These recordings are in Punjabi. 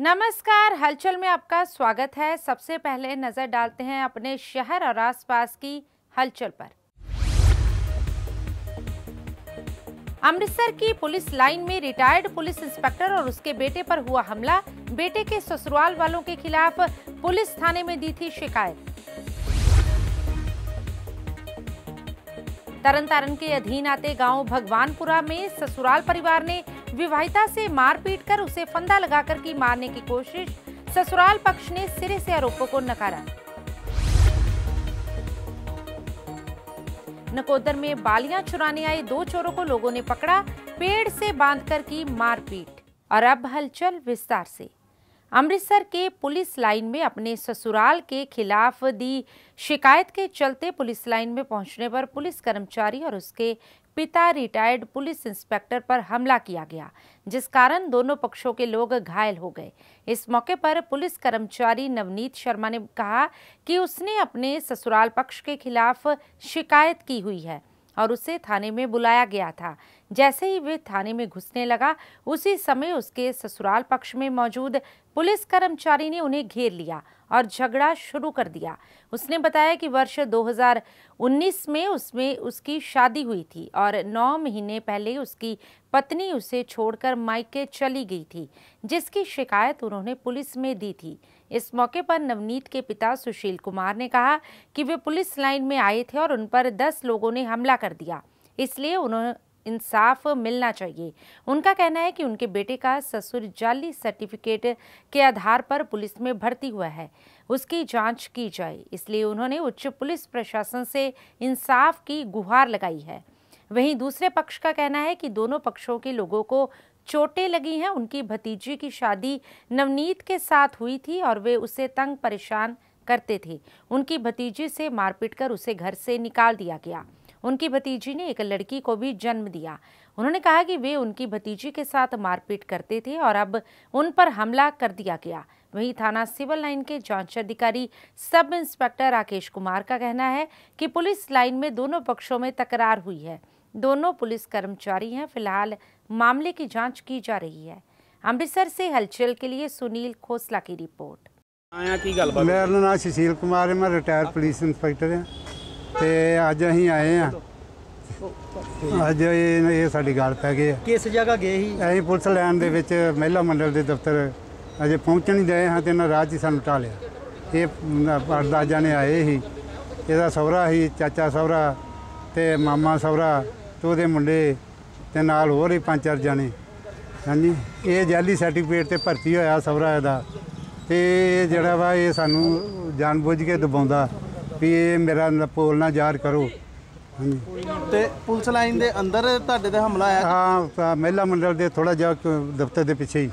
नमस्कार, हलचल में आपका स्वागत है। सबसे पहले नजर डालते हैं अपने शहर और आसपास की हलचल पर। अमृतसर की पुलिस लाइन में रिटायर्ड पुलिस इंस्पेक्टर और उसके बेटे पर हुआ हमला। बेटे के ससुराल वालों के खिलाफ पुलिस थाने में दी थी शिकायत। तरनतारन के अधीन आते गांव भगवानपुरा में ससुराल परिवार ने विवाहिता से मारपीट कर उसे फंदा लगाकर की मारने की कोशिश। ससुराल पक्ष ने सिरे से आरोपों को नकारा। नकोदर में बालियां चुराने आए 2 चोरों को लोगों ने पकड़ा, पेड़ से बांधकर की मारपीट। और अब हलचल विस्तार से। अमृतसर के पुलिस लाइन में अपने ससुराल के खिलाफ दी शिकायत के चलते पुलिस लाइन में पहुंचने पर पुलिस कर्मचारी और उसके पिता रिटायर्ड पुलिस इंस्पेक्टर पर हमला किया गया, जिस कारण दोनों पक्षों के लोग घायल हो गए। इस मौके पर पुलिस कर्मचारी नवनीत शर्मा ने कहा कि उसने अपने ससुराल पक्ष के खिलाफ शिकायत की हुई है और उसे थाने में बुलाया गया था। जैसे ही वे थाने में घुसने लगा, उसी समय उसके ससुराल पक्ष में मौजूद पुलिस कर्मचारी ने उन्हें घेर लिया और झगड़ा शुरू कर दिया। उसने बताया कि वर्ष 2019 में उसकी शादी हुई थी और 9 महीने पहले उसकी पत्नी उसे छोड़कर मायके चली गई थी, जिसकी शिकायत उन्होंने पुलिस में दी थी। इस मौके पर नवनीत के पिता सुशील कुमार ने कहा कि वे पुलिस लाइन में आए थे और उन पर 10 लोगों ने हमला कर दिया, इसलिए उन्हें इंसाफ मिलना चाहिए। उनका कहना है कि उनके बेटे का ससुर जाली सर्टिफिकेट के आधार पर पुलिस में भर्ती हुआ है, उसकी जांच की जाए, इसलिए उन्होंने उच्च पुलिस प्रशासन से इंसाफ की गुहार लगाई है। वहीं दूसरे पक्ष का कहना है कि दोनों पक्षों के लोगों को चोटें लगी हैं। उनकी भतीजी की शादी नवनीत के साथ हुई थी और वे उसे तंग परेशान करते थे। उनकी भतीजी से मारपीट कर उसे घर से निकाल दिया गया। उनकी भतीजी ने एक लड़की को भी जन्म दिया। उन्होंने कहा कि वे उनकी भतीजी के साथ मारपीट करते थे और अब उन पर हमला कर दिया गया। वहीं थाना सिविल लाइन के जांच अधिकारी सब इंस्पेक्टर राकेश कुमार का कहना है कि पुलिस लाइन में दोनों पक्षों में तकरार हुई है। दोनों पुलिस कर्मचारी हैं। फिलहाल मामले की जांच की जा रही है। अमृतसर से हलचल के लिए सुनील खोसला की रिपोर्ट। मेरा नाम सुशील कुमार है, मैं रिटायर्ड पुलिस इंस्पेक्टर हाँ। ਤੇ ਅੱਜ ਅਸੀਂ ਆਏ ਆ ਅੱਜ ਇਹ ਸਾਡੀ ਗੱਲ ਪੈ ਗਈ। ਕਿਸ ਜਗ੍ਹਾ ਗਏ ਸੀ? ਅਸੀਂ ਪੁਲਿਸ ਲਾਈਨ ਦੇ ਵਿੱਚ ਮਹਿਲਾ ਮੰਡਲ ਦੇ ਦਫ਼ਤਰ ਅਜੇ ਪਹੁੰਚਣ ਹੀ ਗਏ ਹਾਂ ਤੇ ਇਹਨਾਂ ਰਾਹ 'ਚ ਸਾਨੂੰ ਢਾਲਿਆ। ਇਹ 8-10 ਜਣੇ ਆਏ ਸੀ। ਇਹਦਾ ਸਹੁਰਾ ਸੀ, ਚਾਚਾ ਸਹੁਰਾ ਤੇ ਮਾਮਾ ਸਹੁਰਾ ਤੇ ਉਹਦੇ ਮੁੰਡੇ ਤੇ ਨਾਲ ਹੋਰ ਹੀ 5-4 ਜਣੇ। ਹਾਂਜੀ, ਇਹ ਜਾਲੀ ਸਰਟੀਫਿਕੇਟ ਤੇ ਭਰਤੀ ਹੋਇਆ ਸਹੁਰਾ ਇਹਦਾ ਤੇ ਜਿਹੜਾ ਵਾ ਇਹ ਸਾਨੂੰ ਜਾਣਬੁੱਝ ਕੇ ਦਬਾਉਂਦਾ ਵੀ ਇਹ ਮੇਰਾ ਪੋਲ ਨਾ ਜ਼ਾਹਰ ਕਰੋ। ਤੇ ਪੁਲਿਸ ਲਾਈਨ ਦੇ ਅੰਦਰ ਤੁਹਾਡੇ ਤੇ ਹਮਲਾ ਆਇਆ? ਹਾਂ, ਮਹਿਲਾ ਮੰਡਲ ਦੇ ਥੋੜਾ ਜਿਹਾ ਦਫ਼ਤਰ ਦੇ ਪਿੱਛੇ ਹੀ।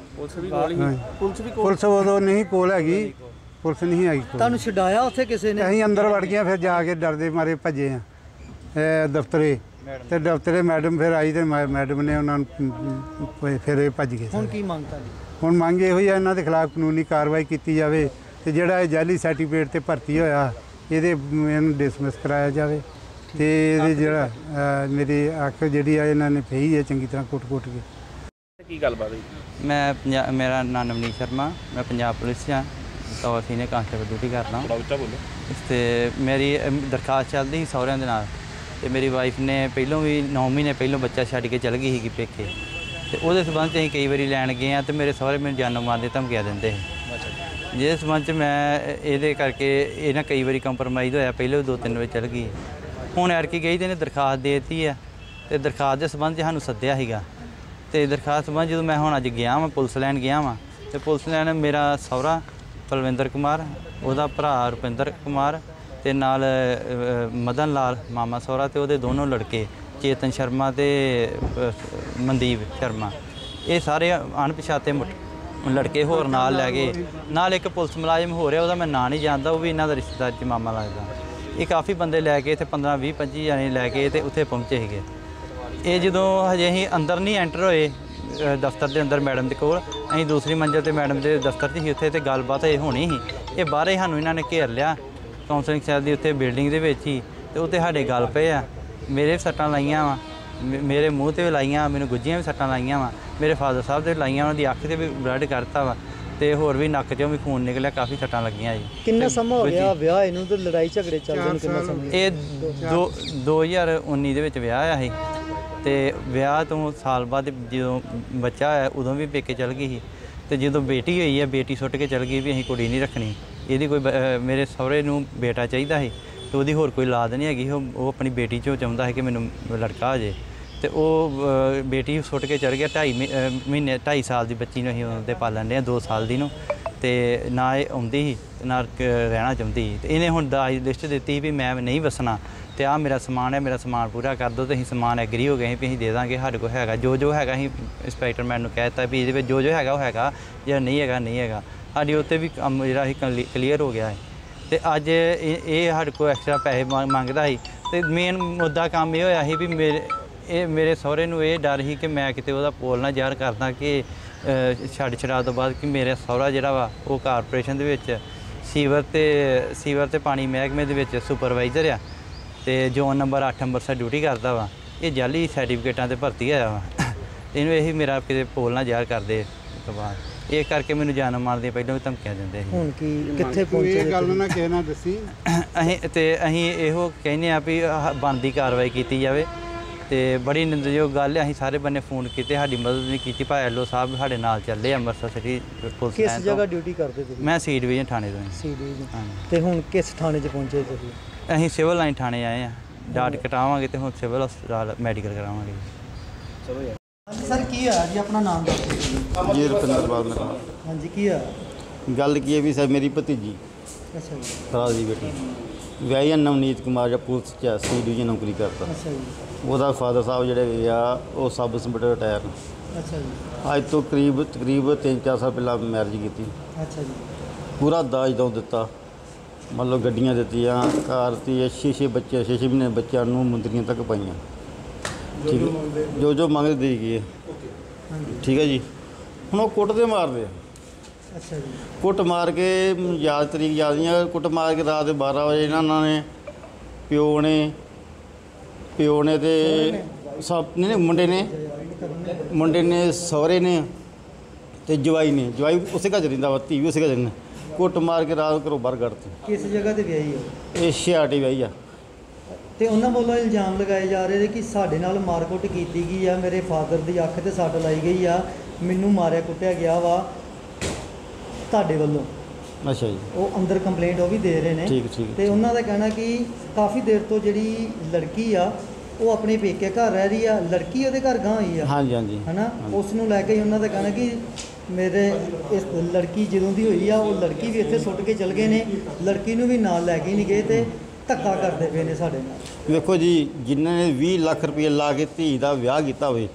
ਪੁਲਿਸ ਉਦੋਂ ਨਹੀਂ ਕੋਲ ਹੈਗੀ, ਪੁਲਿਸ ਨਹੀਂ ਹੈਗੀ। ਤੁਹਾਨੂੰ ਛਡਾਇਆ ਉੱਥੇ ਕਿਸੇ ਨੇ? ਅਸੀਂ ਅੰਦਰ ਵੜ ਗਏ, ਫਿਰ ਜਾ ਕੇ ਡਰਦੇ ਮਾਰੇ ਭੱਜੇ ਆ ਦਫ਼ਤਰੇ। ਤੇ ਦਫ਼ਤਰੇ ਮੈਡਮ ਫਿਰ ਆਈ ਤੇ ਮੈਡਮ ਨੇ ਉਹਨਾਂ ਨੂੰ ਫਿਰ ਇਹ ਭੱਜ ਗਏ। ਹੁਣ ਕੀ ਮੰਗ ਤੁਹਾਡੀ? ਹੁਣ ਮੰਗ ਇਹੋ ਹੀ ਆ, ਇਹਨਾਂ ਦੇ ਖਿਲਾਫ ਕਾਨੂੰਨੀ ਕਾਰਵਾਈ ਕੀਤੀ ਜਾਵੇ ਤੇ ਜਿਹੜਾ ਇਹ ਜਾਲੀ ਸਰਟੀਫਿਕੇਟ ਤੇ ਭਰਤੀ ਹੋਇਆ ਇਹਨੂੰ ਡਿਸਮਿਸ ਕਰਾਇਆ ਜਾਵੇ ਤੇ ਇਹਦੇ ਜਿਹੜਾ ਮੇਰੀ ਅੱਖ ਜਿਹੜੀ ਆ ਇਹਨਾਂ ਨੇ ਫੇਈ ਹੈ ਚੰਗੀ ਤਰ੍ਹਾਂ ਕੁੱਟ ਕੇ। ਕੀ ਗੱਲਬਾਤ ਹੋਈ? ਮੇਰਾ ਨਾਮ ਨਵਨੀਤ ਸ਼ਰਮਾ, ਮੈਂ ਪੰਜਾਬ ਪੁਲਿਸ 'ਚ ਤਾਂ ਸੀਨੀਅਰ ਕਾਂਸਟੇਬਲ ਡਿਊਟੀ ਕਰਦਾ। ਤੇ ਮੇਰੀ ਦਰਖਾਸਤ ਚੱਲਦੀ ਸੀ ਸਹੁਰਿਆਂ ਦੇ ਨਾਲ ਤੇ ਮੇਰੀ ਵਾਈਫ ਨੇ ਪਹਿਲੋਂ ਵੀ 9 ਮਹੀਨੇ ਪਹਿਲੋਂ ਬੱਚਾ ਛੱਡ ਕੇ ਚਲ ਗਈ ਸੀਗੀ ਪੇਕੇ ਤੇ ਉਹਦੇ ਸਬੰਧ 'ਚ ਅਸੀਂ ਕਈ ਵਾਰੀ ਲੈਣ ਗਏ ਹਾਂ ਤੇ ਮੇਰੇ ਸਹੁਰੇ ਮੈਨੂੰ ਜਾਨੋਂ ਮਾਰਨ ਦੀ ਧਮਕੀਆਂ ਦਿੰਦੇ ਸੀ। ਜਿਸ ਸੰਬੰਧ 'ਚ ਮੈਂ ਇਹਦੇ ਕਰਕੇ ਇਹਨਾਂ ਕਈ ਵਾਰੀ ਕੰਪਰਮਾਈਜ਼ ਹੋਇਆ। ਪਹਿਲੇ 2-3 ਵਾਰੀ ਚਲ ਗਈ, ਹੁਣ ਐਰਕੀ ਗਈ ਤੇ ਇਹਨੇ ਦਰਖਾਸਤ ਦੇ ਦਿੱਤੀ ਆ ਤੇ ਦਰਖਾਸਤ ਦੇ ਸੰਬੰਧ 'ਚ ਸਾਨੂੰ ਸੱਦਿਆ ਸੀਗਾ ਤੇ ਦਰਖਾਸਤ ਸੰਬੰਧ ਜਦੋਂ ਮੈਂ ਹੁਣ ਅੱਜ ਗਿਆ ਵਾਂ ਪੁਲਿਸ ਲਾਈਨ ਗਿਆ ਵਾਂ ਤੇ ਪੁਲਿਸ ਲਾਈਨ ਮੇਰਾ ਸਹੁਰਾ ਪਲਵਿੰਦਰ ਕੁਮਾਰ, ਉਹਦਾ ਭਰਾ ਰੁਪਿੰਦਰ ਕੁਮਾਰ ਤੇ ਨਾਲ ਮਦਨ ਲਾਲ ਮਾਮਾ ਸਹੁਰਾ ਤੇ ਉਹਦੇ ਦੋਨੋਂ ਲੜਕੇ ਚੇਤਨ ਸ਼ਰਮਾ ਤੇ ਮਨਦੀਪ ਸ਼ਰਮਾ, ਇਹ ਸਾਰੇ ਅਣਪਛਾਤੇ ਲੜਕੇ ਹੋਰ ਨਾਲ ਲੈ ਗਏ। ਨਾਲ ਇੱਕ ਪੁਲਿਸ ਮੁਲਾਜ਼ਮ ਹੋ ਰਿਹਾ, ਉਹਦਾ ਮੈਂ ਨਾਂ ਨਹੀਂ ਜਾਣਦਾ, ਉਹ ਵੀ ਇਹਨਾਂ ਦਾ ਰਿਸ਼ਤੇਦਾਰ 'ਚ ਮਾਮਾ ਲੱਗਦਾ। ਇਹ ਕਾਫੀ ਬੰਦੇ ਲੈ ਕੇ ਇੱਥੇ 15-20-25 ਜਣੇ ਲੈ ਕੇ ਤੇ ਉੱਥੇ ਪਹੁੰਚੇ ਸੀਗੇ। ਇਹ ਜਦੋਂ ਹਜੇ ਅਸੀਂ ਅੰਦਰ ਨਹੀਂ ਐਂਟਰ ਹੋਏ ਦਫ਼ਤਰ ਦੇ ਅੰਦਰ ਮੈਡਮ ਦੇ ਕੋਲ, ਅਸੀਂ ਦੂਸਰੀ ਮੰਜ਼ਿਲ ਤੇ ਮੈਡਮ ਦੇ ਦਫ਼ਤਰ 'ਚ ਸੀ, ਉੱਥੇ ਤੇ ਗੱਲਬਾਤ ਇਹ ਹੋਣੀ ਸੀ। ਇਹ ਬਾਹਰ ਸਾਨੂੰ ਇਹਨਾਂ ਨੇ ਘੇਰ ਲਿਆ ਕਾਉਂਸਲਿੰਗ ਸੈੱਲ ਦੀ ਉੱਥੇ ਬਿਲਡਿੰਗ ਦੇ ਵਿੱਚ ਹੀ ਤੇ ਉੱਥੇ ਸਾਡੇ ਗੱਲ ਪਏ ਆ। ਮੇਰੇ ਸੱਟਾਂ ਲਾਈਆਂ ਵਾ, ਮੇਰੇ ਮੂੰਹ ਤੇ ਵੀ ਲਾਈਆਂ, ਮੈਨੂੰ ਗੁੱਜੀਆਂ ਵੀ ਸੱਟਾਂ ਲਾਈਆਂ ਵਾ, ਮੇਰੇ ਫਾਦਰ ਸਾਹਿਬ ਦੇ ਲਾਈਆਂ, ਉਹਨਾਂ ਦੀ ਅੱਖ ਤੇ ਵੀ ਬਲੱਡ ਕਰਤਾ ਵਾ। ਤੇ ਹੋਰ ਵੀ ਨੱਕ 'ਚੋਂ ਵੀ ਖੂਨ ਨਿਕਲਿਆ, ਕਾਫੀ ਸੱਟਾਂ ਲੱਗੀਆਂ ਜੀ। ਕਿੰਨਾ ਸਮਾਂ ਹੋ ਗਿਆ ਵਿਆਹ ਇਹਨੂੰ ਤੇ ਲੜਾਈ ਝਗੜੇ ਚੱਲਦੇ ਨੂੰ ਕਿੰਨਾ ਸਮਾਂ? ਇਹ 2019 ਦੇ ਵਿੱਚ ਵਿਆਹ ਆ ਸੀ ਤੇ ਵਿਆਹ ਤੋਂ ਸਾਲ ਬਾਅਦ ਜਦੋਂ ਬੱਚਾ ਹੋਇਆ ਉਦੋਂ ਵੀ ਪੇਕੇ ਚਲ ਗਈ ਸੀ ਤੇ ਜਦੋਂ ਬੇਟੀ ਹੋਈ ਹੈ ਬੇਟੀ ਸੁੱਟ ਕੇ ਚਲ ਗਈ ਵੀ ਅਸੀਂ ਕੁੜੀ ਨਹੀਂ ਰੱਖਣੀ, ਇਹਦੀ ਕੋਈ ਮੇਰੇ ਸਹੁਰੇ ਨੂੰ ਬੇਟਾ ਚਾਹੀਦਾ ਸੀ ਤੇ ਉਹਦੀ ਹੋਰ ਕੋਈ ਔਲਾਦ ਨਹੀਂ ਹੈਗੀ, ਉਹ ਆਪਣੀ ਬੇਟੀ 'ਚੋਂ ਚਾਹੁੰਦਾ ਹੈ ਕਿ ਮੈਨੂੰ ਲੜਕਾ ਹੋ ਜੇ ਤੇ ਉਹ ਬੇਟੀ ਸੁੱਟ ਕੇ ਚਲ ਗਿਆ। 2.5 ਸਾਲ ਦੀ ਬੱਚੀ ਨੂੰ ਅਸੀਂ ਉਹਦੇ ਪਾਲਣ ਡਏ 2 ਸਾਲ ਦੀ ਨੂੰ ਤੇ ਨਾ ਇਹ ਆਉਂਦੀ ਸੀ ਨਾ ਰਹਿਣਾ ਚਾਹੁੰਦੀ ਸੀ ਤੇ ਇਹਨੇ ਹੁਣ ਦਾਜ ਲਿਸਟ ਦਿੱਤੀ ਸੀ ਵੀ ਮੈਂ ਨਹੀਂ ਵਸਣਾ ਤੇ ਆਹ ਮੇਰਾ ਸਮਾਨ ਹੈ, ਮੇਰਾ ਸਮਾਨ ਪੂਰਾ ਕਰ ਦਿਓ ਤੇ ਅਸੀਂ ਸਮਾਨ ਐਗਰੀ ਹੋ ਗਏ ਸੀ ਵੀ ਅਸੀਂ ਦੇ ਦਾਂਗੇ, ਸਾਡੇ ਕੋਲ ਹੈਗਾ ਜੋ ਹੈਗਾ ਅਸੀਂ ਇੰਸਪੈਕਟਰ ਮੈਨ ਨੂੰ ਕਹਿ ਦਿੱਤਾ ਵੀ ਇਹਦੇ ਵਿੱਚ ਜੋ ਹੈਗਾ ਉਹ ਹੈਗਾ, ਜਾਂ ਨਹੀਂ ਹੈਗਾ ਸਾਡੀ ਉੱਤੇ ਵੀ ਕੰਮ ਜਿਹੜਾ ਅਸੀਂ ਕਲੀਅਰ ਹੋ ਗਿਆ ਹੈ ਤੇ ਅੱਜ ਇਹ ਸਾਡੇ ਕੋਲ ਐਕਸਟਰਾ ਪੈਸੇ ਮੰਗਦਾ ਸੀ ਤੇ ਮੇਨ ਮੁੱਦਾ ਕੰਮ ਇਹ ਹੋਇਆ ਸੀ ਵੀ ਮੇਰੇ ਸਹੁਰੇ ਨੂੰ ਇਹ ਡਰ ਸੀ ਕਿ ਮੈਂ ਕਿਤੇ ਉਹਦਾ ਪੋਲ ਨਾ ਜ਼ਾਹਰ ਕਰਦਾ ਕਿ ਛੜਾ ਤੋਂ ਬਾਅਦ ਕਿ ਮੇਰਾ ਸਹੁਰਾ ਜਿਹੜਾ ਵਾ ਉਹ ਕਾਰਪੋਰੇਸ਼ਨ ਦੇ ਵਿੱਚ ਸੀਵਰ ਤੇ ਪਾਣੀ ਮਹਿਕਮੇ ਦੇ ਵਿੱਚ ਸੁਪਰਵਾਈਜ਼ਰ ਆ ਤੇ ਜ਼ੋਨ ਨੰਬਰ 8 ਅੰਮ੍ਰਿਤਸਰ ਡਿਊਟੀ ਕਰਦਾ ਵਾ। ਇਹ ਜਾਲੀ ਸਰਟੀਫਿਕੇਟਾਂ ਤੇ ਭਰਤੀ ਆਇਆ ਵਾ ਇਹਨੂੰ ਇਹੀ ਮੇਰਾ ਕਿਤੇ ਪੋਲ ਨਾ ਜ਼ਾਹਰ ਕਰਦੇ ਤੋਂ ਬਾਅਦ ਇਹ ਕਰਕੇ ਮੈਨੂੰ ਜਾਨ ਮਾਰਨ ਦੀਆਂ ਪਹਿਲਾਂ ਵੀ ਧਮਕੀਆਂ ਦਿੰਦੇ ਸੀ। ਹੁਣ ਕੀ ਕਿੱਥੇ ਪਹੁੰਚੇ? ਇਹ ਗੱਲ ਨਾ ਕਿਸੇ ਨਾਲ ਦੱਸੀ। ਅਸੀਂ ਇਹੋ ਕਹਿੰਦੇ ਆ ਵੀ ਬਣਦੀ ਕਾਰਵਾਈ ਕੀਤੀ ਜਾਵੇ ਤੇ ਬੜੀ ਨਿੰਦਣਯੋਗ ਗੱਲ ਹੈ। ਅਸੀਂ ਸਾਰੇ ਬੰਨੇ ਫੋਨ ਕੀਤੇ, ਸਾਡੀ ਮਦਦ ਨਹੀਂ ਕੀਤੀ। ਭਾਈ ਐਲਓ ਸਾਹਿਬ ਸਾਡੇ ਨਾਲ ਚੱਲੇ ਅੰਮ੍ਰਿਤਸਰ ਸਿਟੀ ਪੁਲਿਸ। ਕਿਸ ਜਗ੍ਹਾ ਡਿਊਟੀ ਕਰਦੇ ਤੁਸੀਂ? ਮੈਂ ਸੀ ਡਿਵੀਜ਼ਨ ਥਾਣੇ ਤੋਂ। C division. ਤੇ ਹੁਣ ਕਿਸ ਥਾਣੇ 'ਚ ਪਹੁੰਚੇ ਤੁਸੀਂ? ਅਸੀਂ ਸਿਵਲ ਲਾਈਨ ਥਾਣੇ ਆਏ ਆ, ਡਾਟ ਕਟਾਵਾਂਗੇ ਤੇ ਹੁਣ ਸਿਵਲ ਹਸਪਤਾਲ ਮੈਡੀਕਲ ਕਰਾਵਾਂਗੇ। ਚਲੋ ਯਾਰ। ਸਰ ਕੀ ਆ ਜੀ, ਆਪਣਾ ਨਾਮ ਦੱਸੋ ਜੀ। ਰੁਪਿੰਦਰ ਬਾਦ ਮੇਰਾ। ਹਾਂਜੀ ਕੀ ਆ ਗੱਲ ਕੀ ਹੈ ਵੀ ਸਰ ਮੇਰੀ ਭਤੀਜੀ ਅੱਛਾ ਜੀ ਭਰਾ ਦੀ ਬੇਟੀ ਵਿਆਹੀ ਨਵਨੀਤ ਕੁਮਾਰ ਜਾਂ ਪੁਲਿਸ 'ਚ ਸੀ ਡਿਵੀਜ਼ਨ ਨੌਕਰੀ ਕਰਦਾ। ਅੱਛਾ ਜੀ। ਉਹਦਾ ਫਾਦਰ ਸਾਹਿਬ ਜਿਹੜੇ ਆ ਉਹ ਸਬ ਇੰਸਪੈਕਟਰ ਰਿਟਾਇਰ ਨੇ। ਅੱਛਾ ਜੀ। ਅੱਜ ਤੋਂ ਤਕਰੀਬ 3-4 ਸਾਲ ਪਹਿਲਾਂ ਮੈਰਿਜ ਕੀਤੀ। ਅੱਛਾ ਜੀ। ਪੂਰਾ ਦਾਜ ਦੋ ਦਿੱਤਾ, ਮਤਲਬ ਗੱਡੀਆਂ ਦਿੱਤੀਆਂ, ਕਾਰ ਦਿੱਤੀ, 6 ਬੱਚੇ 6 ਮਹੀਨੇ ਬੱਚਿਆਂ ਨੂੰ ਮੁੰਦਰੀਆਂ ਤੱਕ ਪਾਈਆਂ। ਠੀਕ ਹੈ, ਜੋ ਮੰਗਦੇ ਦੇ ਗਏ। ਠੀਕ ਹੈ ਜੀ। ਹੁਣ ਉਹ ਕੁੱਟਦੇ ਮਾਰਦੇ ਆ। ਅੱਛਾ ਜੀ। ਕੁੱਟ ਮਾਰ ਕੇ ਤਰੀਕ ਯਾਦ ਨਹੀਂ ਆ, ਕੁੱਟ ਮਾਰ ਕੇ ਰਾਤ ਦੇ 12 ਵਜੇ ਇਹਨਾਂ ਨੇ ਪਿਓ ਨੇ ਤੇ ਸਭ ਨਹੀਂ ਮੁੰਡੇ ਨੇ ਸਹੁਰੇ ਨੇ ਤੇ ਜਵਾਈ ਉਸੇ ਘਰ 'ਚ ਰਹਿੰਦਾ ਵਾ, ਧੀ ਵੀ ਉਸੇ ਘਰ 'ਚ ਰਹਿੰਦਾ। ਕੁੱਟ ਮਾਰ ਕੇ ਰਾਤ ਘਰੋਂ ਬਾਹਰ ਕੱਢਤੀ। ਕਿਸ ਜਗ੍ਹਾ ਤੇ ਵਿਆਹੀ ਹੈ? ਇਹ ਛਿਆਟੀ ਵਿਆਹੀ ਆ। ਤੇ ਉਹਨਾਂ ਵੱਲੋਂ ਇਲਜ਼ਾਮ ਲਗਾਏ ਜਾ ਰਹੇ ਨੇ ਕਿ ਸਾਡੇ ਨਾਲ ਮਾਰਕੁੱਟ ਕੀਤੀ ਗਈ ਆ, ਮੇਰੇ ਫਾਦਰ ਦੀ ਅੱਖ ਤੇ ਸੱਟ ਲਾਈ ਗਈ ਆ, ਮੈਨੂੰ ਮਾਰਿਆ ਕੁੱਟਿਆ ਗਿਆ ਵਾ ਤੁਹਾਡੇ ਵੱਲੋਂ। ਅੱਛਾ ਜੀ। ਉਹ ਅੰਦਰ ਕੰਪਲੇਂਟ ਉਹ ਵੀ ਦੇ ਰਹੇ ਨੇ। ਠੀਕ ਤੇ ਉਹਨਾਂ ਦਾ ਕਹਿਣਾ ਕਿ ਕਾਫੀ ਦੇਰ ਤੋਂ ਜਿਹੜੀ ਲੜਕੀ ਆ ਉਹ ਆਪਣੇ ਪੇਕੇ ਘਰ ਰਹਿ ਰਹੀ ਆ, ਲੜਕੀ ਉਹਦੇ ਘਰ ਗਾਂ ਹੋਈ ਆ। ਹਾਂਜੀ ਹਨਾ, ਉਸ ਨੂੰ ਲੈ ਕੇ ਹੀ ਉਹਨਾਂ ਦਾ ਕਹਿਣਾ ਕਿ ਮੇਰੇ ਇਸ ਲੜਕੀ ਜਦੋਂ ਦੀ ਹੋਈ ਆ ਉਹ ਲੜਕੀ ਵੀ ਇੱਥੇ ਸੁੱਟ ਕੇ ਚਲ ਗਏ ਨੇ, ਲੜਕੀ ਨੂੰ ਵੀ ਨਾਲ ਲੈ ਕੇ ਨਹੀਂ ਗਏ ਤੇ ਧੱਕਾ ਕਰਦੇ ਪਏ ਨੇ ਸਾਡੇ ਨਾਲ। ਵੇਖੋ ਜੀ, ਜਿਨ੍ਹਾਂ ਨੇ 20 ਲੱਖ ਰੁਪਏ ਲਾ ਕੇ ਧੀ ਦਾ ਵਿਆਹ ਕੀਤਾ ਹੋਵੇ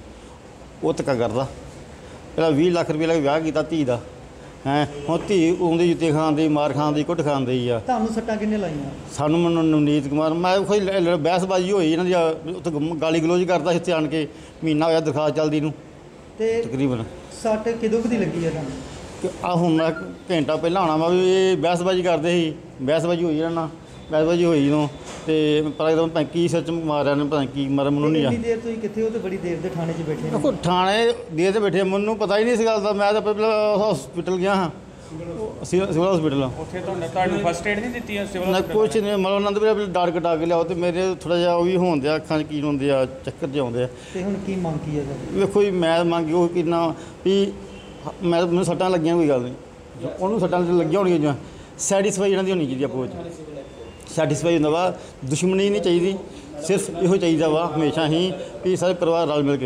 ਉਹ ਧੱਕਾ ਕਰਦਾ। ਪਹਿਲਾਂ 20 ਲੱਖ ਰੁਪਏ ਲਾ ਕੇ ਵਿਆਹ ਕੀਤਾ ਧੀ ਦਾ, ਹੈਂ ਹੁਣ ਧੀ ਉਹਦੀ ਜੁੱਤੀ ਖਾਂਦੀ, ਮਾਰ ਖਾਂਦੀ, ਕੁੱਟ ਖਾਂਦੀ ਆ। ਤੁਹਾਨੂੰ ਸੱਟਾਂ ਕਿੰਨੇ ਲਾਈਆਂ? ਸਾਨੂੰ ਨਵਨੀਤ ਕੁਮਾਰ, ਮੈਂ ਕੋਈ ਬਹਿਸਬਾਜ਼ੀ ਹੋਈ ਇਹਨਾਂ ਦੀ, ਉੱਥੇ ਗਾਲੀ ਗਲੋਚ ਕਰਦਾ ਸੀ। ਇੱਥੇ ਆਣ ਕੇ ਮਹੀਨਾ ਹੋਇਆ ਦਰਖਾਸਤ ਚੱਲਦੀ ਨੂੰ ਤੇ ਤਕਰੀਬਨ। ਸੱਟ ਕਿਦੋਂ ਦੀ ਲੱਗੀ ਆ ਤੁਹਾਨੂੰ? ਆ ਹੁਣ ਮੈਂ ਘੰਟਾ ਪਹਿਲਾਂ ਆਉਣਾ ਵਾ ਵੀ ਇਹ ਬਹਿਸਬਾਜ਼ੀ ਕਰਦੇ ਸੀ, ਬਹਿਸਬਾਜ਼ੀ ਹੋਈ ਇਹਨਾਂ ਨਾਲ, ਬਹਿਸਬਾਜ਼ੀ ਹੋਈ ਜਦੋਂ ਤੇ ਪਰ ਇੱਕਦਮ ਕੀ ਸੱਚ ਮਾਰਿਆ ਨੇ, ਪਤਾ ਕੀ ਮਾਰਿਆ ਮੈਨੂੰ ਨਹੀਂ ਆ। ਕਿੰਨੀ ਦੇਰ ਤੁਸੀਂ ਕਿੱਥੇ ਹੋ? ਤੇ ਬੜੀ ਦੇਰ ਦੇ ਥਾਣੇ 'ਚ ਬੈਠੇ ਦੇਖੋ ਥਾਣੇ ਦੇ ਤੇ ਬੈਠੇ, ਮੈਨੂੰ ਪਤਾ ਹੀ ਨਹੀਂ ਇਸ ਗੱਲ ਦਾ। ਮੈਂ ਤਾਂ ਪਹਿਲਾਂ ਹਸਪੀਟਲ ਗਿਆ ਹਾਂ, ਸਿਵਲ ਹਸਪੀਟਲ। ਉੱਥੇ ਤੁਹਾਨੂੰ ਫਸਟ ਏਡ ਨਹੀਂ ਦਿੱਤੀ ਸਿਵਲ ਨਾ ਕੁਛ ਨਹੀਂ, ਮਤਲਬ ਉਹਨਾਂ ਦੇ ਵੀ ਡਾਟ ਕਟਾ ਕੇ ਲਿਆਓ ਤੇ ਮੇਰੇ ਥੋੜ੍ਹਾ ਜਿਹਾ ਉਹ ਵੀ ਹੋਣ ਦਿਆ, ਅੱਖਾਂ 'ਚ ਕੀ ਹੁੰਦੇ ਆ, ਚੱਕਰ ਜਿਹੇ ਆਉਂਦੇ ਆ। ਤੇ ਹੁਣ ਕੀ ਮੰਗ ਕੀ ਹੈ ਤੁਹਾਡੀ? ਵੇਖੋ ਜੀ, ਮੈਂ ਮੰਗੀ ਉਹ ਕਿੰਨਾ ਵੀ ਮੈਨੂੰ ਸੱਟਾਂ ਲੱਗੀਆਂ ਕੋਈ ਗੱਲ ਨਹੀਂ, ਉਹਨੂੰ ਸੱਟਾਂ ਲੱਗੀਆਂ ਹੋਣਗੀਆਂ ਜਾਂ ਸੈਟੀਸਫਾਈ ਇਹਨਾਂ ਦੀ ਹੋਣੀ ਚਾਹੀਦੀ ਆਪੋ ਵਿੱਚ। ਸੈਟੀਸਫਾਈ ਹੁੰਦਾ ਵਾ, ਦੁਸ਼ਮਣੀ ਨਹੀਂ ਚਾਹੀਦੀ, ਸਿਰਫ ਇਹੋ ਚਾਹੀਦਾ ਵਾ ਹਮੇਸ਼ਾ ਹੀ ਵੀ ਸਾਰੇ ਪਰਿਵਾਰ ਰਲ ਮਿਲ ਕੇ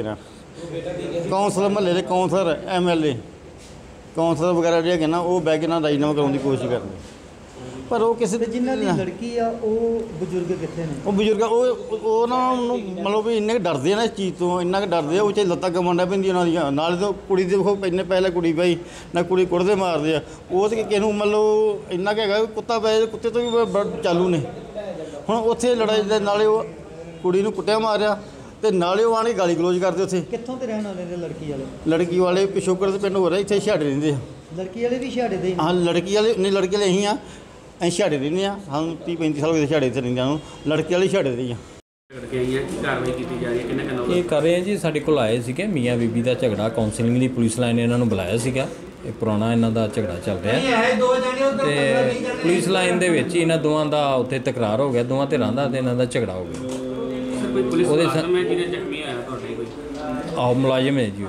ਰਹਿਣ। ਕੌਂਸਲਰ ਮਹੱਲੇ ਦੇ ਕੌਂਸਲਰ, MLA ਕੌਂਸਲਰ ਵਗੈਰਾ ਜਿਹੜੇ ਹੈਗੇ ਨਾ, ਉਹ ਬਹਿ ਕੇ ਨਾ ਰਾਜੀਨਾਮਾ ਕਰਾਉਣ ਦੀ ਕੋਸ਼ਿਸ਼ ਕਰਦੇ, ਪਰ ਉਹ ਕਿਸੇ ਜਿਨ੍ਹਾਂ ਦੀ ਲੜਕੀ ਆ ਉਹ ਬਜ਼ੁਰਗ ਕਿੱਥੇ ਨੇ? ਉਹ ਬਜ਼ੁਰਗ ਉਹ ਨਾ ਉਹਨੂੰ ਮਤਲਬ ਵੀ ਇੰਨੇ ਕੁ ਡਰਦੇ ਆ ਨਾ ਇਸ ਚੀਜ਼ ਤੋਂ, ਇੰਨਾ ਕੁ ਡਰਦੇ ਆ, ਉਹ 'ਚ ਲੱਤਾਂ ਕਮਾਂਡਾ ਪੈਂਦੀਆਂ ਉਹਨਾਂ ਦੀਆਂ। ਨਾਲੇ ਤਾਂ ਕੁੜੀ ਦੇ ਦੇਖੋ ਇੰਨੇ ਪਹਿਲੇ ਕੁੜੀ ਪਈ ਨਾ, ਕੁੜੀ ਕੁੱਟਦੇ ਮਾਰਦੇ ਆ। ਉਹ ਤਾਂ ਕਿਸੇ ਨੂੰ ਮਤਲਬ ਇੰਨਾ ਕੁ ਹੈਗਾ ਕੁੱਤਾ ਪੈ, ਕੁੱਤੇ ਤੋਂ ਵੀ ਚਾਲੂ ਨੇ। ਹੁਣ ਉੱਥੇ ਲੜਾਈ ਦੇ ਨਾਲੇ ਉਹ ਕੁੜੀ ਨੂੰ ਕੁੱਟਿਆ ਮਾਰਿਆ ਤੇ ਨਾਲੇ ਉਹ ਆਣ ਕੇ ਗਾਲੀ ਗਲੋਚ ਕਰਦੇ ਉੱਥੇ। ਕਿੱਥੋਂ ਤੇ ਰਹਿਣ ਵਾਲੇ ਨੇ ਲੜਕੀ ਵਾਲੇ? ਲੜਕੀ ਵਾਲੇ ਪਿਛੋਕੜ ਦੇ ਪਿੰਡ ਹੋ ਰਿਹਾ, ਇੱਥੇ ਛਾੜੇ ਰਹਿੰਦੇ ਆ। ਲੜਕੀ ਵਾਲੇ ਵੀ ਛਾੜੇ ਦੇ? ਹਾਂ, ਲੜਕੀ ਵਾਲੇ ਨਹੀਂ, ਲੜਕੀ ਵਾਲੇ ਅਸੀਂ ਆ, ਅਸੀਂ ਛਾੜੇ ਰਹਿੰਦੇ ਆ। ਸਾਨੂੰ 30-35 ਸਾਲ ਹੋ ਗਏ ਛਾੜੇ 'ਤੇ ਰਹਿੰਦਿਆਂ ਨੂੰ। ਲੜਕੀ ਵਾਲੇ ਛਾੜੇ ਦੇ ਆ। ਕਾਰਵਾਈ ਕੀਤੀ ਜਾ ਰਹੀ ਹੈ, ਕਿੰਨਾ ਇਹ ਕਰ ਰਹੇ ਆ ਜੀ। ਸਾਡੇ ਕੋਲ ਆਏ ਸੀਗੇ, ਮੀਆਂ ਬੀਬੀ ਦਾ ਝਗੜਾ, ਕਾਉਂਸਲਿੰਗ ਲਈ ਪੁਲਿਸ ਲਾਈਨ ਨੇ ਇਹਨਾਂ ਨੂੰ ਬੁਲਾਇਆ ਸੀਗਾ। ਇਹ ਪੁਰਾਣਾ ਇਹਨਾਂ ਦਾ ਝਗੜਾ ਚੱਲ ਰਿਹਾ ਤੇ ਪੁਲਿਸ ਲਾਈਨ ਦੇ ਵਿੱਚ ਹੀ ਇਹਨਾਂ ਦੋਵਾਂ ਦਾ ਉੱਥੇ ਤਕਰਾਰ ਹੋ ਗਿਆ, ਦੋਵਾਂ ਧਿਰਾਂ ਦਾ, ਤੇ ਇਹਨਾਂ ਦਾ ਝਗੜਾ ਹੋ ਗਿਆ। ਸਰ ਕੋਈ ਪੁਲਿਸ ਮੁਲਾਜ਼ਮ ਹੈ ਜਿਹਨੇ ਜ਼ਖਮੀ ਹੋਇਆ ਤੁਹਾਡੇ ਕੋਈ? ਆਹ ਮੁਲਾਜ਼ਮ ਹੈ ਜੀ।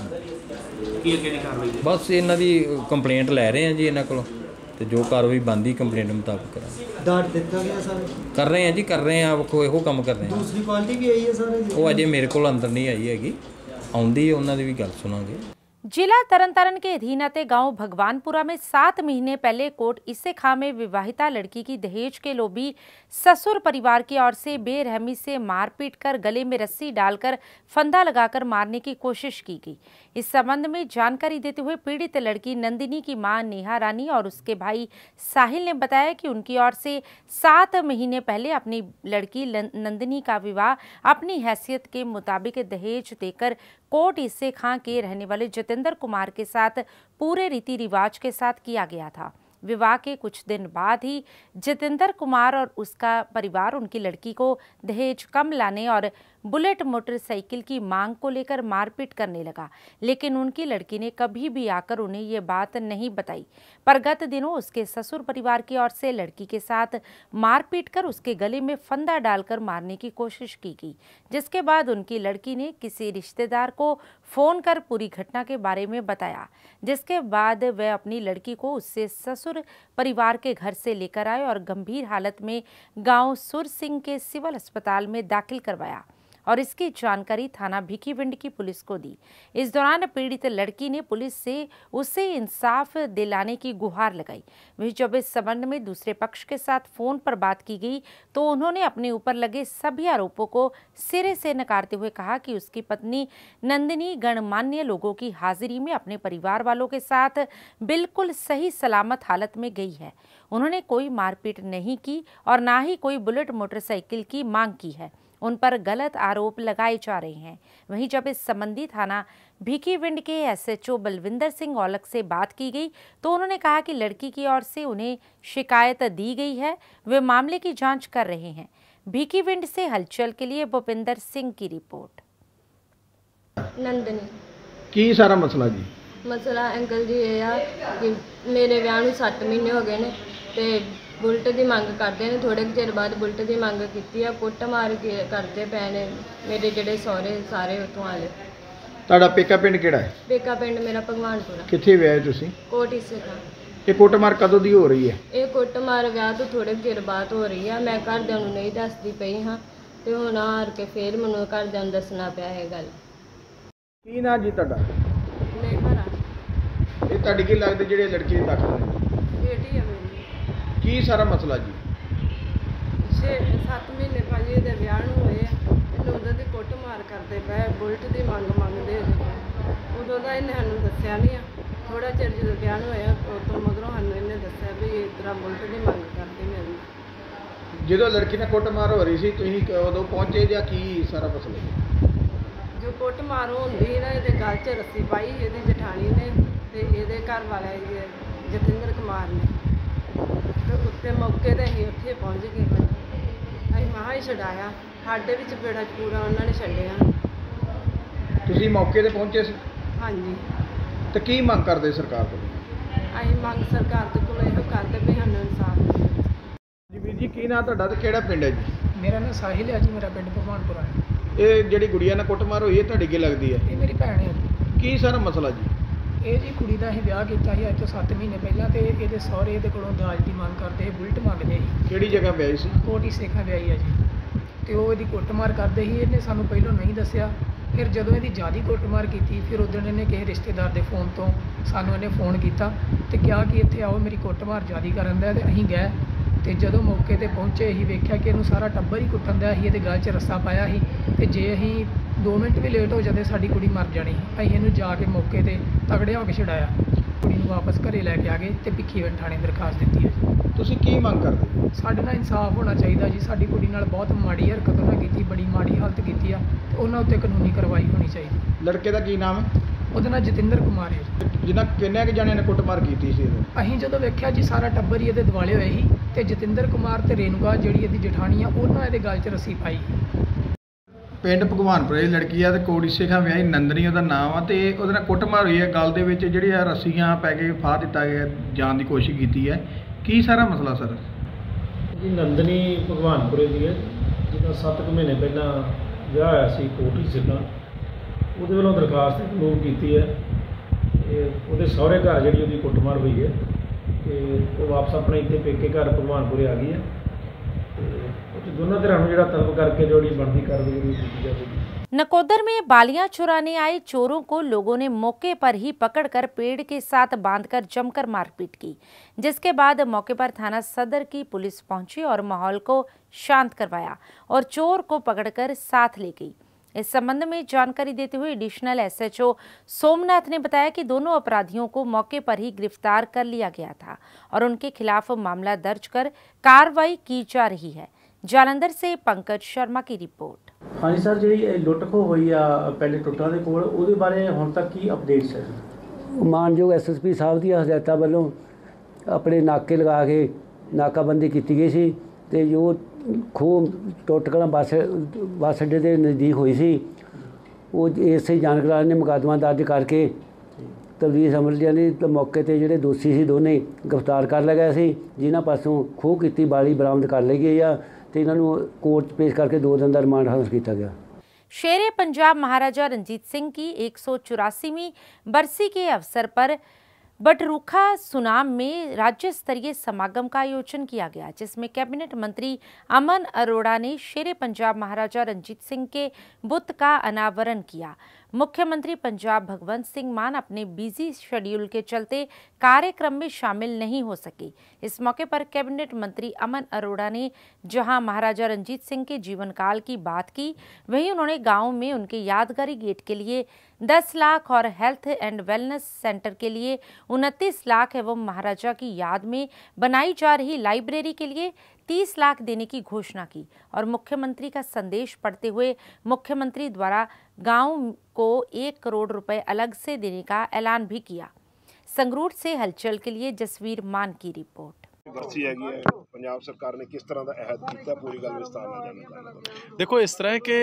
ਕੀ ਅੱਗੇ ਦੀ ਕਾਰਵਾਈ? ਬਸ ਇਹਨਾਂ ਦੀ ਕੰਪਲੇਂਟ ਲੈ ਰਹੇ ਹਾਂ ਜੀ ਇਹਨਾਂ ਕੋਲੋਂ, ਤੇ ਜੋ ਕਾਰਵਾਈ ਬਣਦੀ ਕੰਪਲੇਂਟ ਮੁਤਾਬਕ ਕਰਾਂਗੇ। ਡਾਟ ਦਿੱਤਾ ਗਿਆ ਸਰ? ਕਰ ਰਹੇ ਹਾਂ ਜੀ, ਕਰ ਰਹੇ ਹਾਂ, ਵੇਖੋ ਇਹੋ ਕੰਮ ਕਰ ਰਹੇ ਹਾਂ। ਦੂਸਰੀ ਪਾਰਟੀ ਵੀ ਆਈ ਹੈ ਸਰ? ਉਹ ਅਜੇ ਮੇਰੇ ਕੋਲ ਅੰਦਰ ਨਹੀਂ ਆਈ ਹੈਗੀ, ਆਉਂਦੀ है, ਉਹਨਾਂ ਦੀ ਵੀ ਗੱਲ ਸੁਣਾਂਗੇ। जिला तरनतारण के अधीन आते गांव भगवानपुरा में 7 महीने पहले कोट इससे खां में विवाहिता लड़की की दहेज के लोभी ससुर परिवार की ओर से बेरहमी से मारपीट कर गले में रस्सी डालकर फंदा लगाकर मारने की कोशिश की गई। इस संबंध में जानकारी देते हुए पीड़ित लड़की नंदिनी की मां नेहा रानी और उसके भाई साहिल ने बताया कि उनकी ओर से 7 महीने पहले अपनी लड़की नंदिनी का विवाह अपनी हैसियत के मुताबिक दहेज देकर कोट इससे खां के रहने वाले जितेंद्र कुमार के साथ पूरे रीति रिवाज के साथ किया गया था। विवाह के कुछ दिन बाद ही जितेंद्र कुमार और उसका परिवार उनकी लड़की को दहेज कम लाने और बुलेट मोटरसाइकिल की मांग को लेकर मारपीट करने लगा, लेकिन उनकी लड़की ने कभी भी आकर उन्हें ये बात नहीं बताई। पर गत दिनों उसके ससुर परिवार की ओर से लड़की के साथ मारपीट कर उसके गले में फंदा डालकर मारने की कोशिश की गई, जिसके बाद उनकी लड़की ने किसी रिश्तेदार को फोन कर पूरी घटना के बारे में बताया, जिसके बाद वह अपनी लड़की को उससे ससुर परिवार के घर से लेकर आए और गंभीर हालत में गांव सुर सिंह के सिविल अस्पताल में दाखिल करवाया और इसकी जानकारी थाना भिखीविंड की पुलिस को दी। इस दौरान पीड़ित लड़की ने पुलिस से उसे इंसाफ दिलाने की गुहार लगाई। वहीं जब इस संबंध में दूसरे पक्ष के साथ फोन पर बात की गई तो उन्होंने अपने ऊपर लगे सभी आरोपों को सिरे से नकारते हुए कहा कि उसकी पत्नी नंदिनी गणमान्य लोगों की हाजिरी में अपने परिवार वालों के साथ बिल्कुल सही सलामत हालत में गई है। उन्होंने कोई मारपीट नहीं की और ना ही कोई बुलेट मोटरसाइकिल की मांग की है। उन पर गलत आरोप लगाए जा रहे हैं। वहीं जब इस संबंधी थाना भिखीविंड के एसएचओ बलविंदर सिंह औलख से बात की गई तो उन्होंने कहा कि लड़की की ओर से उन्हें शिकायत दी गई है, वे मामले की जांच कर रहे हैं। भिखीविंड से हलचल के लिए भूपिंदर सिंह की रिपोर्ट। नंदनी ਕੀ ਸਾਰਾ ਮਸਲਾ ਜੀ? ਮਸਲਾ ਅੰਕਲ ਜੀ ਇਹ ਆ ਕਿ ਮੇਰੇ ਵਿਆਹ ਨੂੰ 7 ਮਹੀਨੇ ਹੋ ਗਏ ਨੇ ਤੇ ਬੁਲਟ ਦੀ ਮੰਗ ਕਰਦੇ ਨੇ। ਥੋੜੇ ਚਿਰ ਬਾਅਦ ਬੁਲਟ ਦੀ ਮੰਗ ਕੀਤੀ ਆ, ਕੁੱਟ ਮਾਰ ਕੇ ਕਰਦੇ ਪਏ ਨੇ। ਮੇਰੇ ਜਿਹੜੇ ਸਹੁਰੇ ਸਾਰੇ ਉੱਥੋਂ ਆਲੇ। ਤੁਹਾਡਾ ਪੇਕਾ ਪਿੰਡ ਕਿਹੜਾ ਹੈ? ਪੇਕਾ ਪਿੰਡ ਮੇਰਾ ਭਗਵਾਨਪੁਰਾ। ਕਿੱਥੇ ਵਿਆਹੇ ਤੁਸੀਂ? ਕੋਟ ਇਸੇ ਦਾ। ਇਹ ਕੁੱਟਮਾਰ ਕਦੋਂ ਦੀ ਹੋ ਰਹੀ ਹੈ? ਇਹ ਕੁੱਟਮਾਰ ਵਿਆਹ ਤੋਂ ਥੋੜੇ ਚਿਰ ਬਾਅਦ ਹੋ ਰਹੀ ਆ। ਮੈਂ ਘਰਦਿਆਂ ਨੂੰ ਨਹੀਂ ਦੱਸਦੀ ਪਈ ਹਾਂ ਤੇ ਹੁਣ ਹਾਰ ਕੇ ਫੇਰ ਮੈਨੂੰ ਘਰਦਿਆਂ ਨੂੰ ਦੱਸਣਾ ਪਿਆ ਇਹ ਗੱਲ। ਕੀ ਨਾਂ ਜੀ ਤੁਹਾਡਾ? ਨੇਹਾ ਰਾਣੀ। ਇਹ ਤੁਹਾਡੀ ਕੀ ਲੱਗਦੇ ਜਿਹੜੇ ਲੜਕੀ ਦੇ ਦਾਖਲ ਨੇ? ਬੇਟੀ ਆ ਮੇਰੀ। ਕੀ ਸਾਰਾ ਮਸਲਾ ਜੀ? 7 ਮਹੀਨੇ ਭਾਜੀ ਇਹਦੇ ਵਿਆਹ ਨੂੰ ਹੋਏ ਆ। ਇਹਨੂੰ ਉਦੋਂ ਦੀ ਕੁੱਟ ਮਾਰ ਕਰਦੇ ਪਏ, ਬੁਲਟ ਦੀ ਮੰਗ ਮੰਗਦੇ ਉਦੋਂ ਦਾ ਇਹਨੇ ਸਾਨੂੰ ਦੱਸਿਆ ਨਹੀਂ ਆ। ਥੋੜਾ ਚਿਰ ਜਦੋਂ ਵਿਆਹ ਨੂੰ ਹੋਇਆ ਉਦੋਂ ਮਗਰੋਂ ਸਾਨੂੰ ਇਹਨੇ ਦੱਸਿਆ ਵੀ ਇਸ ਤਰ੍ਹਾਂ ਬੁਲਟ ਦੀ ਮੰਗ ਕਰਦੇ ਮੇਰੀ। ਜਦੋਂ ਲੜਕੀ ਨਾਲ ਕੁੱਟਮਾਰ ਹੋ ਰਹੀ ਸੀ ਤੁਸੀਂ ਉਦੋਂ ਪਹੁੰਚੇ ਜਾਂ ਕੀ ਸਾਰਾ ਮਸਲਾ ਜੀ? ਜੋ ਕੁੱਟ ਮਾਰ ਹੁੰਦੀ ਸੀ ਨਾ ਇਹਦੇ ਗਲ 'ਚ ਰੱਸੀ ਪਾਈ ਇਹਦੀ ਜਠਾਣੀ ਨੇ ਤੇ ਇਹਦੇ ਘਰ ਵਾਲਾ ਜਤਿੰਦਰ ਕੁਮਾਰ ਨੇ। ਤੇ ਉੱਤੇ ਮੌਕੇ 'ਤੇ ਅਸੀਂ ਉੱਥੇ ਪਹੁੰਚ ਗਏ। ਅਸੀਂ ਮਹਾਂ ਹੀ ਛਡਾਇਆ, ਸਾਡੇ ਵਿੱਚ ਬੇੜਾ ਪੂਰਾ ਉਹਨਾਂ ਨੇ ਛੱਡਿਆ। ਤੁਸੀਂ ਮੌਕੇ 'ਤੇ ਪਹੁੰਚੇ ਸੀ? ਹਾਂਜੀ। ਤੇ ਕੀ ਮੰਗ ਕਰਦੇ ਸਰਕਾਰ ਕੋਲ? ਅਸੀਂ ਮੰਗ ਸਰਕਾਰ ਦੇ ਕੋਲ ਇਹੋ ਕਰਦੇ ਵੀ ਸਾਨੂੰ ਇਨਸਾਫ ਮਿਲੇ। ਜੀ ਵੀਰ ਜੀ ਕੀ ਨਾਂ ਤੁਹਾਡਾ ਤੇ ਕਿਹੜਾ ਪਿੰਡ ਹੈ ਜੀ? ਮੇਰਾ ਨਾਮ ਸਾਹਿਲ ਹੈ ਜੀ, ਮੇਰਾ ਪਿੰਡ ਭਗਵਾਨਪੁਰਾ ਹੈ। ਇਹ ਜਿਹੜੀ ਗੁੜੀਆ ਨਾਲ ਕੁੱਟਮਾਰ ਹੋਈ ਹੈ ਤੁਹਾਡੀ ਕੀ ਲੱਗਦੀ ਹੈ? ਇਹ ਮੇਰੀ ਭੈਣ ਹੈ ਜੀ। ਕੀ ਸਾਰਾ ਮਸਲਾ ਜੀ? ਇਹ ਜੀ ਕੁੜੀ ਦਾ ਅਸੀਂ ਵਿਆਹ ਕੀਤਾ ਸੀ ਅੱਜ ਤੋਂ 7 ਮਹੀਨੇ ਪਹਿਲਾਂ ਤੇ ਇਹਦੇ ਸਹੁਰੇ ਇਹਦੇ ਕੋਲੋਂ ਦਾਜ ਦੀ ਮੰਗ ਕਰਦੇ, ਬੁਲਟ ਮੰਗਦੇ ਸੀ। ਕਿਹੜੀ ਜਗ੍ਹਾ ਵਿਆਹੀ ਸੀ? ਕੋਟੀ ਸੇਖਾਂ ਵਿਆਹੀ ਹੈ ਜੀ। ਤੇ ਉਹ ਇਹਦੀ ਕੁੱਟਮਾਰ ਕਰਦੇ ਸੀ। ਇਹਨੇ ਸਾਨੂੰ ਪਹਿਲਾਂ ਨਹੀਂ ਦੱਸਿਆ। ਫਿਰ ਜਦੋਂ ਇਹਦੀ ਜ਼ਿਆਦਾ ਕੁੱਟਮਾਰ ਕੀਤੀ ਫਿਰ ਉਦੋਂ ਇਹਨੇ ਕਿਸੇ ਰਿਸ਼ਤੇਦਾਰ ਦੇ ਫੋਨ ਤੋਂ ਸਾਨੂੰ ਇਹਨੇ ਫੋਨ ਕੀਤਾ ਤੇ ਕਿਹਾ ਕਿ ਇੱਥੇ ਆਓ, ਮੇਰੀ ਕੁੱਟਮਾਰ ਜ਼ਿਆਦਾ ਕਰਨ ਦਾ। ਤੇ ਅਸੀਂ ਗਏ ਤੇ ਜਦੋਂ ਮੌਕੇ 'ਤੇ ਪਹੁੰਚੇ ਅਸੀਂ ਵੇਖਿਆ ਕਿ ਇਹਨੂੰ ਸਾਰਾ ਟੱਬਰ ਹੀ ਕੁੱਟਣ ਦਿਆ ਸੀ। ਇਹਦੇ ਗਲ 'ਚ ਰੱਸਾ ਪਾਇਆ ਸੀ ਤੇ ਜੇ ਅਸੀਂ 2 ਮਿੰਟ ਵੀ ਲੇਟ ਹੋ ਜਾਂਦੇ ਸਾਡੀ ਕੁੜੀ ਮਰ ਜਾਣੀ। ਅਸੀਂ ਇਹਨੂੰ ਜਾ ਕੇ ਮੌਕੇ 'ਤੇ ਤਗੜਿਆ ਹੋ ਕੇ ਛਡਾਇਆ। ਕੁੜੀ ਨੂੰ ਵਾਪਸ ਘਰੇ ਲੈ ਕੇ ਆ ਗਏ ਤੇ ਭਿੱਖੀਵਿੰਡ ਥਾਣੇ ਦਰਖਾਸਤ ਦਿੱਤੀ ਹੈ ਜੀ। ਤੁਸੀਂ ਕੀ ਮੰਗ ਕਰਦੇ? ਸਾਡੇ ਨਾਲ ਇਨਸਾਫ ਹੋਣਾ ਚਾਹੀਦਾ ਜੀ। ਸਾਡੀ ਕੁੜੀ ਨਾਲ ਬਹੁਤ ਮਾੜੀ ਹਰਕਤ ਉਹਨਾਂ ਕੀਤੀ, ਬੜੀ ਮਾੜੀ ਹਾਲਤ ਕੀਤੀ ਆ ਤੇ ਉਹਨਾਂ ਉੱਤੇ ਕਾਨੂੰਨੀ ਕਾਰਵਾਈ ਹੋਣੀ ਚਾਹੀਦੀ। ਲੜਕੇ ਦਾ ਕੀ ਨਾਮ ਹੈ? ਉਹਦਾ ਨਾਂ ਜਤਿੰਦਰ ਕੁਮਾਰ ਹੈ। ਜਿਨ੍ਹਾਂ ਕਿੰਨੇ ਕੁ ਜਾਣਿਆਂ ਨੇ ਕੁੱਟਮਾਰ ਕੀਤੀ ਸੀ? ਅਸੀਂ ਜਦੋਂ ਵੇਖਿਆ ਜੀ ਸਾਰਾ ਟੱਬਰ ਹੀ ਇਹਦੇ ਦਿਵਾਲੇ ਹੋਏ ਸੀ ਤੇ ਜਤਿੰਦਰ ਕੁਮਾਰ ਤੇ ਰੇਨੂਗਾ ਜਿਹੜੀ ਇਹਦੀ ਜਠਾਣੀ ਆ ਉਹਨਾਂ ਇਹਦੇ ਗਲ 'ਚ ਰੱਸੀ ਪਾਈ। ਪਿੰਡ ਭਗਵਾਨਪੁਰੇ ਦੀ ਲੜਕੀ ਆ ਤੇ ਕੋੜੀ ਸੇਖਾਂ ਵਿਆਹੀ ਨੰਦਨੀ ਉਹਦਾ ਨਾਮ ਆ ਤੇ ਉਹਦੇ ਨਾਲ ਕੁੱਟਮਾਰ ਹੋਈ ਹੈ। ਗਲ ਦੇ ਵਿੱਚ ਜਿਹੜੀ ਆ ਰੱਸੀਆਂ ਪੈ ਕੇ ਫਾਹ ਦਿੱਤਾ ਗਿਆ, ਜਾਣ ਦੀ ਕੋਸ਼ਿਸ਼ ਕੀਤੀ ਹੈ। ਕੀ ਸਾਰਾ ਮਸਲਾ ਸਰ? ਜੀ ਨੰਦਨੀ ਭਗਵਾਨਪੁਰੇ ਦੀ ਹੈ, ਜਿਹਦਾ 7 ਮਹੀਨੇ ਪਹਿਲਾਂ ਵਿਆਹ ਹੋਇਆ ਸੀ ਕੋਟੀ ਸੇਖਾਂ। ਉਹਦੇ ਵੱਲੋਂ ਦਰਖਾਸਤ ਕਬੂਲ ਕੀਤੀ ਹੈ ਤੇ ਉਹਦੇ ਸਹੁਰੇ ਘਰ ਜਿਹੜੀ ਉਹਦੀ ਕੁੱਟਮਾਰ ਹੋਈ ਹੈ ਤੇ ਉਹ ਵਾਪਸ ਆਪਣੇ ਇੱਥੇ ਪੇਕੇ ਘਰ ਭਗਵਾਨਪੁਰੇ ਆ गई है। दोनों तरह ਜਿਹੜਾ ਤਲਬ ਕਰਕੇ ਜਿਹੜੀ ਬਣਦੀ ਕਾਰਵਾਈ ਕੀਤੀ ਜਾਵੇਗੀ। नकोदर में बालियां चुराने आए चोरों को लोगों ने मौके पर ही पकड़कर पेड़ के साथ बांधकर जमकर मारपीट की, जिसके बाद मौके पर थाना सदर की पुलिस पहुंची और माहौल को शांत करवाया और चोर को पकड़कर साथ ले गई। इस संबंध में जानकारी देते हुए एडिशनल SHO सोमनाथ ने बताया कि दोनों अपराधियों को मौके पर ही गिरफ्तार कर लिया गया था और उनके खिलाफ मामला दर्ज कर कार्रवाई की जा रही है। जालंधर से पंकज शर्मा की रिपोर्ट। हाँ जी सर, जी लुट खो हुई आ पहले टुट्टा के कोल, ਉਹਦੇ ਬਾਰੇ ਹੁਣ ਤੱਕ ਕੀ ਅਪਡੇਟਸ ਹੈ? ਮਾਨਯੋਗ SSP ਸਾਹਿਬ ਦੀ ਹਦਾਇਤਾਂ ਵੱਲੋਂ ਆਪਣੇ ਨਾਕੇ ਲਗਾ ਕੇ ਨਾਕਾਬੰਦੀ ਕੀਤੀ ਗਈ ਸੀ ਤੇ ਜੋ ਖੋਹ ਟੁੱਟ ਕਲਾਂ ਬੱਸ ਅੱਡੇ ਦੇ ਨਜ਼ਦੀਕ ਹੋਈ ਸੀ, ਉਹ ਇਸੇ ਜਾਣਕਾਰੀ ਨੇ ਮੁਕੱਦਮਾ ਦਰਜ ਕਰਕੇ ਤਬਦੀਲ ਸਮਝਿਆ ਨੇ ਤੇ ਮੌਕੇ ਤੇ ਜਿਹੜੇ ਦੋਸ਼ੀ ਸੀ ਦੋਨੇ ਗ੍ਰਿਫਤਾਰ ਕਰ ਲਿਆ ਗਿਆ ਸੀ, ਜਿਨ੍ਹਾਂ ਪਾਸੋਂ ਖੋਹ ਕੀਤੀ ਬਾਲੀ ਬਰਾਮਦ ਕਰ ਲਈ ਗਈ ਆ ਤੇ ਇਹਨਾਂ ਨੂੰ कोर्ट पेश करके 2 दिन का रिमांड हासिल किया गया। शेरे पंजाब महाराजा रणजीत सिंह की 184वीं बरसी के अवसर पर बटरूखा सुनाम में राज्य स्तरीय समागम का आयोजन किया गया, जिसमें कैबिनेट मंत्री अमन अरोड़ा ने शेरे पंजाब महाराजा रणजीत सिंह के बुत का अनावरण किया। मुख्यमंत्री पंजाब भगवंत सिंह मान अपने बिजी शेड्यूल के चलते कार्यक्रम में शामिल नहीं हो सके। इस मौके पर कैबिनेट मंत्री अमन अरोड़ा ने जहां महाराजा रणजीत सिंह के जीवन काल की बात की, वहीं उन्होंने गांव में उनके यादगारी गेट के लिए 10 लाख और हेल्थ एंड वेलनेस सेंटर के लिए 29 लाख एवं महाराजा की याद में बनाई जा रही लाइब्रेरी के लिए 30 लाख देने की घोषणा की और मुख्यमंत्री का संदेश पढ़ते हुए मुख्यमंत्री द्वारा गांव को 1 करोड़ रुपए अलग से देने का ऐलान भी किया। संगरूर से हलचल के लिए जसवीर मान की रिपोर्ट। बरसी हैगी है, पंजाब सरकार ने किस तरह का अहद किया, पूरी गल विस्तार नाल जानना चाहता। देखो इस तरह के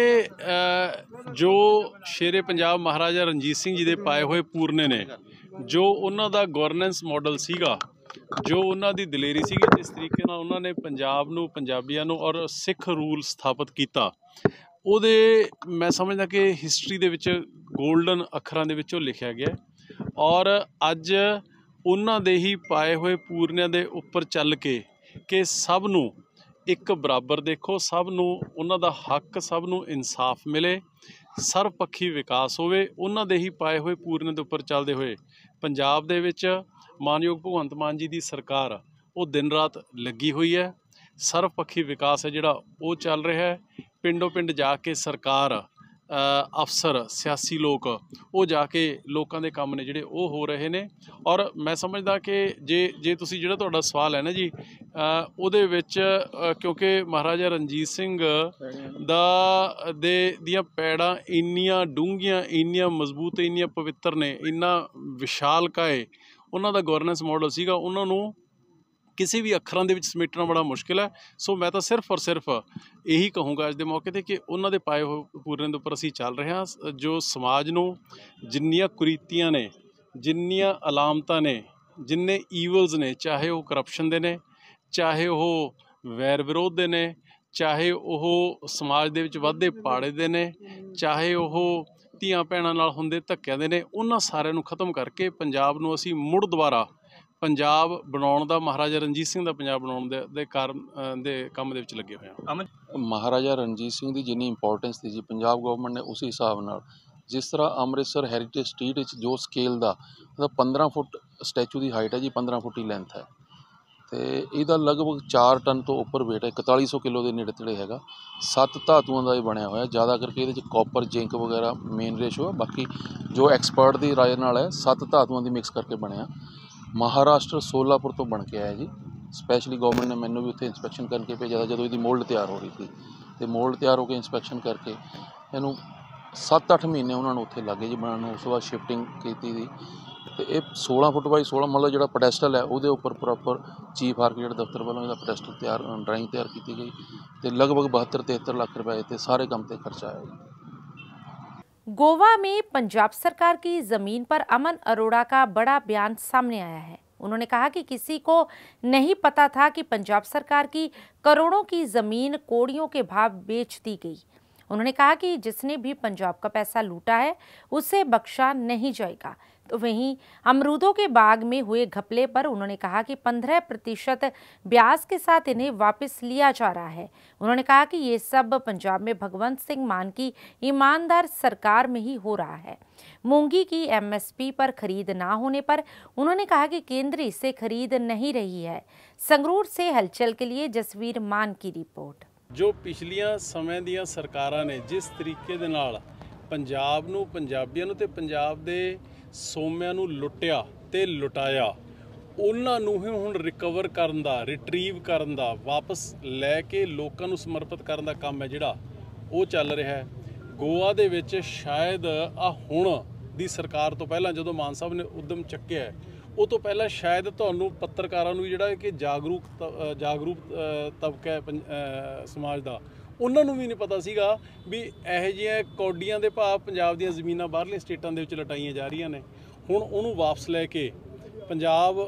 जो शेरे पंजाब महाराजा रणजीत सिंह जी दे पाए हुए पूरने ने, जो उन्हों का गवर्नेंस मॉडल सीगा, जो उन्हों की दलेरी सी, जिस तरीके नाल उन्होंने पंजाब नूं, पंजाबियां नूं और सिख रूल स्थापित किया, ਉਹਦੇ मैं समझदा कि हिस्टरी ਦੇ ਵਿੱਚ गोल्डन ਅੱਖਰਾਂ ਦੇ ਵਿੱਚੋਂ ਲਿਖਿਆ ਗਿਆ ਔਰ ਅੱਜ ਉਹਨਾਂ ਦੇ ਹੀ ਪਾਏ ਹੋਏ ਪੂਰਨਿਆਂ ਦੇ ਉੱਪਰ ਚੱਲ ਕੇ ਕਿ ਸਭ ਨੂੰ ਇੱਕ ਬਰਾਬਰ ਦੇਖੋ, ਸਭ ਨੂੰ ਉਹਨਾਂ ਦਾ ਹੱਕ, ਸਭ ਨੂੰ ਇਨਸਾਫ ਮਿਲੇ, ਸਰਵਪੱਖੀ ਵਿਕਾਸ ਹੋਵੇ, ਉਹਨਾਂ ਦੇ ਹੀ ਪਾਏ ਹੋਏ ਪੂਰਨਿਆਂ ਦੇ ਉੱਪਰ ਚੱਲਦੇ ਹੋਏ ਪੰਜਾਬ ਦੇ ਵਿੱਚ ਮਾਨਯੋਗ ਭਗਵੰਤ ਮਾਨ ਜੀ ਦੀ ਸਰਕਾਰ ਉਹ ਦਿਨ ਰਾਤ ਲੱਗੀ ਹੋਈ ਹੈ। ਸਰਵਪੱਖੀ ਵਿਕਾਸ ਹੈ ਜਿਹੜਾ ਉਹ ਚੱਲ ਰਿਹਾ ਹੈ। ਪਿੰਡੋਂ ਪਿੰਡ ਜਾ ਕੇ ਸਰਕਾਰ ਅਫਸਰ ਸਿਆਸੀ ਲੋਕ ਉਹ ਜਾ ਕੇ ਲੋਕਾਂ ਦੇ ਕੰਮ ਨੇ ਜਿਹੜੇ ਉਹ ਹੋ ਰਹੇ ਨੇ ਔਰ ਮੈਂ ਸਮਝਦਾ ਕਿ ਜੇ ਤੁਸੀਂ ਜਿਹੜਾ ਤੁਹਾਡਾ ਸਵਾਲ ਹੈ ਨਾ ਜੀ ਉਹਦੇ ਵਿੱਚ ਕਿਉਂਕਿ ਮਹਾਰਾਜਾ ਰਣਜੀਤ ਸਿੰਘ ਦੀਆਂ ਪੈੜਾਂ ਇੰਨੀਆਂ ਡੂੰਘੀਆਂ, ਇੰਨੀਆਂ ਮਜ਼ਬੂਤ, ਇੰਨੀਆਂ ਪਵਿੱਤਰ ਨੇ, ਇੰਨਾ ਵਿਸ਼ਾਲਕਾਏ ਉਹਨਾਂ ਦਾ ਗਵਰਨੈਂਸ ਮਾਡਲ ਸੀਗਾ, ਉਹਨਾਂ ਨੂੰ किसी भी अखरां दे विच समेटना बड़ा मुश्किल है। सो मैं तो सिर्फ और सिर्फ यही कहूँगा अज दे मौके ते कि उन्हां दे पाए होए पूरने दे उपर असीं चल रहे हां। जो समाज नूं जिन्नियां कुरीतियां ने, जिन्नियां अलामतां ने, जिन्ने ईवल्स ने, चाहे वो करप्शन दे ने, चाहे वो वैर विरोध दे ने, चाहे वो समाज दे विच वाधे पाड़े दे ने, चाहे वो ਧੀਆਂ ਭੈਣਾਂ ਨਾਲ ਹੁੰਦੇ ਧੱਕਿਆਂ ਦੇ ਨੇ, ਉਹਨਾਂ ਸਾਰਿਆਂ ਨੂੰ ਖਤਮ ਕਰਕੇ ਪੰਜਾਬ ਨੂੰ ਅਸੀਂ ਮੁੜ ਦੁਬਾਰਾ ਪੰਜਾਬ ਬਣਾਉਣ ਦਾ, ਮਹਾਰਾਜਾ ਰਣਜੀਤ ਸਿੰਘ ਦਾ ਪੰਜਾਬ ਬਣਾਉਣ ਦੇ ਕਾਰਨ ਦੇ ਕੰਮ ਦੇ ਵਿੱਚ ਲੱਗੇ ਹੋਏ ਹਾਂ। ਮਹਾਰਾਜਾ ਰਣਜੀਤ ਸਿੰਘ ਦੀ ਜਿੰਨੀ ਇੰਪੋਰਟੈਂਸ ਸੀ ਜੀ ਪੰਜਾਬ ਗਵਰਨਮੈਂਟ ਨੇ ਉਸੇ ਹਿਸਾਬ ਨਾਲ, ਜਿਸ ਤਰ੍ਹਾਂ ਅੰਮ੍ਰਿਤਸਰ ਹੈਰੀਟੇਜ ਸਟਰੀਟ ਵਿੱਚ ਜੋ ਸਕੇਲ ਦਾ ਉਹਦਾ 15 ਫੁੱਟ ਸਟੈਚੂ ਦੀ ਹਾਈਟ ਹੈ ਜੀ, 15 ਫੁੱਟ ਹੀ ਲੈਂਥ ਹੈ ਤੇ ਇਹਦਾ ਲਗਭਗ 4 ਟਨ ਤੋਂ ਉੱਪਰ ਵੇਟ ਹੈ, 4100 ਕਿਲੋ ਦੇ ਨੇੜੇ ਤੇੜੇ ਹੈਗਾ। 7 ਧਾਤੂਆਂ ਦਾ ਇਹ ਬਣਿਆ ਹੋਇਆ, ਜ਼ਿਆਦਾ ਕਰਕੇ ਇਹਦੇ 'ਚ ਕਾਪਰ, ਜ਼ਿੰਕ ਵਗੈਰਾ ਮੇਨ ਰੇਸ਼ੋ ਹੈ, ਬਾਕੀ ਜੋ ਐਕਸਪਰਟ ਦੀ ਰਾਏ ਨਾਲ ਹੈ 7 ਧਾਤੂਆਂ ਦੀ ਮਿਕਸ ਕਰਕੇ ਬਣਿਆ। ਮਹਾਰਾਸ਼ਟਰ ਸੋਲਾਪੁਰ ਤੋਂ ਬਣ ਕੇ ਆਇਆ ਜੀ, ਸਪੈਸ਼ਲੀ ਗਵਰਨਮੈਂਟ ਨੇ ਮੈਨੂੰ ਵੀ ਉੱਥੇ ਇੰਸਪੈਕਸ਼ਨ ਕਰਕੇ ਭੇਜਿਆ ਜਦੋਂ ਇਹਦੀ ਮੋਲਡ ਤਿਆਰ ਹੋ ਰਹੀ ਸੀ ਤੇ ਮੋਲਡ ਤਿਆਰ ਹੋ ਕੇ ਇੰਸਪੈਕਸ਼ਨ ਕਰਕੇ ਇਹਨੂੰ 7-8 ਮਹੀਨੇ ਉਹਨਾਂ ਨੂੰ ਉੱਥੇ ਲੱਗੇ ਜੀ ਬਣਾਉਣ ਨੂੰ। ਉਸ ਤੋਂ ਬਾਅਦ ਸ਼ਿਫਟਿੰਗ ਕੀਤੀ ਸੀ ਤੇ ਇਹ 16 ਫੁੱਟ ਬਾਈ 16 ਮਤਲਬ ਜਿਹੜਾ ਪੈਡੈਸਟਲ ਹੈ ਉਹਦੇ ਉੱਪਰ ਪ੍ਰੋਪਰ ਚੀਫ ਆਰਕੀਟੈਕਟ ਦਫ਼ਤਰ ਵੱਲੋਂ ਇਹਦਾ ਪੈਡੈਸਟਲ ਤਿਆਰ ਡਰਾਇੰਗ ਤਿਆਰ ਕੀਤੀ ਗਈ ਤੇ ਲਗਭਗ 72-73 ਲੱਖ ਰੁਪਏ ਤੇ ਸਾਰੇ ਕੰਮ ਤੇ ਖਰਚਾ ਆਇਆ ਜੀ। गोवा में पंजाब सरकार की जमीन पर अमन अरोड़ा का बड़ा बयान सामने आया है। उन्होंने कहा कि किसी को नहीं पता था कि पंजाब सरकार की करोड़ों की जमीन कौड़ियों के भाव बेच दी गई। उन्होंने कहा कि जिसने भी पंजाब का पैसा लूटा है उसे बख्शा नहीं जाएगा। तो वहीं अमरूदों के बाग में हुए घपले पर उन्होंने कहा कि 15% ब्याज के साथ इन्हें वापस लिया जा रहा है। उन्होंने कहा कि ये सब पंजाब में भगवंत सिंह मान की ईमानदार सरकार में ही हो रहा है। मूंगी की MSP पर खरीद ना होने पर उन्होंने कहा कि केंद्र इसे खरीद नहीं रही है। संगरूर से हलचल के लिए जसवीर मान की रिपोर्ट। जो पिछलियां समय ਦੀਆਂ ਸਰਕਾਰਾਂ ਨੇ ਜਿਸ ਤਰੀਕੇ ਦੇ ਨਾਲ ਪੰਜਾਬ ਨੂੰ, ਪੰਜਾਬੀਆਂ ਨੂੰ ਤੇ ਪੰਜਾਬ ਦੇ ਸੋਮਿਆਂ ਨੂੰ ਲੁੱਟਿਆ ਤੇ ਲੁਟਾਇਆ, ਉਹਨਾਂ ਨੂੰ ਹੀ ਹੁਣ ਰਿਕਵਰ ਕਰਨ ਦਾ, ਰਿਟਰੀਵ ਕਰਨ ਦਾ, ਵਾਪਸ ਲੈ ਕੇ ਲੋਕਾਂ ਨੂੰ ਸਮਰਪਿਤ ਕਰਨ ਦਾ ਕੰਮ ਹੈ ਜਿਹੜਾ ਉਹ ਚੱਲ ਰਿਹਾ ਹੈ। ਗੋਆ ਦੇ ਵਿੱਚ ਸ਼ਾਇਦ ਆ ਹੁਣ ਦੀ ਸਰਕਾਰ ਤੋਂ ਪਹਿਲਾਂ ਜਦੋਂ ਮਾਨ ਸਾਹਿਬ ਨੇ ਉਦਮ ਚੱਕਿਆ ਉਹ ਤੋਂ ਪਹਿਲਾਂ ਸ਼ਾਇਦ ਤੁਹਾਨੂੰ ਪੱਤਰਕਾਰਾਂ ਨੂੰ ਜਿਹੜਾ ਕਿ ਜਾਗਰੂਕ ਤਬਕਾ ਹੈ ਸਮਾਜ ਦਾ, ਉਹਨਾਂ ਨੂੰ ਵੀ ਨਹੀਂ ਪਤਾ ਸੀਗਾ ਵੀ ਇਹੋ ਜਿਹੀਆਂ ਕੌਡੀਆਂ ਦੇ ਭਾਅ ਪੰਜਾਬ ਦੀਆਂ ਜ਼ਮੀਨਾਂ ਬਾਹਰਲੀਆਂ ਸਟੇਟਾਂ ਦੇ ਵਿੱਚ ਲਟਾਈਆਂ ਜਾ ਰਹੀਆਂ ਨੇ। ਹੁਣ ਉਹਨੂੰ ਵਾਪਸ ਲੈ ਕੇ ਪੰਜਾਬ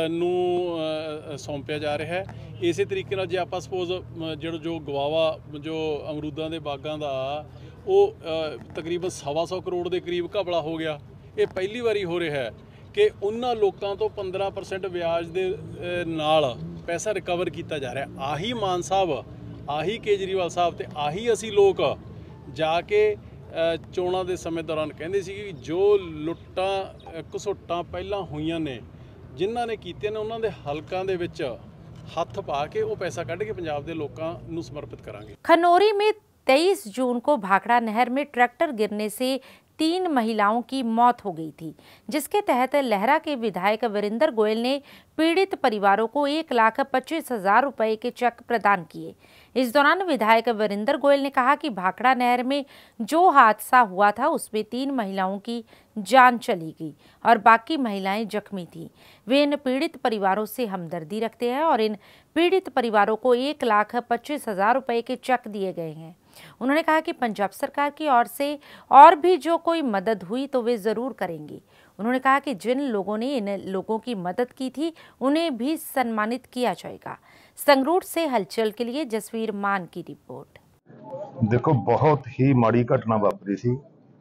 ਨੂੰ ਸੌਂਪਿਆ ਜਾ ਰਿਹਾ ਹੈ। ਇਸੇ ਤਰੀਕੇ ਨਾਲ ਜੇ ਆਪਾਂ ਸਪੋਜ਼ ਜੋ ਗਵਾਵਾ ਜੋ ਅਮਰੂਦਾਂ ਦੇ ਬਾਗਾਂ ਦਾ ਉਹ ਤਕਰੀਬਨ 125 ਕਰੋੜ ਦੇ ਕਰੀਬ ਘਪਲਾ ਹੋ ਗਿਆ। ਇਹ ਪਹਿਲੀ ਵਾਰੀ ਹੋ ਰਿਹਾ ਹੈ ਕਿ ਉਹਨਾਂ ਲੋਕਾਂ ਤੋਂ 15% ਵਿਆਜ ਦੇ ਨਾਲ ਪੈਸਾ ਰਿਕਵਰ ਕੀਤਾ ਜਾ ਰਿਹਾ। ਆਹੀ ਮਾਨ ਸਾਹਿਬ, ਆਹੀ ਕੇਜਰੀਵਾਲ ਸਾਹਿਬ ਤੇ ਆਹੀ ਅਸੀਂ ਲੋਕ ਜਾ ਕੇ ਚੋਣਾਂ ਦੇ ਸਮੇਂ ਦੌਰਾਨ ਕਹਿੰਦੇ ਸੀ ਕਿ ਜੋ ਲੁੱਟਾਂ ਘਸੁੱਟਾਂ ਪਹਿਲਾਂ ਹੋਈਆਂ ਨੇ, ਜਿਨ੍ਹਾਂ ਨੇ ਕੀਤੀਆਂ ਨੇ, ਉਹਨਾਂ ਦੇ ਹਲਕਾਂ ਦੇ ਵਿੱਚ ਹੱਥ ਪਾ ਕੇ ਉਹ ਪੈਸਾ ਕੱਢ ਕੇ ਪੰਜਾਬ ਦੇ ਲੋਕਾਂ ਨੂੰ ਸਮਰਪਿਤ ਕਰਾਂਗੇ। खनौरी में 23 जून को भाखड़ा नहर में ट्रैक्टर गिरने से 3 महिलाओं की मौत हो गई थी, जिसके तहत लहरा के विधायक वीरेंद्र गोयल ने पीड़ित परिवारों को 1,25,000 रुपए के चेक प्रदान किए। इस दौरान विधायक वीरेंद्र गोयल ने कहा कि भाखड़ा नहर में जो हादसा हुआ था उसमें 3 महिलाओं की जान चली गई और बाकी महिलाएं जख्मी थी। वे इन पीड़ित परिवारों से हमदर्दी रखते हैं और इन पीड़ित परिवारों को 1,25,000 रुपए के चेक दिए गए हैं। उन्होंने कहा कि पंजाब सरकार की ओर से और भी जो कोई मदद हुई तो वे जरूर करेंगे। उन्होंने कहा कि जिन लोगों ने इन लोगों की मदद की थी उन्हें भी सम्मानित किया जाएगा। संगरूर से हलचल के लिए जसवीर मान की रिपोर्ट। देखो, बहुत ही माड़ी घटना वापरी सी।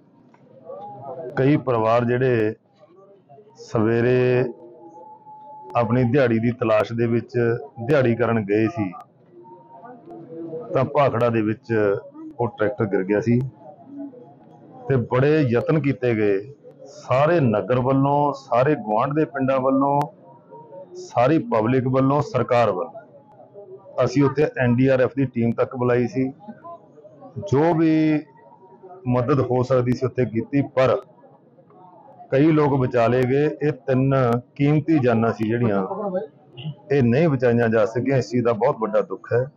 कई परिवार जिहड़े सवेरे अपनी दिहाड़ी की तलाश दे विच दिहाड़ी करन गए सी ਤਾਂ ਭਾਖੜਾ ਦੇ ਵਿੱਚ ਉਹ ਟਰੈਕਟਰ ਗਿਰ ਗਿਆ ਸੀ ਤੇ ਬੜੇ ਯਤਨ ਕੀਤੇ ਗਏ ਸਾਰੇ ਨਗਰ ਵੱਲੋਂ, ਸਾਰੇ ਗੁਆਂਢ ਦੇ ਪਿੰਡਾਂ ਵੱਲੋਂ, ਸਾਰੀ ਪਬਲਿਕ ਵੱਲੋਂ, ਸਰਕਾਰ ਵੱਲੋਂ। ਅਸੀਂ ਉੱਥੇ NDRF ਦੀ ਟੀਮ ਤੱਕ ਬੁਲਾਈ ਸੀ, ਜੋ ਵੀ ਮਦਦ ਹੋ ਸਕਦੀ ਸੀ ਉੱਥੇ ਕੀਤੀ, ਪਰ ਕਈ ਲੋਕ ਬਚਾ ਲਏ ਗਏ। ਇਹ 3 ਕੀਮਤੀ ਜਾਨਾਂ ਸੀ ਜਿਹੜੀਆਂ ਇਹ ਨਹੀਂ ਬਚਾਈਆਂ ਜਾ ਸਕੀਆਂ। ਇਸ ਚੀਜ਼ ਦਾ ਬਹੁਤ ਵੱਡਾ ਦੁੱਖ ਹੈ।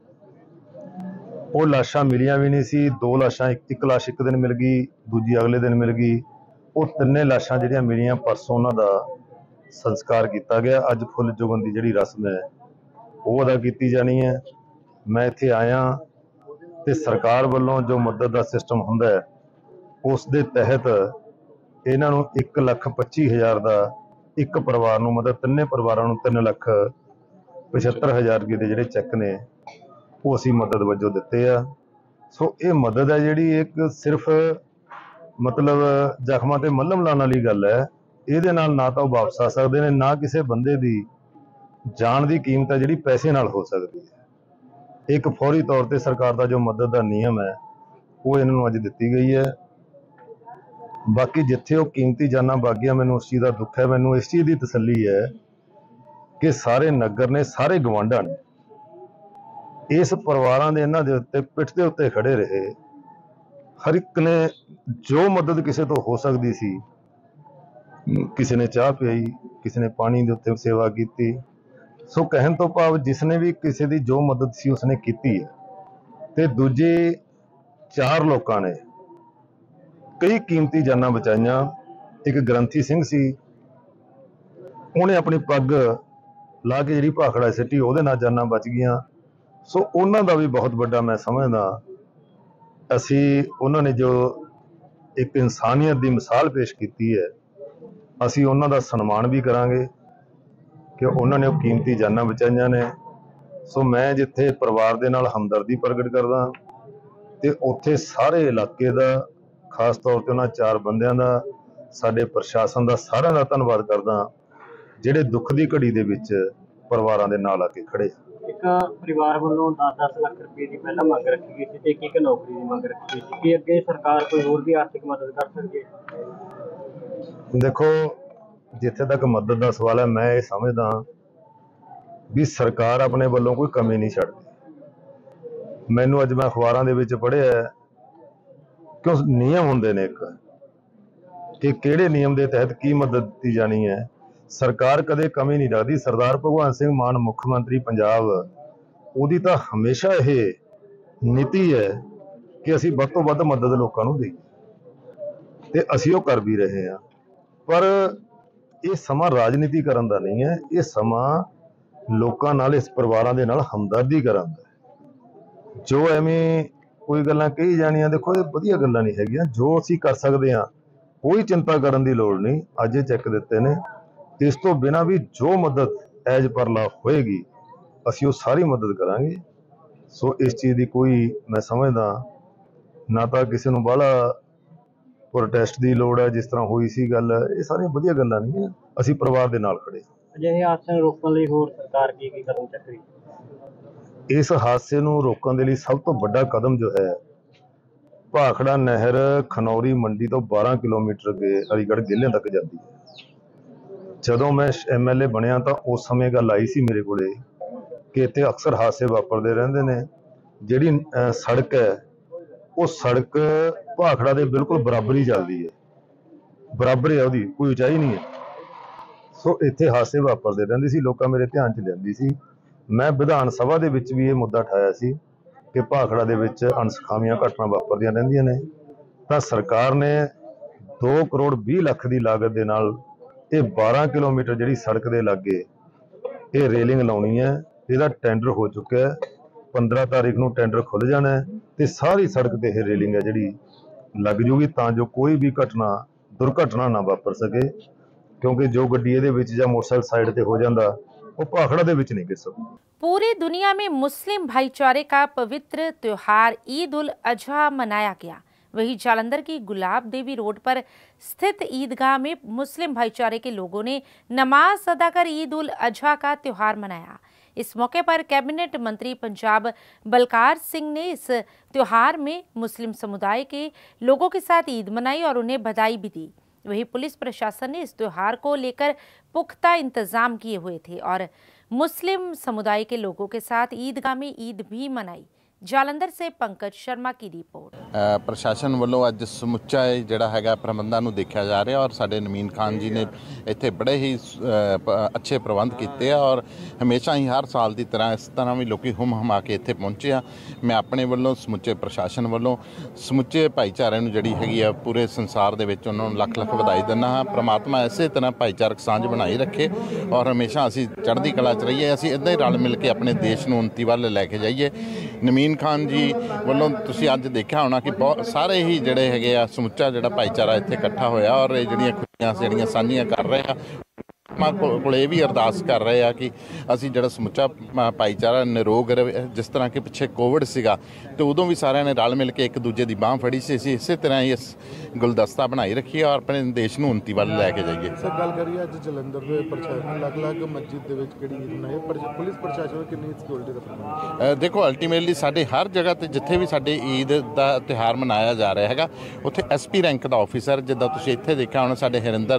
ਉਹ ਲਾਸ਼ਾਂ ਮਿਲੀਆਂ ਵੀ ਨਹੀਂ ਸੀ। 2 ਲਾਸ਼ਾਂ, ਇੱਕ ਲਾਸ਼ ਇੱਕ ਦਿਨ ਮਿਲ ਗਈ, ਦੂਜੀ ਅਗਲੇ ਦਿਨ ਮਿਲ ਗਈ। ਉਹ 3 ਲਾਸ਼ਾਂ ਜਿਹੜੀਆਂ ਮਿਲੀਆਂ ਪਰਸੋਂ ਉਹਨਾਂ ਦਾ ਸੰਸਕਾਰ ਕੀਤਾ ਗਿਆ। ਅੱਜ ਫੁੱਲ ਚੁਗਣ ਦੀ ਜਿਹੜੀ ਰਸਮ ਹੈ ਉਹ ਅਦਾ ਕੀਤੀ ਜਾਣੀ ਹੈ। ਮੈਂ ਇੱਥੇ ਆਇਆ ਤੇ ਸਰਕਾਰ ਵੱਲੋਂ ਜੋ ਮਦਦ ਦਾ ਸਿਸਟਮ ਹੁੰਦਾ ਹੈ ਉਸ ਦੇ ਤਹਿਤ ਇਹਨਾਂ ਨੂੰ 1,25,000 ਦਾ ਇੱਕ ਪਰਿਵਾਰ ਨੂੰ, ਮਤਲਬ 3 ਪਰਿਵਾਰਾਂ ਨੂੰ 3,75,000 ਰੁਪਏ ਦੇ ਜਿਹੜੇ ਚੈੱਕ ਨੇ ਉਹ ਅਸੀਂ ਮਦਦ ਵਜੋਂ ਦਿੱਤੇ ਆ। ਸੋ ਇਹ ਮਦਦ ਹੈ ਜਿਹੜੀ ਇੱਕ ਸਿਰਫ ਮਤਲਬ ਜ਼ਖਮਾਂ ਤੇ ਮੱਲਮ ਲਾਉਣ ਵਾਲੀ ਗੱਲ ਹੈ। ਇਹਦੇ ਨਾਲ ਨਾ ਤਾਂ ਉਹ ਵਾਪਸ ਆ ਸਕਦੇ ਨੇ, ਨਾ ਕਿਸੇ ਬੰਦੇ ਦੀ ਜਾਨ ਦੀ ਕੀਮਤ ਹੈ ਜਿਹੜੀ ਪੈਸੇ ਨਾਲ ਹੋ ਸਕਦੀ ਹੈ। ਇੱਕ ਫੌਰੀ ਤੌਰ ਤੇ ਸਰਕਾਰ ਦਾ ਜੋ ਮਦਦ ਦਾ ਨਿਯਮ ਹੈ ਉਹ ਇਹਨਾਂ ਨੂੰ ਅੱਜ ਦਿੱਤੀ ਗਈ ਹੈ। ਬਾਕੀ ਜਿੱਥੇ ਉਹ ਕੀਮਤੀ ਜਾਨਾਂ ਵਗ ਗਈਆਂ, ਮੈਨੂੰ ਉਸ ਚੀਜ਼ ਦਾ ਦੁੱਖ ਹੈ। ਮੈਨੂੰ ਇਸ ਚੀਜ਼ ਦੀ ਤਸੱਲੀ ਹੈ ਕਿ ਸਾਰੇ ਨਗਰ ਨੇ, ਸਾਰੇ ਗਵਾਂਢਾਂ ਨੇ ਇਸ ਪਰਿਵਾਰਾਂ ਦੇ ਇਹਨਾਂ ਦੇ ਉੱਤੇ ਪਿੱਠ ਦੇ ਉੱਤੇ ਖੜੇ ਰਹੇ। ਹਰ ਇੱਕ ਨੇ ਜੋ ਮਦਦ ਕਿਸੇ ਤੋਂ ਹੋ ਸਕਦੀ ਸੀ, ਕਿਸੇ ਨੇ ਚਾਹ ਪਿਆਈ, ਕਿਸੇ ਨੇ ਪਾਣੀ ਦੇ ਉੱਤੇ ਸੇਵਾ ਕੀਤੀ। ਸੋ ਕਹਿਣ ਤੋਂ ਭਾਵ ਜਿਸਨੇ ਵੀ ਕਿਸੇ ਦੀ ਜੋ ਮਦਦ ਸੀ ਉਸਨੇ ਕੀਤੀ ਹੈ। ਤੇ ਦੂਜੇ 4 ਲੋਕਾਂ ਨੇ ਕਈ ਕੀਮਤੀ ਜਾਨਾਂ ਬਚਾਈਆਂ। ਇੱਕ ਗ੍ਰੰਥੀ ਸਿੰਘ ਸੀ, ਉਹਨੇ ਆਪਣੀ ਪੱਗ ਲਾ ਕੇ ਜਿਹੜੀ ਭਾਖੜਾ ਸਿੱਟੀ, ਉਹਦੇ ਨਾਲ ਜਾਨਾਂ ਬਚ ਗਈਆਂ। ਸੋ ਉਹਨਾਂ ਦਾ ਵੀ ਬਹੁਤ ਵੱਡਾ ਮੈਂ ਸਮਝਦਾ, ਅਸੀਂ ਉਹਨਾਂ ਨੇ ਜੋ ਇੱਕ ਇਨਸਾਨੀਅਤ ਦੀ ਮਿਸਾਲ ਪੇਸ਼ ਕੀਤੀ ਹੈ, ਅਸੀਂ ਉਹਨਾਂ ਦਾ ਸਨਮਾਨ ਵੀ ਕਰਾਂਗੇ ਕਿ ਉਹਨਾਂ ਨੇ ਉਹ ਕੀਮਤੀ ਜਾਨਾਂ ਬਚਾਈਆਂ ਨੇ। ਸੋ ਮੈਂ ਜਿੱਥੇ ਪਰਿਵਾਰ ਦੇ ਨਾਲ ਹਮਦਰਦੀ ਪ੍ਰਗਟ ਕਰਦਾ ਤੇ ਉੱਥੇ ਸਾਰੇ ਇਲਾਕੇ ਦਾ, ਖਾਸ ਤੌਰ ਤੇ ਉਹਨਾਂ 4 ਬੰਦਿਆਂ ਦਾ, ਸਾਡੇ ਪ੍ਰਸ਼ਾਸਨ ਦਾ, ਸਾਰਿਆਂ ਦਾ ਧੰਨਵਾਦ ਕਰਦਾ ਜਿਹੜੇ ਦੁੱਖ ਦੀ ਘੜੀ ਦੇ ਵਿੱਚ ਪਰਿਵਾਰਾਂ ਦੇ ਨਾਲ ਆ ਕੇ ਖੜੇ। ਇੱਕ ਪਰਿਵਾਰ ਵੱਲੋਂ 10-10 ਲੱਖ ਰੁਪਏ ਦੀ ਪਹਿਲਾਂ ਮੰਗ ਰੱਖੀ ਗਈ ਸੀ ਤੇ ਇੱਕ ਨੌਕਰੀ ਦੀ ਮੰਗ ਰੱਖੀ ਗਈ ਸੀ ਕਿ ਅੱਗੇ ਸਰਕਾਰ ਕੋਈ ਹੋਰ ਵੀ ਆਰਥਿਕ ਮਦਦ ਕਰ ਸਕਦੀ ਹੈ? ਦੇਖੋ, ਜਿੱਥੇ ਤੱਕ ਮਦਦ ਦਾ ਸਵਾਲ ਹੈ, ਮੈਂ ਇਹ ਸਮਝਦਾ ਵੀ ਸਰਕਾਰ ਆਪਣੇ ਵੱਲੋਂ ਕੋਈ ਕਮੀ ਨਹੀਂ ਛੱਡਦੀ। ਮੈਨੂੰ ਅੱਜ ਮੈਂ ਅਖਬਾਰਾਂ ਦੇ ਵਿੱਚ ਪੜ੍ਹਿਆ ਕਿ ਉਸ ਨਿਯਮ ਹੁੰਦੇ ਨੇ ਇੱਕ, ਕਿ ਕਿਹੜੇ ਨਿਯਮ ਦੇ ਤਹਿਤ ਕੀ ਮਦਦ ਦਿੱਤੀ ਜਾਣੀ ਹੈ। ਸਰਕਾਰ ਕਦੇ ਕਮੀ ਨਹੀਂ ਰੱਖਦੀ। ਸਰਦਾਰ ਭਗਵੰਤ ਸਿੰਘ ਮਾਨ ਮੁੱਖ ਮੰਤਰੀ ਪੰਜਾਬ, ਉਹਦੀ ਤਾਂ ਹਮੇਸ਼ਾ ਇਹ ਨੀਤੀ ਹੈ ਕਿ ਅਸੀਂ ਵੱਧ ਤੋਂ ਵੱਧ ਮਦਦ ਲੋਕਾਂ ਨੂੰ ਦੇਈਏ ਤੇ ਅਸੀਂ ਉਹ ਕਰ ਵੀ ਰਹੇ ਹਾਂ। ਪਰ ਇਹ ਸਮਾਂ ਰਾਜਨੀਤੀ ਕਰਨ ਦਾ ਨਹੀਂ ਹੈ, ਇਹ ਸਮਾਂ ਲੋਕਾਂ ਨਾਲ, ਇਸ ਪਰਿਵਾਰਾਂ ਦੇ ਨਾਲ ਹਮਦਰਦੀ ਕਰਨ ਦਾ। ਜੋ ਐਵੇਂ ਕੋਈ ਗੱਲਾਂ ਕਹੀ ਜਾਣੀਆਂ, ਦੇਖੋ ਇਹ ਵਧੀਆ ਗੱਲਾਂ ਨਹੀਂ ਹੈਗੀਆਂ। ਜੋ ਅਸੀਂ ਕਰ ਸਕਦੇ ਹਾਂ, ਕੋਈ ਚਿੰਤਾ ਕਰਨ ਦੀ ਲੋੜ ਨਹੀਂ। ਅੱਜ ਇਹ ਚੈੱਕ ਦਿੱਤੇ ਨੇ, ਇਸ ਤੋਂ ਬਿਨਾਂ ਵੀ ਜੋ ਮਦਦ ਐਜ ਪਰ ਲਾ ਹੋਏਗੀ ਅਸੀਂ ਉਹ ਸਾਰੀ ਮਦਦ ਕਰਾਂਗੇ। ਸੋ ਇਸ ਚੀਜ਼ ਦੀ ਕੋਈ, ਮੈਂ ਸਮਝਦਾ ਨਾ ਤਾਂ ਕਿਸੇ ਨੂੰ ਬਾਹਲਾ ਪ੍ਰੋਟੈਸਟ ਦੀ ਲੋੜ ਹੈ ਜਿਸ ਤਰ੍ਹਾਂ ਹੋਈ ਸੀ ਗੱਲ। ਇਹ ਸਾਰੀਆਂ ਵਧੀਆ ਗੱਲਾਂ ਨਹੀਂ ਹੈ, ਅਸੀਂ ਪਰਿਵਾਰ ਦੇ ਨਾਲ ਖੜੇ। ਅਜਿਹੇ ਹਾਦਸੇ ਨੂੰ ਰੋਕਣ ਲਈ ਹੋਰ ਸਰਕਾਰ ਕੀ ਕਦਮ ਚੱਕ ਰਹੀ ਹੈ? ਇਸ ਹਾਦਸੇ ਨੂੰ ਰੋਕਣ ਦੇ ਲਈ ਸਭ ਤੋਂ ਵੱਡਾ ਕਦਮ ਜੋ ਹੈ, ਭਾਖੜਾ ਨਹਿਰ ਖਨੌਰੀ ਮੰਡੀ ਤੋਂ 12 ਕਿਲੋਮੀਟਰ ਅੱਗੇ ਅਲੀਗੜ੍ਹ ਜ਼ਿਲ੍ਹੇ ਤੱਕ ਜਾਂਦੀ ਹੈ। ਜਦੋਂ ਮੈਂ MLA ਬਣਿਆ ਤਾਂ ਉਸ ਸਮੇਂ ਗੱਲ ਆਈ ਸੀ ਮੇਰੇ ਕੋਲੇ ਕਿ ਇੱਥੇ ਅਕਸਰ ਹਾਦਸੇ ਵਾਪਰਦੇ ਰਹਿੰਦੇ ਨੇ। ਜਿਹੜੀ ਸੜਕ ਹੈ, ਉਹ ਸੜਕ ਭਾਖੜਾ ਦੇ ਬਿਲਕੁਲ ਬਰਾਬਰ ਹੀ ਚੱਲਦੀ ਹੈ, ਬਰਾਬਰ ਹੈ, ਉਹਦੀ ਕੋਈ ਉਚਾਈ ਨਹੀਂ ਹੈ। ਸੋ ਇੱਥੇ ਹਾਦਸੇ ਵਾਪਰਦੇ ਰਹਿੰਦੇ ਸੀ, ਲੋਕਾਂ ਮੇਰੇ ਧਿਆਨ 'ਚ ਲਿਆਂਦੀ ਸੀ। ਮੈਂ ਵਿਧਾਨ ਸਭਾ ਦੇ ਵਿੱਚ ਵੀ ਇਹ ਮੁੱਦਾ ਉਠਾਇਆ ਸੀ ਕਿ ਭਾਖੜਾ ਦੇ ਵਿੱਚ ਅਣਸੁਖਾਵੀਆਂ ਘਟਨਾ ਵਾਪਰਦੀਆਂ ਰਹਿੰਦੀਆਂ ਨੇ, ਤਾਂ ਸਰਕਾਰ ਨੇ 2 ਕਰੋੜ 20 ਲੱਖ ਦੀ ਲਾਗਤ ਦੇ ਨਾਲ ਇਹ 12 ਕਿਲੋਮੀਟਰ ਜਿਹੜੀ ਸੜਕ ਦੇ ਲਾਗੇ ਇਹ ਰੇਲਿੰਗ ਲਾਉਣੀ ਹੈ। ਇਹਦਾ ਟੈਂਡਰ ਹੋ ਚੁੱਕਿਆ ਹੈ, 15 ਤਾਰੀਖ ਨੂੰ ਟੈਂਡਰ ਖੁੱਲ੍ਹ ਜਾਣਾ ਹੈ ਤੇ ਸਾਰੀ ਸੜਕ ਤੇ ਇਹ ਰੇਲਿੰਗ ਹੈ ਜਿਹੜੀ ਲੱਗ ਜੂਗੀ, ਤਾਂ ਜੋ ਕੋਈ ਵੀ ਦੁਰਘਟਨਾ ਨਾ ਵਾਪਰ ਸਕੇ। ਕਿਉਂਕਿ ਜੋ ਗੱਡੀ ਇਹਦੇ ਵਿੱਚ ਜਾਂ ਮੋਟਰਸਾਈਕਲ ਸਾਈਡ ਤੇ ਹੋ ਜਾਂਦਾ, वो भाखड़ा दे विच नहीं गिर सकती। पूरी दुनिया में मुस्लिम भाईचारे का पवित्र त्योहार ईद उल अजहा मनाया गया। वहीं जालंधर की गुलाब देवी रोड पर स्थित ईदगाह में मुस्लिम भाईचारे के लोगों ने नमाज अदा कर ईद उल अजहा का त्योहार मनाया। इस मौके पर कैबिनेट मंत्री पंजाब बलकार सिंह ने इस त्योहार में मुस्लिम समुदाय के लोगों के साथ ईद मनाई और उन्हें बधाई भी दी। वहीं पुलिस प्रशासन ने इस त्योहार को लेकर पुख्ता इंतजाम किए हुए थे और मुस्लिम समुदाय के लोगों के साथ ईदगाह में ईद भी मनाई। जालंधर से पंकज शर्मा की रिपोर्ट। प्रशासन वालों अज समुचा जिहड़ा हैगा प्रबंधां नूं देखा जा रहा और साडे नवीन खान जी ने इत्थे बड़े ही अच्छे प्रबंध किए और हमेशा ही हर साल की तरह इस तरह भी लोग हुम हुमा के इत्थे पहुंचे आ। मैं अपने वालों समुचे प्रशासन वालों समुचे भाईचारे नूं जिहड़ी हैगी आ पूरे संसार दे विच उन्हां नूं लख लख वधाई दिंदा हां। परमात्मा इसे तरह भाईचारक सांझ बनाई रखे और हमेशा असीं चढ़दी कला च रहीए, असीं इदां ही रल मिल के अपने देश नूं उन्नति वल लैके जाइए। नवीन खान जी वालों तुसीं अज देखा होना कि बहुत सारे ही जिहड़े हैगे आ समुचा जिहड़ा भाईचारा इत्थे इकट्ठा होया और जिहड़ियां खुशियां जिहड़ियां सांझियां कर रहे हैं। कोल ये भी अरदास कर रहे हैं कि असी जो समुचा भाईचारा निरोग रहे। जिस तरह के पिछे कोविड सीगा तो उदों भी सारे ने रल मिल के एक दूजे की बांह फड़ी सी, इस तरह ही इस गुलदस्ता बनाई रखिए और अपने देश को उन्नति वाल लैके जाइए। सर गल करिए अज जलंधर के प्रशासन अलग-अलग मस्जिद दे विच किहड़ी ईद मनाई, पुलिस प्रशासन कितनी सिक्योरिटी दा प्रबंध? देखो अल्टीमेटली साडे हर जगह ते जिथे भी साडे ईद दा त्यौहार मनाया जा रहा हैगा उत्थे SP रैंक दा ऑफिसर जिद्दां तुसीं इत्थे देखा होना साडे हरिंदर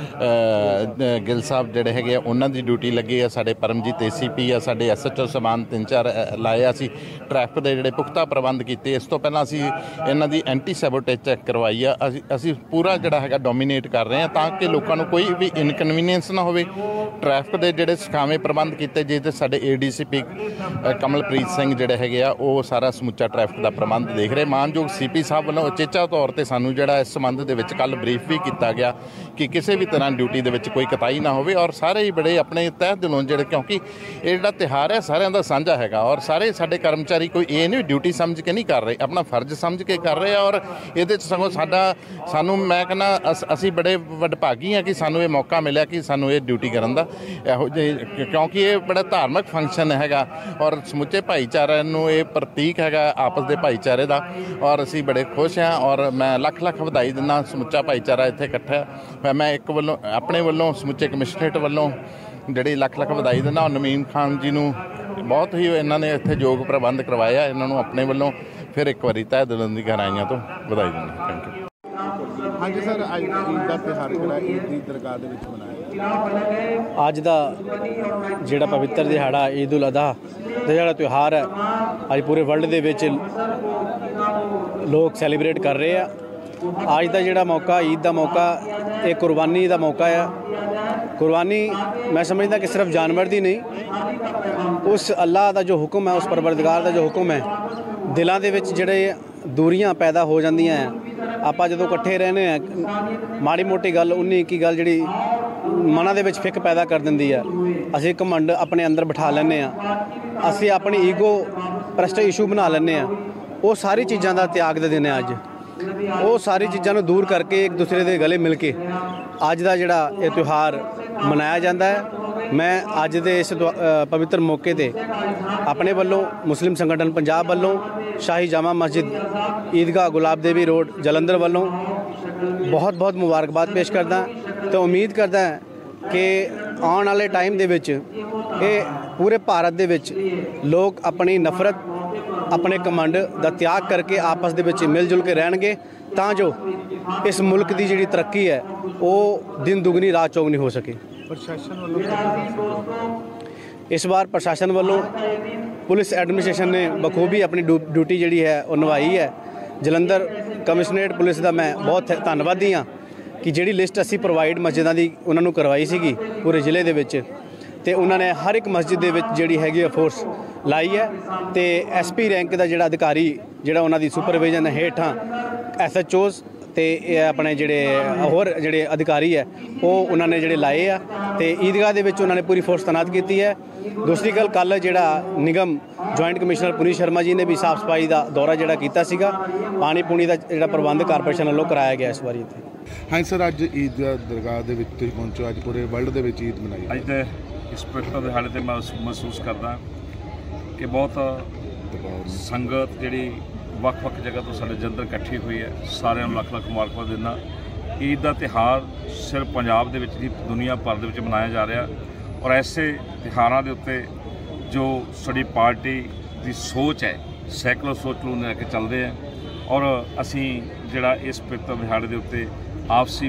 गिल साहब जिहड़े हैगे उन्हां दी ड्यूटी लगी है। साडे परमजीत ACP आ, साडे SHO समान 3-4 लाए। असीं ट्रैफिक दे जिहड़े पुख्ता प्रबंध कीते। इस तो पहलां असीं इन्हां दी एंटी सैबोटेज चैक करवाई आ। असीं पूरा जिहड़ा हैगा डोमीनेट कर रहे हैं ताकि लोकां नूं कोई भी इनकनवीनियंस ना होवे। ट्रैफिक दे जिहड़े सखावे प्रबंध कीते जिहदे साडे ADCP कमलप्रीत सिंह जिहड़े हैगे आ वो सारा समुचा ट्रैफिक दा प्रबंध देख रहे। मानयोग CP साहब वालों उचेचा तौर ते सानूं जिहड़ा इस संबंध दे विच कल ब्रीफ भी कीता गया कि किसी भी तरह ड्यूटी दे विच कोई कताई ना ਹੋਵੇ ਔਰ ਸਾਰੇ ਹੀ ਬੜੇ ਆਪਣੇ ਤਹਿ ਦਿਲੋਂ ਜਿਹੜੇ, ਕਿਉਂਕਿ ਇਹ ਜਿਹੜਾ ਤਿਉਹਾਰ ਹੈ ਸਾਰਿਆਂ ਦਾ ਸਾਂਝਾ ਹੈਗਾ ਔਰ ਸਾਰੇ ਸਾਡੇ ਕਰਮਚਾਰੀ ਕੋਈ ਇਹ ਨਹੀਂ ਡਿਊਟੀ ਸਮਝ ਕੇ ਨਹੀਂ ਕਰ ਰਹੇ, ਆਪਣਾ ਫਰਜ਼ ਸਮਝ ਕੇ ਕਰ ਰਹੇ ਆ। ਔਰ ਇਹਦੇ 'ਚ ਸਗੋਂ ਸਾਨੂੰ ਮੈਂ ਕਹਿੰਦਾ ਅਸੀਂ ਬੜੇ ਵਡਭਾਗੀ ਹਾਂ ਕਿ ਸਾਨੂੰ ਇਹ ਮੌਕਾ ਮਿਲਿਆ ਕਿ ਸਾਨੂੰ ਇਹ ਡਿਊਟੀ ਕਰਨ ਦਾ, ਇਹੋ ਜਿਹੇ ਕਿਉਂਕਿ ਇਹ ਬੜਾ ਧਾਰਮਿਕ ਫੰਕਸ਼ਨ ਹੈਗਾ ਔਰ ਸਮੁੱਚੇ ਭਾਈਚਾਰੇ ਨੂੰ ਇਹ ਪ੍ਰਤੀਕ ਹੈਗਾ ਆਪਸ ਦੇ ਭਾਈਚਾਰੇ ਦਾ ਔਰ ਅਸੀਂ ਬੜੇ ਖੁਸ਼ ਹਾਂ। ਔਰ ਮੈਂ ਲੱਖ ਵਧਾਈ ਦਿੰਦਾ, ਸਮੁੱਚਾ ਭਾਈਚਾਰਾ ਇੱਥੇ ਇਕੱਠਾ ਹੈ। ਮੈਂ ਇੱਕ ਵੱਲੋਂ ਆਪਣੇ ਵੱਲੋਂ ਸਮੁੱਚੇ ਕਮਿਸ਼ਨਰੇਟ ਵੱਲੋਂ ਜਿਹੜੀ ਲੱਖ ਵਧਾਈ ਦਿੰਦਾ ਔਰ ਨਵੀਨ ਖਾਨ ਜੀ ਨੂੰ ਬਹੁਤ ਹੀ ਇਹਨਾਂ ਨੇ ਇੱਥੇ ਯੋਗ ਪ੍ਰਬੰਧ ਕਰਵਾਇਆ, ਇਹਨਾਂ ਨੂੰ ਆਪਣੇ ਵੱਲੋਂ ਫਿਰ ਇੱਕ ਵਾਰੀ ਤਹਿ ਦਿਲੋਂ ਦੀ ਗਹਿਰਾਈਆਂ ਤੋਂ ਵਧਾਈ ਦਿੰਦਾ। Thank you. ਹਾਂਜੀ ਸਰ, ਅੱਜ ਈਦ ਦਾ ਤਿਉਹਾਰ ਜਿਹੜਾ ਈਦ ਦੀ ਦਰਗਾਹ ਦੇ ਵਿੱਚ ਮਨਾਇਆ, ਅੱਜ ਦਾ ਜਿਹੜਾ ਪਵਿੱਤਰ ਦਿਹਾੜਾ ਈਦ ਉਲ ਅਜ਼ਹਾ ਦਾ ਜਿਹੜਾ ਤਿਉਹਾਰ ਹੈ ਅੱਜ ਪੂਰੇ ਵਰਲਡ ਦੇ ਵਿੱਚ ਲੋਕ ਸੈਲੀਬ੍ਰੇਟ ਕਰ ਰਹੇ ਆ। ਅੱਜ ਦਾ ਜਿਹੜਾ ਮੌਕਾ, ਈਦ ਦਾ ਮੌਕਾ, ਇਹ ਕੁਰਬਾਨੀ ਦਾ ਮੌਕਾ ਆ। ਕੁਰਬਾਨੀ ਮੈਂ ਸਮਝਦਾ ਕਿ ਸਿਰਫ ਜਾਨਵਰ ਦੀ ਨਹੀਂ, ਉਸ ਅੱਲਾਹ ਦਾ ਜੋ ਹੁਕਮ ਹੈ, ਉਸ ਪਰਵਰਦਗਾਰ ਦਾ ਜੋ ਹੁਕਮ ਹੈ, ਦਿਲਾਂ ਦੇ ਵਿੱਚ ਜਿਹੜੇ ਦੂਰੀਆਂ ਪੈਦਾ ਹੋ ਜਾਂਦੀਆਂ ਆ। ਆਪਾਂ ਜਦੋਂ ਇਕੱਠੇ ਰਹਿੰਦੇ ਆ, ਮਾੜੀ ਮੋਟੀ ਗੱਲ 19-21 ਗੱਲ ਜਿਹੜੀ ਮਨਾਂ ਦੇ ਵਿੱਚ ਫਿੱਕ ਪੈਦਾ ਕਰ ਦਿੰਦੀ ਆ, ਅਸੀਂ ਘਮੰਡ ਆਪਣੇ ਅੰਦਰ ਬਿਠਾ ਲੈਂਦੇ ਆ, ਅਸੀਂ ਆਪਣੀ ਈਗੋ ਪ੍ਰੈਸਟੀਜ ਇਸ਼ੂ ਬਣਾ ਲੈਂਦੇ ਆ। ਉਹ ਸਾਰੀ ਚੀਜ਼ਾਂ ਦਾ ਤਿਆਗ ਦੇ ਦਿਨ ਹੈ ਅੱਜ। ਉਹ ਸਾਰੀ ਚੀਜ਼ਾਂ ਨੂੰ ਦੂਰ ਕਰਕੇ ਇੱਕ ਦੂਸਰੇ ਦੇ ਗਲੇ ਮਿਲ ਕੇ ਅੱਜ ਦਾ ਜਿਹੜਾ ਇਹ ਤਿਉਹਾਰ ਮਨਾਇਆ ਜਾਂਦਾ ਹੈ। ਮੈਂ ਅੱਜ ਦੇ ਇਸ ਪਵਿੱਤਰ ਮੌਕੇ ਤੇ ਆਪਣੇ ਵੱਲੋਂ, ਮੁਸਲਿਮ ਸੰਗਠਨ ਪੰਜਾਬ ਵੱਲੋਂ, ਸ਼ਾਹੀ ਜਾਮਾ ਮਸਜਿਦ ਈਦਗਾਹ ਗੁਲਾਬ ਦੇਵੀ ਰੋਡ ਜਲੰਧਰ ਵੱਲੋਂ ਬਹੁਤ ਮੁਬਾਰਕਬਾਦ ਪੇਸ਼ ਕਰਦਾ ਤੇ ਉਮੀਦ ਕਰਦਾ ਕਿ ਆਉਣ ਵਾਲੇ ਟਾਈਮ ਦੇ ਵਿੱਚ ਇਹ ਪੂਰੇ ਭਾਰਤ ਦੇ ਵਿੱਚ ਲੋਕ ਆਪਣੀ ਨਫ਼ਰਤ, ਆਪਣੇ ਕਮੰਡ ਦਾ ਤਿਆਗ ਕਰਕੇ ਆਪਸ ਦੇ ਵਿੱਚ ਮਿਲ ਜੁਲ ਕੇ ਰਹਿਣਗੇ, ਤਾਂ ਜੋ ਇਸ ਮੁਲਕ ਦੀ ਜਿਹੜੀ ਤਰੱਕੀ ਹੈ ਉਹ ਦਿਨ ਦੁਗਣੀ ਰਾਤ ਚੌਗੁਣੀ ਹੋ ਸਕੇ। ਪ੍ਰਸ਼ਾਸਨ ਵੱਲੋਂ ਇਸ ਵਾਰ ਪ੍ਰਸ਼ਾਸਨ ਵੱਲੋਂ ਪੁਲਿਸ ਐਡਮਿਨਿਸਟ੍ਰੇਸ਼ਨ ਨੇ ਬਖੂਬੀ ਆਪਣੀ ਡਿਊਟੀ ਜਿਹੜੀ ਹੈ ਉਹ ਨਿਭਾਈ ਹੈ। ਜਲੰਧਰ ਕਮਿਸ਼ਨਰੇਟ ਪੁਲਿਸ ਦਾ ਮੈਂ ਬਹੁਤ ਧੰਨਵਾਦੀ ਹਾਂ ਕਿ ਜਿਹੜੀ ਲਿਸਟ ਅਸੀਂ ਪ੍ਰੋਵਾਈਡ ਮਸਜਿਦਾਂ ਦੀ ਉਹਨਾਂ ਨੂੰ ਕਰਵਾਈ ਸੀਗੀ ਪੂਰੇ ਜ਼ਿਲ੍ਹੇ ਦੇ ਵਿੱਚ, ਤੇ ਉਹਨਾਂ ਨੇ ਹਰ ਇੱਕ ਮਸਜਿਦ ਦੇ ਵਿੱਚ ਜਿਹੜੀ ਹੈਗੀ ਆ ਫੋਰਸ ਲਾਈ ਹੈ। ਤੇ ਐਸਪੀ ਰੈਂਕ ਦਾ ਜਿਹੜਾ ਅਧਿਕਾਰੀ, ਜਿਹੜਾ ਉਹਨਾਂ ਦੀ ਸੁਪਰਵਿਜ਼ਨ ਹੇਠਾਂ SHOs ਤੇ ਇਹ ਆਪਣੇ ਜਿਹੜੇ ਹੋਰ ਜਿਹੜੇ ਅਧਿਕਾਰੀ ਹੈ ਉਹ ਉਹਨਾਂ ਨੇ ਜਿਹੜੇ ਲਾਏ ਆ, ਤੇ ਈਦਗਾਹ ਦੇ ਵਿੱਚ ਉਹਨਾਂ ਨੇ ਪੂਰੀ ਫੋਰਸ ਤੈਨਾਤ ਕੀਤੀ ਹੈ। ਦੂਸਰੀ ਗੱਲ, ਕੱਲ੍ਹ ਜਿਹੜਾ ਨਿਗਮ ਜੁਆਇੰਟ ਕਮਿਸ਼ਨਰ ਪੁਨੀਤ ਸ਼ਰਮਾ ਜੀ ਨੇ ਵੀ ਸਾਫ਼ ਸਫਾਈ ਦਾ ਦੌਰਾ ਜਿਹੜਾ ਕੀਤਾ ਸੀਗਾ, ਪਾਣੀ ਪੂਣੀ ਦਾ ਜਿਹੜਾ ਪ੍ਰਬੰਧ ਕਾਰਪੋਰੇਸ਼ਨ ਵੱਲੋਂ ਕਰਾਇਆ ਗਿਆ ਇਸ ਵਾਰੀ ਇੱਥੇ। ਹਾਂਜੀ ਸਰ, ਅੱਜ ਈਦ ਦਾ ਦਰਗਾਹ ਦੇ ਵਿੱਚ ਤੁਸੀਂ ਪਹੁੰਚੋ, ਅੱਜ ਪੂਰੇ ਵਰਲਡ ਦੇ ਵਿੱਚ ਈਦ ਮਨਾਈ। ਅੱਜ ਦੇ ਇਸ ਪਵਿੱਤਰ ਦਿਹਾੜੇ 'ਤੇ ਮੈਂ ਮਹਿਸੂਸ ਕਰਦਾ ਕਿ ਬਹੁਤ ਸੰਗਤ ਜਿਹੜੀ ਵੱਖ-ਵੱਖ ਜਗ੍ਹਾ ਤੋਂ ਸਾਡੇ ਜਲੰਧਰ ਇਕੱਠੀ ਹੋਈ ਹੈ। ਸਾਰਿਆਂ ਨੂੰ ਲੱਖ ਮੁਬਾਰਕਬਾਦ ਦਿੰਦਾ। ਈਦ ਦਾ ਤਿਉਹਾਰ ਸਿਰਫ ਪੰਜਾਬ ਦੇ ਵਿੱਚ ਨਹੀਂ, ਦੁਨੀਆ ਭਰ ਦੇ ਵਿੱਚ ਮਨਾਇਆ ਜਾ ਰਿਹਾ ਔਰ ਐਸੇ ਤਿਉਹਾਰਾਂ ਦੇ ਉੱਤੇ ਜੋ ਸਾਡੀ ਪਾਰਟੀ ਦੀ ਸੋਚ ਹੈ, ਸੈਕੂਲਰ ਸੋਚ ਨੂੰ ਲੈ ਕੇ ਚੱਲਦੇ ਹੈ ਔਰ ਅਸੀਂ ਜਿਹੜਾ ਇਸ ਪਵਿੱਤਰ ਦਿਹਾੜੇ ਦੇ ਉੱਤੇ ਆਪਸੀ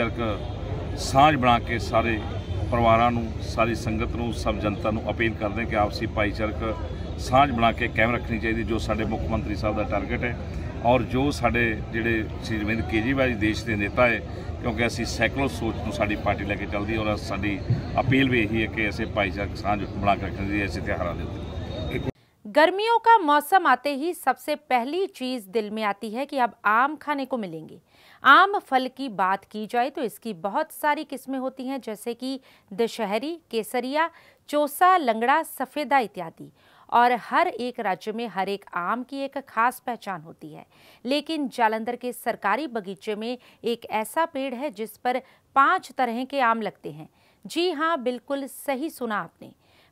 ਭਾਈਚਾਰਕ ਸਾਂਝ ਬਣਾ ਕੇ ਸਾਰੇ ਪਰਿਵਾਰਾਂ ਨੂੰ, ਸਾਰੀ ਸੰਗਤ ਨੂੰ, ਸਭ ਜਨਤਾ ਨੂੰ ਅਪੀਲ ਕਰਦੇ ਕਿ ਆਪਸੀ ਭਾਈਚਾਰਕ ਸਾਂਝ ਬਣਾ ਕੇ ਕਾਇਮ ਰੱਖਣੀ ਚਾਹੀਦੀ, ਜੋ ਸਾਡੇ ਮੁੱਖ ਮੰਤਰੀ ਸਾਹਿਬ ਦਾ ਟਾਰਗੇਟ ਹੈ ਔਰ ਜੋ ਸਾਡੇ ਜਿਹੜੇ ਸ਼੍ਰੀ ਅਰਵਿੰਦ ਕੇਜਰੀਵਾਲ ਜੀ ਦੇਸ਼ ਦੇ ਨੇਤਾ ਹੈ, ਕਿਉਂਕਿ ਅਸੀਂ ਸੈਕੂਲਰ ਸੋਚ ਨੂੰ ਸਾਡੀ ਪਾਰਟੀ ਲੈ ਕੇ ਚੱਲਦੀ ਔਰ ਸਾਡੀ ਅਪੀਲ ਵੀ ਇਹੀ ਹੈ ਕਿ ਅਸੀਂ ਭਾਈਚਾਰਕ ਸਾਂਝ ਬਣਾ ਕੇ ਰੱਖਣੀ ਚਾਹੀਦੀ ऐसे त्योहारों के ऊपर। गर्मियों का मौसम आते ही सबसे पहली चीज दिल में आती है कि अब आम खाने को मिलेंगे। आम फल की बात की जाए तो इसकी बहुत सारी किस्में होती हैं, जैसे कि दशहरी, केसरिया, चौसा, लंगड़ा, सफ़ेदा इत्यादि। और हर एक राज्य में हर एक आम की एक खास पहचान होती है। लेकिन जालंधर के सरकारी बगीचे में एक ऐसा पेड़ है जिस पर 5 तरह के आम लगते हैं। जी हाँ, बिल्कुल सही सुना आपने,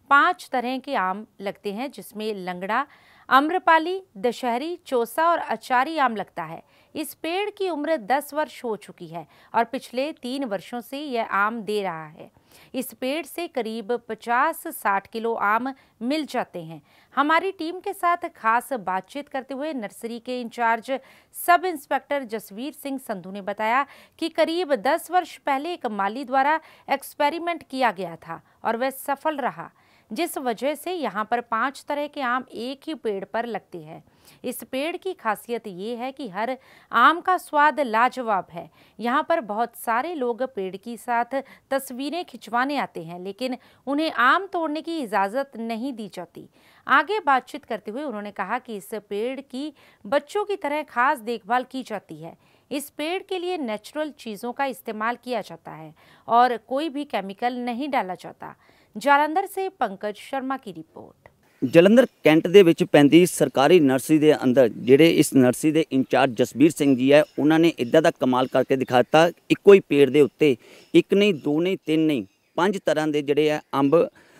5 तरह के आम लगते हैं, जिसमें लंगड़ा, आम्रपाली, दशहरी, चौसा और अचारी आम लगता है। इस पेड़ की उम्र 10 वर्ष हो चुकी है और पिछले 3 वर्षों से यह आम दे रहा है। इस पेड़ से करीब 50-60 किलो आम मिल जाते हैं। हमारी टीम के साथ खास बातचीत करते हुए नर्सरी के in charge sub inspector Jasvir Singh Sandhu ने बताया कि करीब 10 वर्ष पहले एक माली द्वारा एक्सपेरिमेंट किया गया था और वह सफल रहा, जिस वजह से यहाँ पर 5 तरह के आम एक ही पेड़ पर लगते हैं। इस पेड़ की खासियत ये है कि हर आम का स्वाद लाजवाब है। यहाँ पर बहुत सारे लोग पेड़ के साथ तस्वीरें खिंचवाने आते हैं, लेकिन उन्हें आम तोड़ने की इजाज़त नहीं दी जाती। आगे बातचीत करते हुए उन्होंने कहा कि इस पेड़ की बच्चों की तरह खास देखभाल की जाती है। इस पेड़ के लिए नेचुरल चीज़ों का इस्तेमाल किया जाता है और कोई भी केमिकल नहीं डाला जाता। जालंधर से पंकज शर्मा की रिपोर्ट। ਜਲੰਧਰ ਕੈਂਟ ਦੇ ਵਿੱਚ ਪੈਂਦੀ ਸਰਕਾਰੀ ਨਰਸਰੀ ਦੇ ਅੰਦਰ ਜਿਹੜੇ ਇਸ ਨਰਸਰੀ ਦੇ ਇੰਚਾਰਜ ਜਸਬੀਰ ਸਿੰਘ ਜੀ ਹੈ, ਉਹਨਾਂ ਨੇ ਇੱਦਾਂ ਦਾ ਕਮਾਲ ਕਰਕੇ ਦਿਖਾ ਦਿੱਤਾ। ਇੱਕੋ ਹੀ ਪੇੜ ਦੇ ਉੱਤੇ ਇੱਕ ਨਹੀਂ, ਦੋ ਨਹੀਂ, ਤਿੰਨ ਨਹੀਂ, 5 ਤਰ੍ਹਾਂ ਦੇ ਜਿਹੜੇ ਆ ਅੰਬ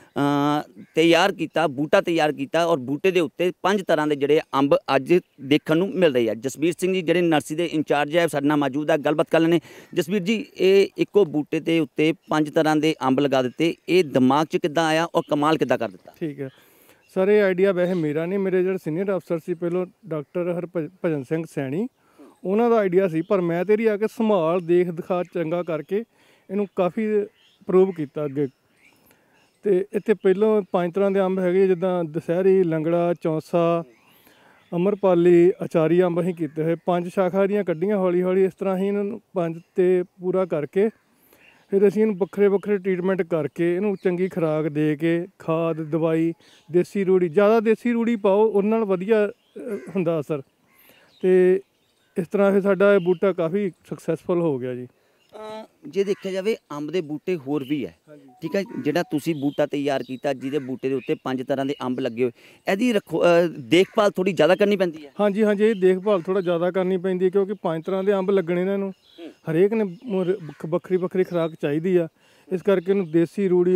ਤਿਆਰ ਕੀਤਾ, ਬੂਟਾ ਤਿਆਰ ਕੀਤਾ ਔਰ ਬੂਟੇ ਦੇ ਉੱਤੇ 5 ਤਰ੍ਹਾਂ ਦੇ ਜਿਹੜੇ ਅੰਬ ਅੱਜ ਦੇਖਣ ਨੂੰ ਮਿਲ ਰਹੇ ਆ। ਜਸਬੀਰ ਸਿੰਘ ਜੀ ਜਿਹੜੇ ਨਰਸਰੀ ਦੇ ਇੰਚਾਰਜ ਹੈ ਸਾਡੇ ਨਾਲ ਮੌਜੂਦ ਹੈ, ਗੱਲਬਾਤ ਕਰ ਲੈਣੇ। ਜਸਬੀਰ ਜੀ, ਇਹ ਇੱਕੋ ਬੂਟੇ ਦੇ ਉੱਤੇ 5 ਤਰ੍ਹਾਂ ਦੇ ਅੰਬ ਲਗਾ ਦਿੱਤੇ, ਇਹ ਦਿਮਾਗ 'ਚ ਕਿੱਦਾਂ ਆਇਆ ਔਰ ਕਮਾਲ ਕਿੱਦਾਂ ਕਰ ਦਿੱਤਾ? ਠੀਕ ਹੈ ਸਰ, ਇਹ ਆਈਡੀਆ ਵੈਸੇ ਮੇਰਾ ਨਹੀਂ, ਮੇਰੇ ਜਿਹੜੇ ਸੀਨੀਅਰ ਅਫਸਰ ਸੀ ਪਹਿਲੋਂ ਡਾਕਟਰ ਹਰਭਜਨ ਸਿੰਘ ਸੈਣੀ, ਉਹਨਾਂ ਦਾ ਆਈਡੀਆ ਸੀ, ਪਰ ਮੈਂ ਤੇਰੀ ਆ ਕੇ ਸੰਭਾਲ ਦੇਖ ਦਿਖਾ ਚੰਗਾ ਕਰਕੇ ਇਹਨੂੰ ਕਾਫੀ ਪ੍ਰੂਵ ਕੀਤਾ ਅੱਗੇ। ਤੇ ਇੱਥੇ ਪਹਿਲੋਂ 5 ਤਰ੍ਹਾਂ ਦੇ ਅੰਬ ਹੈਗੇ, ਜਿੱਦਾਂ ਦਸ਼ਹਿਰੀ, ਲੰਗੜਾ, ਚੌਂਸਾ, ਅਮਰਪਾਲੀ, ਅਚਾਰੀ ਅੰਬ ਅਸੀਂ ਕੀਤੇ ਹੋਏ। 5 ਸ਼ਾਖਾ ਦੀਆਂ ਕੱਢੀਆਂ ਹੌਲੀ ਹੌਲੀ, ਇਸ ਤਰ੍ਹਾਂ ਹੀ ਇਹਨਾਂ ਨੂੰ 5 ਤੇ ਪੂਰਾ ਕਰਕੇ ਫਿਰ ਅਸੀਂ ਇਹਨੂੰ ਵੱਖਰੇ ਵੱਖਰੇ ਟਰੀਟਮੈਂਟ ਕਰਕੇ ਇਹਨੂੰ ਚੰਗੀ ਖੁਰਾਕ ਦੇ ਕੇ, ਖਾਦ, ਦਵਾਈ, ਦੇਸੀ ਰੂੜੀ, ਜ਼ਿਆਦਾ ਦੇਸੀ ਰੂੜੀ ਪਾਓ, ਉਹਨਾਂ ਨਾਲ ਵਧੀਆ ਹੁੰਦਾ ਅਸਰ। ਤੇ ਇਸ ਤਰ੍ਹਾਂ ਫਿਰ ਸਾਡਾ ਇਹ ਬੂਟਾ ਕਾਫੀ ਸਕਸੈਸਫੁਲ ਹੋ ਗਿਆ ਜੀ। ਜੇ ਦੇਖਿਆ ਜਾਵੇ ਅੰਬ ਦੇ ਬੂਟੇ ਹੋਰ ਵੀ ਹੈ, ਠੀਕ ਹੈ, ਜਿਹੜਾ ਤੁਸੀਂ ਬੂਟਾ ਤਿਆਰ ਕੀਤਾ ਜਿਹਦੇ ਬੂਟੇ ਦੇ ਉੱਤੇ 5 ਤਰ੍ਹਾਂ ਦੇ ਅੰਬ ਲੱਗੇ ਹੋਏ, ਇਹਦੀ ਦੇਖਭਾਲ ਥੋੜੀ ਜ਼ਿਆਦਾ ਕਰਨੀ ਪੈਂਦੀ ਹੈ? ਹਾਂਜੀ ਹਾਂਜੀ, ਇਹ ਦੇਖਭਾਲ ਥੋੜਾ ਜ਼ਿਆਦਾ ਕਰਨੀ ਪੈਂਦੀ ਹੈ, ਕਿਉਂਕਿ 5 ਤਰ੍ਹਾਂ ਦੇ ਅੰਬ ਲੱਗਣੇ ਇਹਨਾਂ ਨੂੰ, ਹਰੇਕ ਨੇ ਵੱਖਰੀ ਵੱਖਰੀ ਖੁਰਾਕ ਚਾਹੀਦੀ ਆ। ਇਸ ਕਰਕੇ ਇਹਨੂੰ ਦੇਸੀ ਰੂੜੀ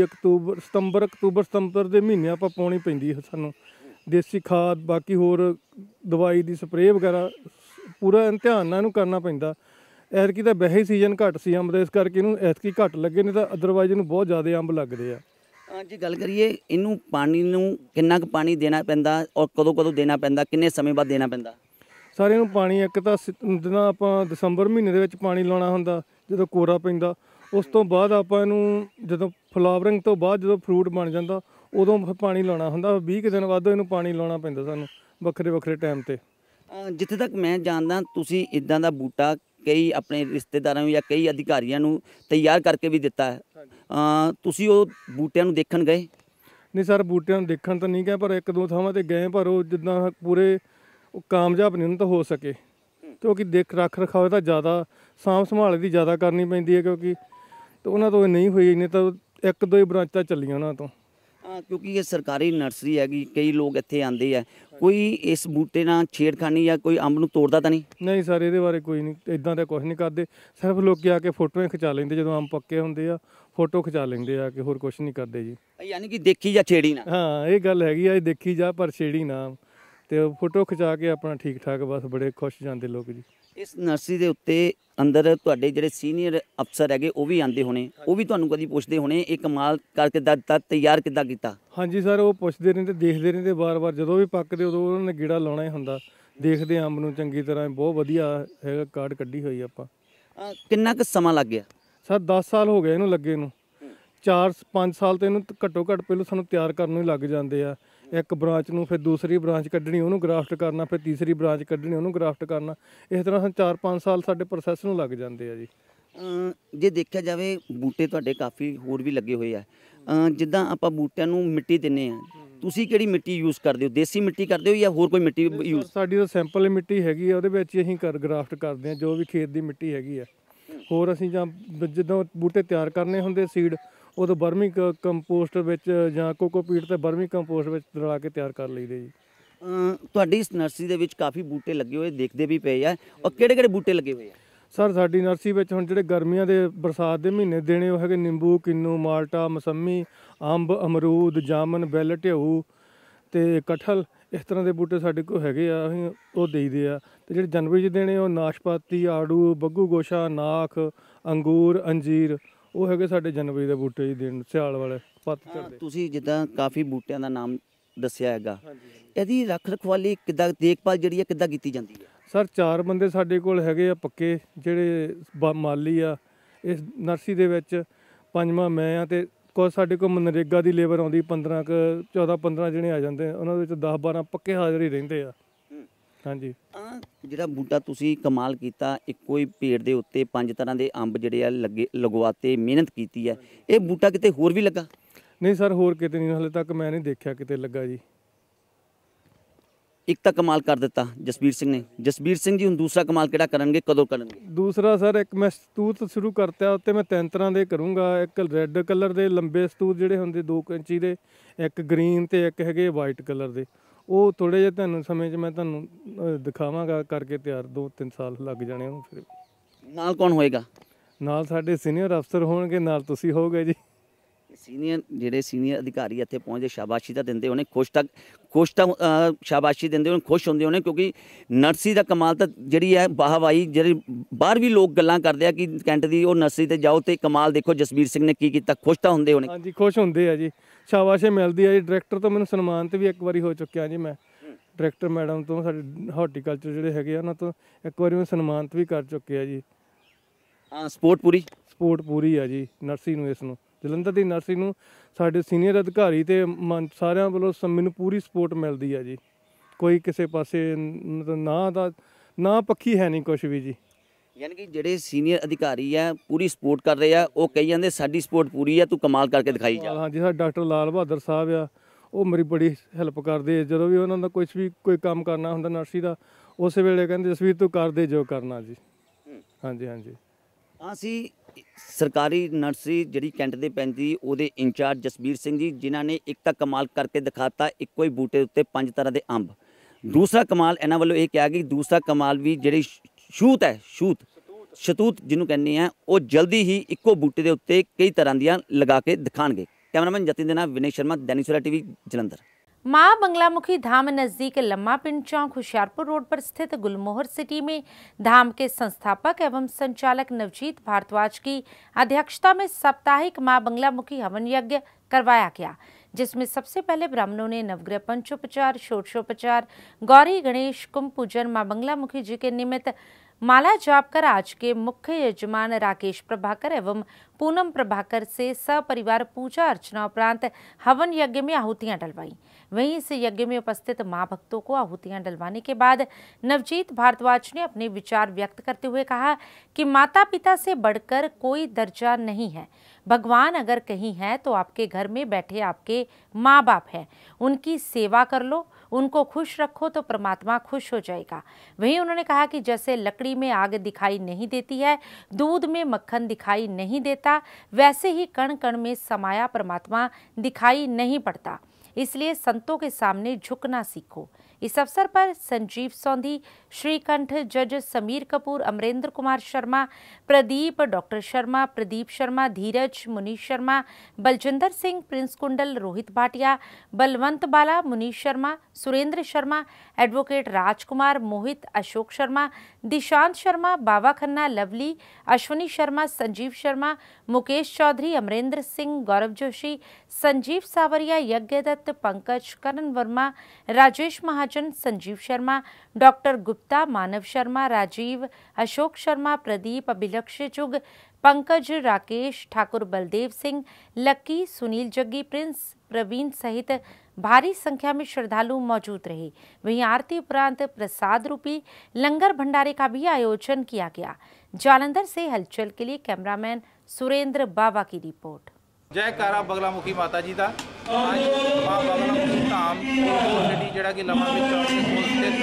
ਅਕਤੂਬਰ ਦੇ ਮਹੀਨੇ ਆਪਾਂ ਪਾਉਣੀ ਪੈਂਦੀ ਹੈ ਸਾਨੂੰ, ਦੇਸੀ ਖਾਦ, ਬਾਕੀ ਹੋਰ ਦਵਾਈ ਦੀ ਸਪਰੇਅ ਵਗੈਰਾ ਪੂਰਾ ਧਿਆਨ ਨਾਲ ਇਹਨੂੰ ਕਰਨਾ ਪੈਂਦਾ। ਐਤਕੀ ਤਾਂ ਵੈਸੇ ਹੀ ਸੀਜ਼ਨ ਘੱਟ ਸੀ ਅੰਬ ਦਾ, ਇਸ ਕਰਕੇ ਇਹਨੂੰ ਐਤਕੀ ਘੱਟ ਲੱਗੇ, ਨਹੀਂ ਤਾਂ ਅਦਰਵਾਈਜ਼ ਇਹਨੂੰ ਬਹੁਤ ਜ਼ਿਆਦਾ ਅੰਬ ਲੱਗਦੇ ਆ। ਜੇ ਗੱਲ ਕਰੀਏ ਇਹਨੂੰ ਪਾਣੀ ਨੂੰ ਕਿੰਨਾ ਕੁ ਪਾਣੀ ਦੇਣਾ ਪੈਂਦਾ ਔਰ ਕਦੋਂ ਦੇਣਾ ਪੈਂਦਾ, ਕਿੰਨੇ ਸਮੇਂ ਬਾਅਦ ਦੇਣਾ ਪੈਂਦਾ? ਸਾਰੇ ਨੂੰ ਪਾਣੀ ਇੱਕ ਤਾਂ ਜਿੱਦਾਂ ਆਪਾਂ ਦਸੰਬਰ ਮਹੀਨੇ ਦੇ ਵਿੱਚ ਪਾਣੀ ਲਾਉਣਾ ਹੁੰਦਾ ਜਦੋਂ ਕੋਰਾ ਪੈਂਦਾ, ਉਸ ਤੋਂ ਬਾਅਦ ਆਪਾਂ ਇਹਨੂੰ ਜਦੋਂ ਫਲਾਵਰਿੰਗ ਤੋਂ ਬਾਅਦ ਜਦੋਂ ਫਰੂਟ ਬਣ ਜਾਂਦਾ ਉਦੋਂ ਪਾਣੀ ਲਾਉਣਾ ਹੁੰਦਾ। 20 ਕੁ ਦਿਨ ਬਾਅਦ ਇਹਨੂੰ ਪਾਣੀ ਲਾਉਣਾ ਪੈਂਦਾ ਸਾਨੂੰ ਵੱਖਰੇ ਵੱਖਰੇ ਟਾਈਮ 'ਤੇ। ਜਿੱਥੇ ਤੱਕ ਮੈਂ ਜਾਣਦਾ ਤੁਸੀਂ ਇੱਦਾਂ ਦਾ ਬੂਟਾ ਕਈ ਆਪਣੇ ਰਿਸ਼ਤੇਦਾਰਾਂ ਨੂੰ ਜਾਂ ਕਈ ਅਧਿਕਾਰੀਆਂ ਨੂੰ ਤਿਆਰ ਕਰਕੇ ਵੀ ਦਿੱਤਾ ਹੈ, ਤੁਸੀਂ ਉਹ ਬੂਟਿਆਂ ਨੂੰ ਦੇਖਣ ਗਏ? ਨਹੀਂ ਸਰ, ਬੂਟਿਆਂ ਨੂੰ ਦੇਖਣ ਤਾਂ ਨਹੀਂ ਗਏ, ਪਰ 1-2 ਥਾਵਾਂ 'ਤੇ ਗਏ, ਪਰ ਉਹ ਜਿੱਦਾਂ ਪੂਰੇ ਕਾਮਯਾਬ ਨਹੀਂ ਉਹਨਾਂ ਤੋਂ ਹੋ ਸਕੇ, ਕਿਉਂਕਿ ਰੱਖ ਰਖਾਓ ਤਾਂ ਜ਼ਿਆਦਾ ਸਾਂਭ ਸੰਭਾਲ ਦੀ ਜ਼ਿਆਦਾ ਕਰਨੀ ਪੈਂਦੀ ਹੈ, ਕਿਉਂਕਿ ਉਹਨਾਂ ਤੋਂ ਨਹੀਂ ਹੋਈ, ਇੰਨੇ ਤਾਂ 1-2 ਹੀ ਬ੍ਰਾਂਚਾਂ ਚੱਲੀਆਂ ਉਹਨਾਂ ਤੋਂ। ਕਿਉਂਕਿ ਇਹ ਸਰਕਾਰੀ ਨਰਸਰੀ ਹੈਗੀ, ਕਈ ਲੋਕ ਇੱਥੇ ਆਉਂਦੇ ਆ, ਕੋਈ ਇਸ ਬੂਟੇ ਨਾਲ ਛੇੜਖਾਨੀ ਜਾਂ ਕੋਈ ਅੰਬ ਨੂੰ ਤੋੜਦਾ ਤਾਂ ਨਹੀਂ? ਨਹੀਂ ਸਰ, ਇਹਦੇ ਬਾਰੇ ਕੋਈ ਨਹੀਂ, ਇੱਦਾਂ ਦਾ ਕੁਝ ਨਹੀਂ ਕਰਦੇ, ਸਿਰਫ ਲੋਕ ਆ ਕੇ ਫੋਟੋਆਂ ਖਿਚਾ ਲੈਂਦੇ, ਜਦੋਂ ਅੰਬ ਪੱਕੇ ਹੁੰਦੇ ਆ ਫੋਟੋ ਖਿਚਾ ਲੈਂਦੇ ਆ ਕਿ ਹੋਰ ਕੁਝ ਨਹੀਂ ਕਰਦੇ ਜੀ। ਯਾਨੀ ਕਿ ਦੇਖੀ ਜਾਂ ਛੇੜੀ ਨਾ? ਹਾਂ, ਇਹ ਗੱਲ ਹੈਗੀ ਆ, ਦੇਖੀ ਜਾ ਪਰ ਛੇੜੀ ਨਾ, ਤੇ ਫੋਟੋ ਖਿਚਾ ਕੇ ਆਪਣਾ ਠੀਕ ਠਾਕ ਬਸ ਬੜੇ ਖੁਸ਼ ਜਾਂਦੇ ਲੋਕ ਜੀ। ਇਸ ਨਰਸਰੀ ਦੇ ਉੱਤੇ ਅੰਦਰ ਤੁਹਾਡੇ ਜਿਹੜੇ ਸੀਨੀਅਰ ਅਫਸਰ ਹੈਗੇ ਉਹ ਵੀ ਆਉਂਦੇ ਹੋਣੇ, ਉਹ ਵੀ ਤੁਹਾਨੂੰ ਕਦੀ ਪੁੱਛਦੇ ਹੋਣੇ ਇਹ ਕਮਾਲ ਕਰਕੇ ਤਿਆਰ ਕਿੱਦਾਂ ਕੀਤਾ? ਹਾਂਜੀ ਸਰ, ਉਹ ਪੁੱਛਦੇ ਰਹਿੰਦੇ, ਦੇਖਦੇ ਰਹਿੰਦੇ ਵਾਰ-ਵਾਰ, ਜਦੋਂ ਵੀ ਪੱਕਦੇ ਉਦੋਂ ਉਹਨਾਂ ਨੇ ਗੇੜਾ ਲਾਉਣਾ ਹੀ ਹੁੰਦਾ, ਦੇਖਦੇ ਅੰਬ ਨੂੰ ਚੰਗੀ ਤਰ੍ਹਾਂ। ਬਹੁਤ ਵਧੀਆ ਹੈਗਾ, ਕਾਰਡ ਕੱਢੀ ਹੋਈ ਆਪਾਂ। ਕਿੰਨਾ ਕੁ ਸਮਾਂ ਲੱਗ ਗਿਆ? ਸਰ 10 ਸਾਲ ਹੋ ਗਏ ਇਹਨੂੰ ਲੱਗੇ ਨੂੰ, 4-5 ਸਾਲ ਤਾਂ ਇਹਨੂੰ ਘੱਟੋ ਘੱਟ ਪਹਿਲਾਂ ਸਾਨੂੰ ਤਿਆਰ ਕਰਨ ਨੂੰ ਹੀ ਲੱਗ ਜਾਂਦੇ ਆ। ਇੱਕ ਬ੍ਰਾਂਚ ਨੂੰ ਫਿਰ ਦੂਸਰੀ ਬ੍ਰਾਂਚ ਕੱਢਣੀ, ਉਹਨੂੰ ਗ੍ਰਾਫਟ ਕਰਨਾ, ਫਿਰ ਤੀਸਰੀ ਬ੍ਰਾਂਚ ਕੱਢਣੀ, ਉਹਨੂੰ ਗ੍ਰਾਫਟ ਕਰਨਾ, ਇਸ ਤਰ੍ਹਾਂ 4-5 ਸਾਲ ਸਾਡੇ ਪ੍ਰੋਸੈਸ ਨੂੰ ਲੱਗ ਜਾਂਦੇ ਆ ਜੀ। ਜੇ ਦੇਖਿਆ ਜਾਵੇ ਬੂਟੇ ਤੁਹਾਡੇ ਕਾਫੀ ਹੋਰ ਵੀ ਲੱਗੇ ਹੋਏ ਆ, ਜਿੱਦਾਂ ਆਪਾਂ ਬੂਟਿਆਂ ਨੂੰ ਮਿੱਟੀ ਦਿੰਦੇ ਆ, ਤੁਸੀਂ ਕਿਹੜੀ ਮਿੱਟੀ ਯੂਜ਼ ਕਰਦੇ ਹੋ? ਦੇਸੀ ਮਿੱਟੀ ਕਰਦੇ ਹੋ ਜਾਂ ਹੋਰ ਕੋਈ ਮਿੱਟੀ ਯੂਜ਼? ਸਾਡੀ ਤਾਂ ਸਿੰਪਲ ਮਿੱਟੀ ਹੈਗੀ ਆ, ਉਹਦੇ ਵਿੱਚ ਅਸੀਂ ਗ੍ਰਾਫਟ ਕਰਦੇ ਆ, ਜੋ ਵੀ ਖੇਤ ਦੀ ਮਿੱਟੀ ਹੈਗੀ ਆ। ਹੋਰ ਅਸੀਂ ਜਾਂ ਜਦੋਂ ਬੂਟੇ ਤਿਆਰ ਕਰਨੇ ਹੁੰਦੇ ਸੀਡ, ਉਦੋਂ ਬਰਮੀ ਕੰਪੋਸਟ ਵਿੱਚ ਜਾਂ ਕੋਕੋਪੀਟ ਤੇ ਬਰਮੀ ਕੰਪੋਸਟ ਵਿੱਚ ਰਲਾ ਕੇ ਤਿਆਰ ਕਰ ਲਈਦੇ ਜੀ। ਤੁਹਾਡੀ ਇਸ ਨਰਸਰੀ ਦੇ ਵਿੱਚ ਕਾਫੀ ਬੂਟੇ ਲੱਗੇ ਹੋਏ ਦੇਖਦੇ ਵੀ ਪਏ ਆ, ਔਰ ਕਿਹੜੇ ਬੂਟੇ ਲੱਗੇ ਹੋਏ ਆ? ਸਰ ਸਾਡੀ ਨਰਸਰੀ ਵਿੱਚ ਹੁਣ ਜਿਹੜੇ ਗਰਮੀਆਂ ਦੇ ਬਰਸਾਤ ਦੇ ਮਹੀਨੇ ਦੇਣੇ ਉਹ ਹੈਗੇ ਨਿੰਬੂ, ਕਿੰਨੂ, ਮਾਲਟਾ, ਮਸੰਮੀ, ਅੰਬ, ਅਮਰੂਦ, ਜਾਮਨ, ਬੈਲ, ਢਿਊ ਤੇ ਕਟਹਲ, ਇਸ ਤਰ੍ਹਾਂ ਦੇ ਬੂਟੇ ਸਾਡੇ ਕੋਲ ਹੈਗੇ ਆ, ਅਸੀਂ ਉਹ ਦੇਈਦੇ ਆ। ਤੇ ਜਿਹੜੇ ਜਨਵਰੀ 'ਚ ਦੇਣੇ ਉਹ ਨਾਸ਼ਪਾਤੀ, ਆੜੂ, ਬੱਗੂ ਗੋਸ਼ਾ, ਨਾਖ, ਅੰਗੂਰ, ਅੰਜੀਰ, ਉਹ ਹੈਗੇ ਸਾਡੇ ਜਨਵਰੀ ਦੇ ਬੂਟੇ ਜੀ ਦੇਣ, ਸਿਆਲ ਵਾਲੇ ਪੱਤਝੜ ਦੇ। ਤੁਸੀਂ ਜਿੱਦਾਂ ਕਾਫੀ ਬੂਟਿਆਂ ਦਾ ਨਾਮ ਦੱਸਿਆ ਹੈਗਾ, ਇਹਦੀ ਰੱਖ ਰਖਵਾਲੀ ਕਿੱਦਾਂ, ਦੇਖਭਾਲ ਜਿਹੜੀ ਹੈ ਕਿੱਦਾਂ ਕੀਤੀ ਜਾਂਦੀ ਹੈ? ਸਰ 4 ਬੰਦੇ ਸਾਡੇ ਕੋਲ ਹੈਗੇ ਆ ਪੱਕੇ, ਜਿਹੜੇ ਮਾਲੀ ਆ ਇਸ ਨਰਸਰੀ ਦੇ ਵਿੱਚ, 5ਵਾਂ ਮੈਂ ਆ, ਤੇ ਕੁਝ ਸਾਡੇ ਕੋਲ ਮਨਰੇਗਾ ਦੀ ਲੇਬਰ ਆਉਂਦੀ 14-15 ਜਣੇ ਆ ਜਾਂਦੇ, ਉਹਨਾਂ ਵਿੱਚ 10-12 ਪੱਕੇ ਹਾਜ਼ਰ ਹੀ ਰਹਿੰਦੇ ਆ। ਹਾਂਜੀ, ਜਿਹੜਾ ਬੂਟਾ ਤੁਸੀਂ ਕਮਾਲ ਕੀਤਾ, ਇੱਕੋ ਹੀ ਪੇੜ ਦੇ ਉੱਤੇ 5 ਤਰ੍ਹਾਂ ਦੇ ਅੰਬ ਜਿਹੜੇ ਆ ਲਗਵਾਤੇ, ਮਿਹਨਤ ਕੀਤੀ ਹੈ, ਇਹ ਬੂਟਾ ਕਿਤੇ ਹੋਰ ਵੀ ਲੱਗਾ? ਨਹੀਂ ਸਰ, ਹੋਰ ਕਿਤੇ ਨਹੀਂ, ਹਾਲੇ ਤੱਕ ਮੈਂ ਨਹੀਂ ਦੇਖਿਆ ਕਿਤੇ ਲੱਗਾ ਜੀ। ਇੱਕ ਤਾਂ ਕਮਾਲ ਕਰ ਦਿੱਤਾ ਜਸਬੀਰ ਸਿੰਘ ਨੇ। ਜਸਬੀਰ ਸਿੰਘ ਜੀ ਹੁਣ ਦੂਸਰਾ ਕਮਾਲ ਕਿਹੜਾ ਕਰਨਗੇ, ਕਦੋਂ ਕਰਨਗੇ? ਦੂਸਰਾ ਸਰ ਇੱਕ ਮੈਂ ਸਤੂਤ ਸ਼ੁਰੂ ਕਰਤਾ, ਉੱਤੇ ਮੈਂ 3 ਤਰ੍ਹਾਂ ਦੇ ਕਰੂੰਗਾ। ਇੱਕ ਰੈੱਡ ਕਲਰ ਦੇ ਲੰਬੇ ਸਤੂਤ ਜਿਹੜੇ ਹੁੰਦੇ 2 ਇੰਚੀ ਦੇ, ਇੱਕ ਗ੍ਰੀਨ ਤੇ ਇੱਕ ਹੈਗੇ ਵਾਈਟ ਕਲਰ ਦੇ। ਉਹ ਥੋੜ੍ਹੇ ਜਿਹੇ ਤੁਹਾਨੂੰ ਸਮੇਂ 'ਚ ਮੈਂ ਤੁਹਾਨੂੰ ਦਿਖਾਵਾਂਗਾ ਕਰਕੇ ਤਿਆਰ। 2-3 ਸਾਲ ਲੱਗ ਜਾਣੇ ਉਹਨੂੰ। ਫਿਰ ਨਾਲ ਕੌਣ ਹੋਏਗਾ? ਨਾਲ ਸਾਡੇ ਸੀਨੀਅਰ ਅਫਸਰ ਹੋਣਗੇ, ਨਾਲ ਤੁਸੀਂ ਹੋਗੇ ਜੀ। ਜਿਹੜੇ ਸੀਨੀਅਰ ਅਧਿਕਾਰੀ ਇੱਥੇ ਪਹੁੰਚਦੇ ਸ਼ਾਬਾਸ਼ੀ ਤਾਂ ਦਿੰਦੇ ਹੋਣੇ, ਖੁਸ਼ ਤਾਂ ਸ਼ਾਬਾਸ਼ੀ ਦਿੰਦੇ ਹੋਣੇ, ਖੁਸ਼ ਹੁੰਦੇ ਹੋਣੇ, ਕਿਉਂਕਿ ਨਰਸਰੀ ਦਾ ਕਮਾਲ ਤਾਂ ਜਿਹੜੀ ਹੈ ਵਾਹਵਾਹੀ ਜਿਹੜੇ ਬਾਹਰ ਵੀ ਲੋਕ ਗੱਲਾਂ ਕਰਦੇ ਆ ਕਿ ਕੈਂਟ ਦੀ ਉਹ ਨਰਸਰੀ ਤੇ ਜਾਓ ਤੇ ਕਮਾਲ ਦੇਖੋ ਜਸਬੀਰ ਸਿੰਘ ਨੇ ਕੀ ਕੀਤਾ, ਖੁਸ਼ ਤਾਂ ਹੁੰਦੇ ਹੋਣੇ। ਹਾਂਜੀ ਖੁਸ਼ ਹੁੰਦੇ ਆ ਜੀ, ਸ਼ਾਬਾਸ਼ੀ ਮਿਲਦੀ ਆ ਜੀ। ਡਾਇਰੈਕਟਰ ਤੋਂ ਮੈਨੂੰ ਸਨਮਾਨਿਤ ਵੀ ਇੱਕ ਵਾਰੀ ਹੋ ਚੁੱਕਿਆ ਜੀ। ਮੈਂ ਡਾਇਰੈਕਟਰ ਮੈਡਮ ਤੋਂ, ਸਾਡੇ ਹਾਰਟੀਕਲਚਰ ਜਿਹੜੇ ਹੈਗੇ ਆ ਉਹਨਾਂ ਤੋਂ ਇੱਕ ਵਾਰੀ ਮੈਂ ਸਨਮਾਨਿਤ ਵੀ ਕਰ ਚੁੱਕਿਆ ਜੀ। ਹਾਂ ਸਪੋਰਟ ਪੂਰੀ ਆ ਜੀ ਨਰਸਰੀ ਨੂੰ। ਇਸ ਨੂੰ ਜਲੰਧਰ ਦੀ ਨਰਸਰੀ ਨੂੰ ਸਾਡੇ ਸੀਨੀਅਰ ਅਧਿਕਾਰੀ ਤੇ ਸਾਰਿਆਂ ਵੱਲੋਂ ਮੈਨੂੰ ਪੂਰੀ ਸਪੋਰਟ ਮਿਲਦੀ ਆ ਜੀ। ਕੋਈ ਕਿਸੇ ਪਾਸੇ ਨਾ ਪੱਖੀ ਹੈ ਨਹੀਂ ਕੁਛ ਵੀ ਜੀ। ਯਾਨੀ ਕਿ ਜਿਹੜੇ ਸੀਨੀਅਰ ਅਧਿਕਾਰੀ ਆ ਪੂਰੀ ਸਪੋਰਟ ਕਰ ਰਹੇ ਆ, ਉਹ ਕਹੀ ਜਾਂਦੇ ਸਾਡੀ ਸਪੋਰਟ ਪੂਰੀ ਆ, ਤੂੰ ਕਮਾਲ ਕਰਕੇ ਦਿਖਾਈ ਜਾ। ਹਾਂਜੀ ਸਾਡਾ ਡਾਕਟਰ ਲਾਲ ਬਹਾਦਰ ਸਾਹਿਬ ਆ, ਉਹ ਮੇਰੀ ਬੜੀ ਹੈਲਪ ਕਰਦੇ। ਜਦੋਂ ਵੀ ਉਹਨਾਂ ਦਾ ਕੋਈ ਕੰਮ ਕਰਨਾ ਹੁੰਦਾ ਨਰਸਰੀ ਦਾ, ਉਸੇ ਵੇਲੇ ਕਹਿੰਦੇ ਜਸਵੀਰ ਤੂੰ ਕਰ ਦੇ ਜੋ ਕਰਨਾ ਜੀ। ਹਾਂਜੀ। ਅਸੀਂ ਸਰਕਾਰੀ ਨਰਸਰੀ ਜਿਹੜੀ ਕੈਂਟ ਦੇ ਪੈਂਦੀ ਉਹਦੇ ਇੰਚਾਰਜ ਜਸਬੀਰ ਸਿੰਘ ਜੀ, ਜਿਨ੍ਹਾਂ ਨੇ ਇੱਕ ਤਾਂ ਕਮਾਲ ਕਰਕੇ ਦਿਖਾਤਾ, ਇੱਕੋ ਹੀ ਬੂਟੇ ਉੱਤੇ 5 ਤਰ੍ਹਾਂ ਦੇ ਅੰਬ। ਦੂਸਰਾ ਕਮਾਲ ਇਹਨਾਂ ਵੱਲੋਂ ਇਹ ਕਿਹਾ ਕਿ ਦੂਸਰਾ ਕਮਾਲ ਵੀ ਜਿਹੜੀ ਸ਼ਤੂਤ ਜਿਹਨੂੰ ਕਹਿੰਦੇ ਆ, ਉਹ ਜਲਦੀ ਹੀ ਇੱਕੋ ਬੂਟੇ ਦੇ ਉੱਤੇ ਕਈ ਤਰ੍ਹਾਂ ਦੀਆਂ ਲਗਾ ਕੇ ਦਿਖਾਣਗੇ। कैमरामैन जतिन देना, विनय शर्मा, दैनिक सवेरा टीवी, जलंधर। माँ बंगलामुखी धाम नजदीक लम्मा पिंड चौक होशियारपुर रोड पर स्थित गुलमोहर सिटी में धाम के संस्थापक एवं संचालक नवजीत भारद्वाज की अध्यक्षता में साप्ताहिक माँ बंगलामुखी हवन यज्ञ करवाया गया, जिसमें सबसे पहले ब्राह्मणों ने नवग्रह पंचोपचार, षोडशोपचार, गौरी गणेश कुंभ पूजन माँ बंगलामुखी जी के निमित्त माला जाप कर आज के मुख्य यजमान राकेश प्रभाकर एवं पूनम प्रभाकर से सपरिवार पूजा अर्चना उपरांत हवन यज्ञ में आहुतियां डलवाई। वहीं इस यज्ञ में उपस्थित मां भक्तों को आहुतियां डलवाने के बाद नवजीत भारद्वाज ने अपने विचार व्यक्त करते हुए कहा कि माता पिता से बढ़कर कोई दर्जा नहीं है। भगवान अगर कहीं है तो आपके घर में बैठे आपके माँ बाप हैं, उनकी सेवा कर लो, उनको खुश रखो तो परमात्मा खुश हो जाएगा। वहीं उन्होंने कहा कि जैसे लकड़ी में आग दिखाई नहीं देती है, दूध में मक्खन दिखाई नहीं देता, वैसे ही कण कण में समाया परमात्मा दिखाई नहीं पड़ता, इसलिए संतों के सामने झुकना सीखो। इस अवसर पर संजीव सौंधी, श्रीकंठ, जज Sameer Kapoor, Amarendra Kumar Sharma, Pradeep, doctor Sharma, Pradeep Sharma, Dheeraj, Munish Sharma, Baljinder Singh, Prince Kundal, Rohit Bhatia, Balwant Bala, Munish Sharma, Surendra Sharma, advocate Rajkumar, Mohit, Ashok Sharma, Dishant Sharma, Baba Khanna, Lovely, Ashwini Sharma, Sanjeev Sharma, Mukesh Chaudhary, Amarendra Singh, Gaurav Joshi, Sanjeev Sawariya, Yagyadatt, Pankaj, Karan Verma, Rajesh Mahajan, Sanjeev Sharma, doctor Gupta, Manav Sharma, Rajeev, Ashok Sharma, Pradeep, Abhilaksh Chugh, Pankaj, Rakesh Thakur, Baldev Singh, Lucky, Sunil Jaggi, Prince, Praveen सहित भारी संख्या में श्रद्धालु मौजूद रहे। वहीं आरती उपरांत प्रसाद रूपी लंगर भंडारे का भी आयोजन किया गया। जालंधर से हलचल के लिए कैमरामैन सुरेंद्र बाबा की रिपोर्ट। जयकारा बगलामुखी माता जी का। आज माँ बगलामुखी धाम सिटी जिहड़ा कि लम्मा पिंड चौक के कोल स्थित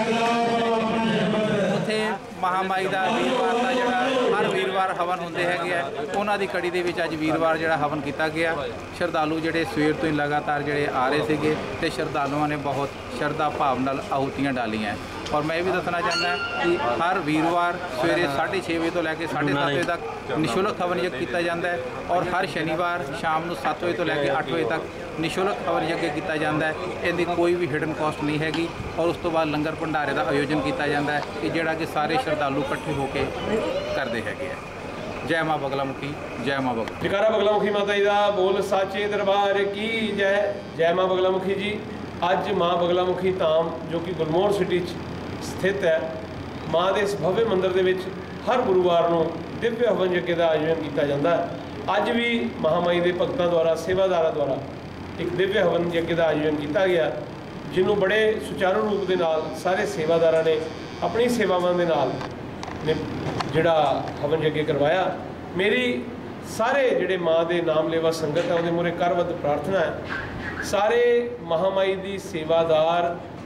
है, उत्थे महामाई का वीरवार का जिहड़ा हर वीरवार हवन होंदे हैगे आ, उन्हां दी कड़ी दे विच अज वीरवार जिहड़ा हवन किया गया। श्रद्धालु जिहड़े सवेर तो ही लगातार जिहड़े आ रहे सीगे ते श्रद्धालुओं ने बहुत श्रद्धा भाव नाल आहुतियां डालियां। और मैं भी दसना चाहना कि हर वीरवार सवेरे 6:30 बजे तो लैके 7:30 बजे तक निशुल्क हवन यज्ञ किया जाता है और हर शनिवार शाम को 7 बजे तो लैके 8 बजे तक निशुल्क हवन यज्ञ किया जाता है। इनकी कोई भी हिडन कॉस्ट नहीं हैगी और उस तो बाद लंगर भंडारे का आयोजन किया जाता है कि जिहड़ा कि सारे श्रद्धालु इकट्ठे होकर करते हैं। जय माँ बगलामुखी, जय माँ बगला। जयकारा बगलामुखी माता जी का बोल साचे दरबार की जय। जय माँ बगलामुखी जी। अज माँ बगलामुखी धाम जो कि गुलमोहर सिटी स्थित है, माँ के इस भव्य मंदिर के विच हर गुरुवार को दिव्य हवन यज्ञ का आयोजन किया जाता है। अज भी महामाई के भक्तों द्वारा सेवादारों द्वारा एक दिव्य हवन यज्ञ का आयोजन किया गया, जिन्होंने बड़े सुचारू रूप के नाल सारे सेवादारों ने अपनी सेवावां दे नाल जिहड़ा हवन यज्ञ करवाया। मेरी सारे जिहड़े माँ के नाम लेवा संगत है उहदे मूहरे करवद प्रार्थना है, सारे महामाई की सेवादार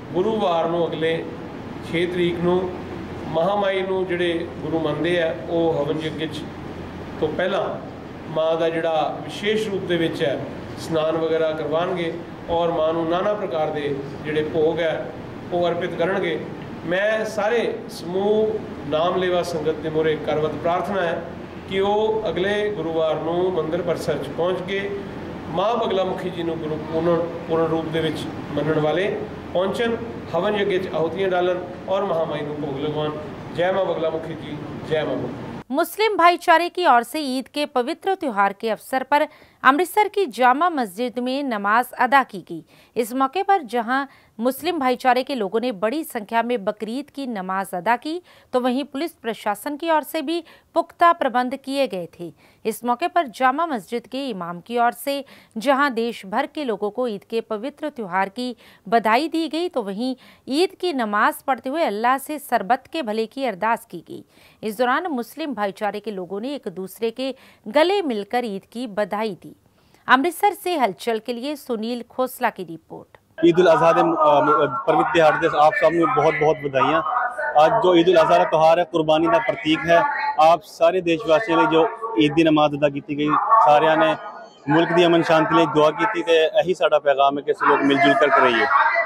ਗੁਰੂਵਾਰ ਨੂੰ ਅਗਲੇ 6 ਤਰੀਕ ਨੂੰ ਮਹਾਮਾਈ ਨੂੰ ਜਿਹੜੇ ਗੁਰੂ ਮੰਨਦੇ ਆ ਉਹ ਹਵਨ ਯੱਗ 'ਚ ਤੋਂ ਪਹਿਲਾਂ ਮਾਂ ਦਾ ਜਿਹੜਾ ਵਿਸ਼ੇਸ਼ ਰੂਪ ਦੇ ਵਿੱਚ ਹੈ स्नान वगैरह करवाएंगे और मां नूं नाना प्रकार के जिहड़े भोग है वो अर्पित करेंगे। मैं सारे समूह नाम लेवा संगत के मोरे करवत प्रार्थना है कि वो अगले गुरुवार नूं मंदिर परिसर च पहुँच के मां बगलामुखी जी नूं गुरु पूर्ण रूप दे विच मनण वाले पहुँचन, हवन यज्ञ च आहुतियां डालन और महामाई नूं भोग लगवान। जय मां बगलामुखी जी, जय मां बगला। मुस्लिम भाईचारे की ओर से ईद के पवित्र त्योहार के अवसर पर अमृतसर की जामा मस्जिद में नमाज अदा की गई। इस मौके पर जहां मुस्लिम भाईचारे के लोगों ने बड़ी संख्या में बकरीद की नमाज अदा की, तो वहीं पुलिस प्रशासन की ओर से भी पुख्ता प्रबंध किए गए थे। इस मौके पर जामा मस्जिद के इमाम की ओर से जहां देश भर के लोगों को ईद के पवित्र त्योहार की बधाई दी गई, तो वहीं ईद की नमाज पढ़ते हुए अल्लाह से सरबत के भले की अरदास की गई। इस दौरान मुस्लिम भाईचारे के लोगों ने एक दूसरे के गले मिलकर ईद की बधाई दी। अमृतसर से हलचल के लिए सुनील खोसला की रिपोर्ट। ईद उल अजहा के पवित्र दिहाड़े दे आप सबनूं बहुत बहुत बधाइयां। आज जो ईद उल अजहा का त्यौहार है कुर्बानी का प्रतीक है। आप सारे देशवासियों ने जो ईद की नमाज अदा की गई, सारिਆਂ ने मुल्क की अमन शांति लिए दुआ की, तो यही साड़ा पैगाम है कि ऐसे लोग मिलजुल कर रहिए।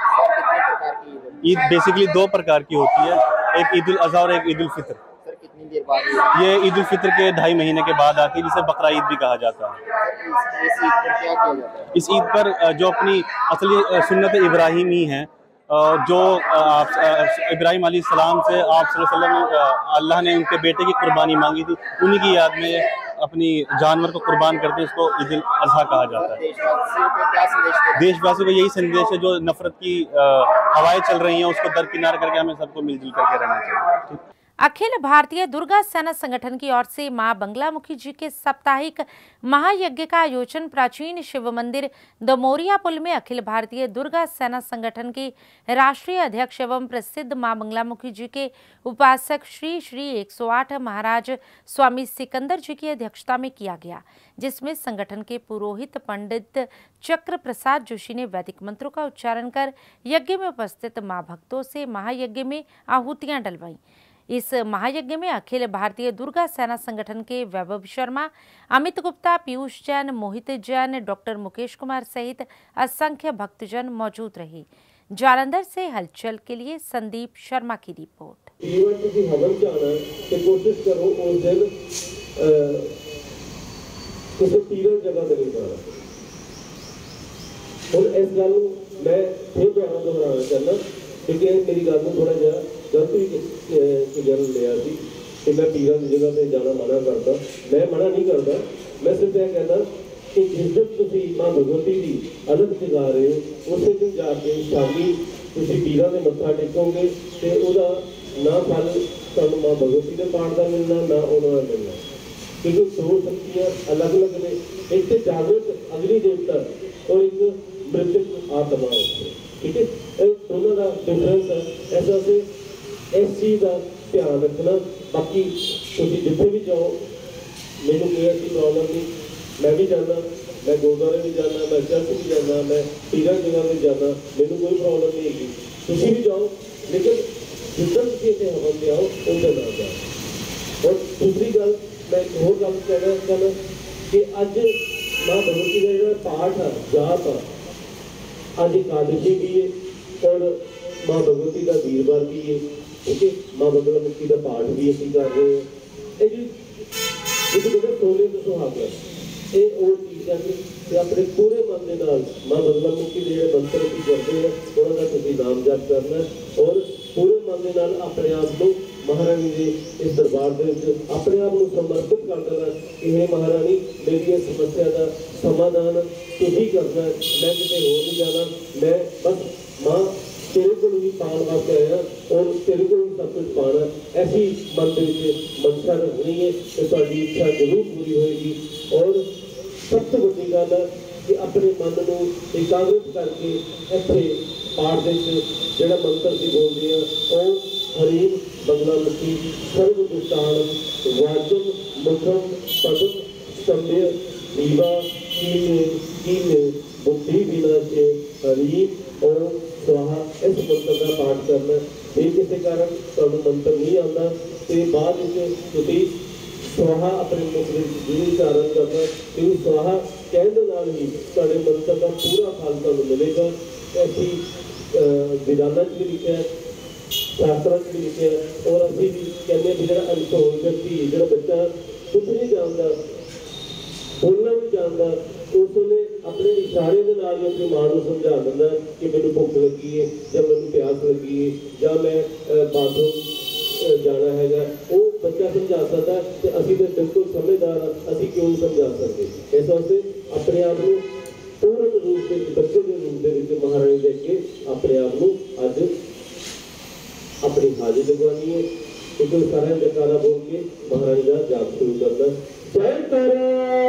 ईद बेसिकली 2 प्रकार की होती है, एक ईद उल अजहा और एक ईद उल फितर। ये ईद उल फितर के 2.5 महीने के बाद आती है, जिसे बकरा ईद भी कहा जाता है। इस ईद पर जो अपनी असली सुन्नत इब्राहिमी है, जो इब्राहिम अलैहिस्सलाम से आप सल्लल्लाहु अलैहि वसल्लम अल्लाह ने उनके बेटे की कुर्बानी मांगी थी, उन्हीं की याद में अपनी जानवर को कुर्बान करते हैं, इसको ईद उल अजहा कहा जाता है। देशवासियों को यही संदेश है, जो नफरत की हवाएं चल रही हैं उसको दरकिनार करके हमें सबको मिलजुल करके रहना चाहिए। अखिल भारतीय दुर्गा सेना संगठन की ओर से मां बगलामुखी जी के साप्ताहिक महायज्ञ का आयोजन प्राचीन शिव मंदिर दमोरिया पुल में अखिल भारतीय दुर्गा सेना संगठन के राष्ट्रीय अध्यक्ष एवं प्रसिद्ध मां बगलामुखी जी के उपासक श्री श्री 108 महाराज स्वामी सिकंदर जी की अध्यक्षता में किया गया, जिसमें संगठन के पुरोहित पंडित चक्र प्रसाद जोशी ने वैदिक मंत्रों का उच्चारण कर यज्ञ में उपस्थित मां भक्तों से महायज्ञ में आहुतियां डलवाईं। इस महायज्ञ में अखिल भारतीय दुर्गा सेना संगठन के वैभव शर्मा, अमित गुप्ता, पीयूष जैन, मोहित जैन, डॉक्टर मुकेश कुमार सहित असंख्य भक्तजन मौजूद रहे। जालंधर से हलचल के लिए संदीप शर्मा की रिपोर्ट। कोशिश करो उस दिन किसी तीरथ जगह ते नहीं जाना। और इस गल मैं फिर दोहराना चाहना क्योंकि मेरी गल को थोड़ा जहा गलत जल लिया कि मैं पीरां की जगह पर जाना मना करता। मैं मना नहीं करता, मैं सिर्फ यह कहता कि जिस दिन तुम मां भगवती की अनंत जगा रहे हो उस दिन जाके शामी तुम पीरां के मत्था टेकोगे तो वह ना फल तुम मां भगवती के पाठ का मिलना ना उन्होंने मिलना, क्योंकि 2 शक्तियां अलग अलग ने। एक तो जागृत अग्नि देवता और एक मृतक आत्मा होते, ठीक है। दोनों का डिफरेंस है। ऐसा से इस चीज़ का ध्यान रखना। बाकी तुम जिथे भी जाओ, मैंने कोई ऐसी प्रॉब्लम नहीं, मैं भी जाना, मैं गुरुद्वारे भी जाना, मैं चर्च भी जाना, मैं पीरां जगह भी जाना, मैंने कोई प्रॉब्लम नहीं है। तुम भी जाओ, लेकिन जितना तुम इतने हवन में आओ उधर ना जाओ। और दूसरी गल मैं एक होर गल कहना चाहना कि अज मां भगवती का जो पाठ है जाप है, अज एकादशी भी है और मां भगवती का वीरवार भी है, ठीक है। मां बगलामुखी का पाठ भी अभी कर रहे हैं। ये जो सोने तो सुहागा ये और चीज़ है कि अपने पूरे मन के नाल मां बगलामुखी के जो मंत्र अभी करते हैं उन्होंने तुम नाम जप करना और पूरे मन के नाल अपने आप को महारानी के इस दरबार के अपने आप को समर्पित कर देना कि हे महारानी मेरी इस समस्या का समाधान तुम ही करना, मैं किसी होर नहीं जाना, मैं बस मां तेरे को ही पाने वास्ते आया और तेरे को ही सब कुछ पाना। ऐसी मन के मनसा रखनी है तो साड़ी इच्छा जरूर पूरी होएगी। और सबसे बड़ी गल है कि अपने मन को एकाग्रित करके इतने पाठ जो मंत्र से बोलते हैं और हरीम बगलामुखी सर्वदुष्टान वाचन मुखम पदम स्तंभ्य दीवा कीने बुद्धि विनाशे हरीम और स्वाहा इस मंत्र ਕਾਰਨ ਤੁਹਾਨੂੰ ਮੰਤਰ ਨਹੀਂ ਆਉਂਦਾ ਤੇ ਬਾਅਦ ਵਿੱਚ ਤੁਸੀਂ ਸਵਾਹਾ ਆਪਣੇ ਮੁਖ ਵਿੱਚ ਜ਼ਰੂਰ ਉਚਾਰਨ ਕਰਨਾ ਤੇ ਉਹ ਸਵਾਹਾ ਕਹਿਣ ਦੇ ਨਾਲ ਹੀ ਤੁਹਾਡੇ ਮੰਤਰ ਦਾ ਪੂਰਾ ਫਲ ਤੁਹਾਨੂੰ ਮਿਲੇਗਾ। ਅਸੀਂ ਵਿਧਾਨਾਂ 'ਚ ਵੀ ਲਿਖਿਆ शास्त्रों भी लिखे और अभी भी कहने भी जो अनसोल व्यक्ति जो बच्चा कुछ नहीं जानता बोलना भी जानता उस वे अपने इशारे के नाल ही अपनी मां को समझा दिंदा कि मैनूं भुख लगी है या मैनूं प्यास लगी है या मैं बाथरूम जाना हैगा वो बच्चा समझा सकता तो असीं तो बिल्कुल समझदार हाँ असीं क्यों नहीं समझा सकते। इस वास्ते अपने आप को पूर्ण रूप से बच्चे के रूप में महाराणी दे के अपने आप को अज अपनी हाजिर लगवानी है। एक सारा जयकारा बोल के महारानी का जाप शुरू करना। जय तारा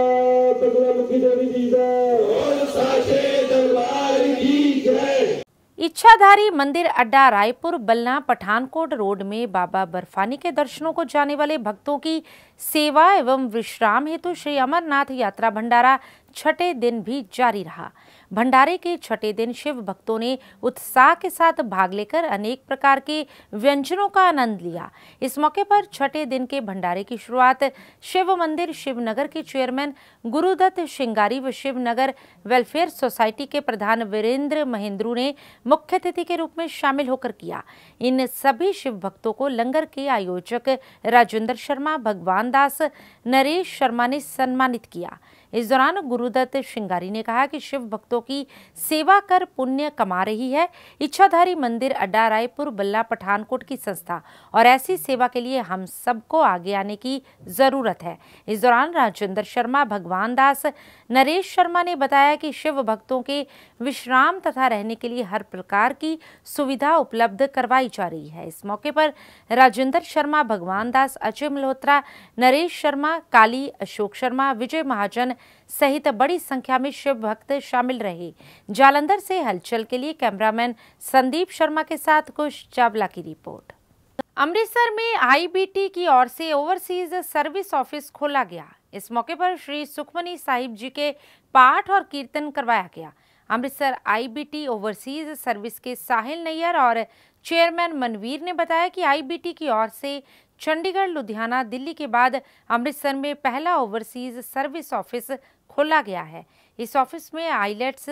बगलामुखी देवी जी का बोल साचे दरबार की जय। इच्छाधारी मंदिर अड्डा रायपुर बल्ला पठानकोट रोड में बाबा बर्फानी के दर्शनों को जाने वाले भक्तों की सेवा एवं विश्राम हेतु श्री अमरनाथ यात्रा भंडारा छठे दिन भी जारी रहा। भंडारे के छठे दिन शिव भक्तों ने उत्साह के साथ भाग लेकर अनेक प्रकार के व्यंजनों का आनंद लिया। इस मौके पर छठे दिन के भंडारे की शुरुआत शिव मंदिर शिवनगर के चेयरमैन गुरुदत्त श्रृंगारी व शिवनगर वेलफेयर सोसाइटी के प्रधान वीरेंद्र महेंद्रू ने मुख्य अतिथि के रूप में शामिल होकर किया। इन सभी शिव भक्तों को लंगर के आयोजक राजेंद्र शर्मा, भगवान दास, नरेश शर्मा ने सम्मानित किया। इस दौरान गुरुदत्त श्रृंगारी ने कहा कि शिव भक्तों की सेवा कर पुण्य कमा रही है इच्छाधारी मंदिर अड्डा रायपुर बल्ला पठानकोट की संस्था और ऐसी सेवा के लिए हम सबको आगे आने की जरूरत है। इस दौरान राजेंद्र शर्मा, भगवान दास, नरेश शर्मा ने बताया कि शिव भक्तों के विश्राम तथा रहने के लिए हर प्रकार की सुविधा उपलब्ध करवाई जा रही है। इस मौके पर राजेंद्र शर्मा, भगवान दास, अजय मल्होत्रा, नरेश शर्मा, काली, अशोक शर्मा, विजय महाजन सहित बड़ी संख्या में शिव भक्त शामिल रहे। जालंधर से हलचल के लिए कैमरामैन संदीप शर्मा के साथ कुश चावला की रिपोर्ट। अमृतसर में आईबीटी की ओर से ओवरसीज सर्विस ऑफिस खोला गया। इस मौके पर श्री सुखमनी साहिब जी के पाठ और कीर्तन करवाया गया। अमृतसर आईबीटी ओवरसीज सर्विस के साहिल नैयर और चेयरमैन मनवीर ने बताया कि आईबीटी की ओर से चंडीगढ़, लुधियाना, दिल्ली के बाद अमृतसर में पहला ओवरसीज सर्विस ऑफिस खोला गया है। इस ऑफिस में आईलेट्स,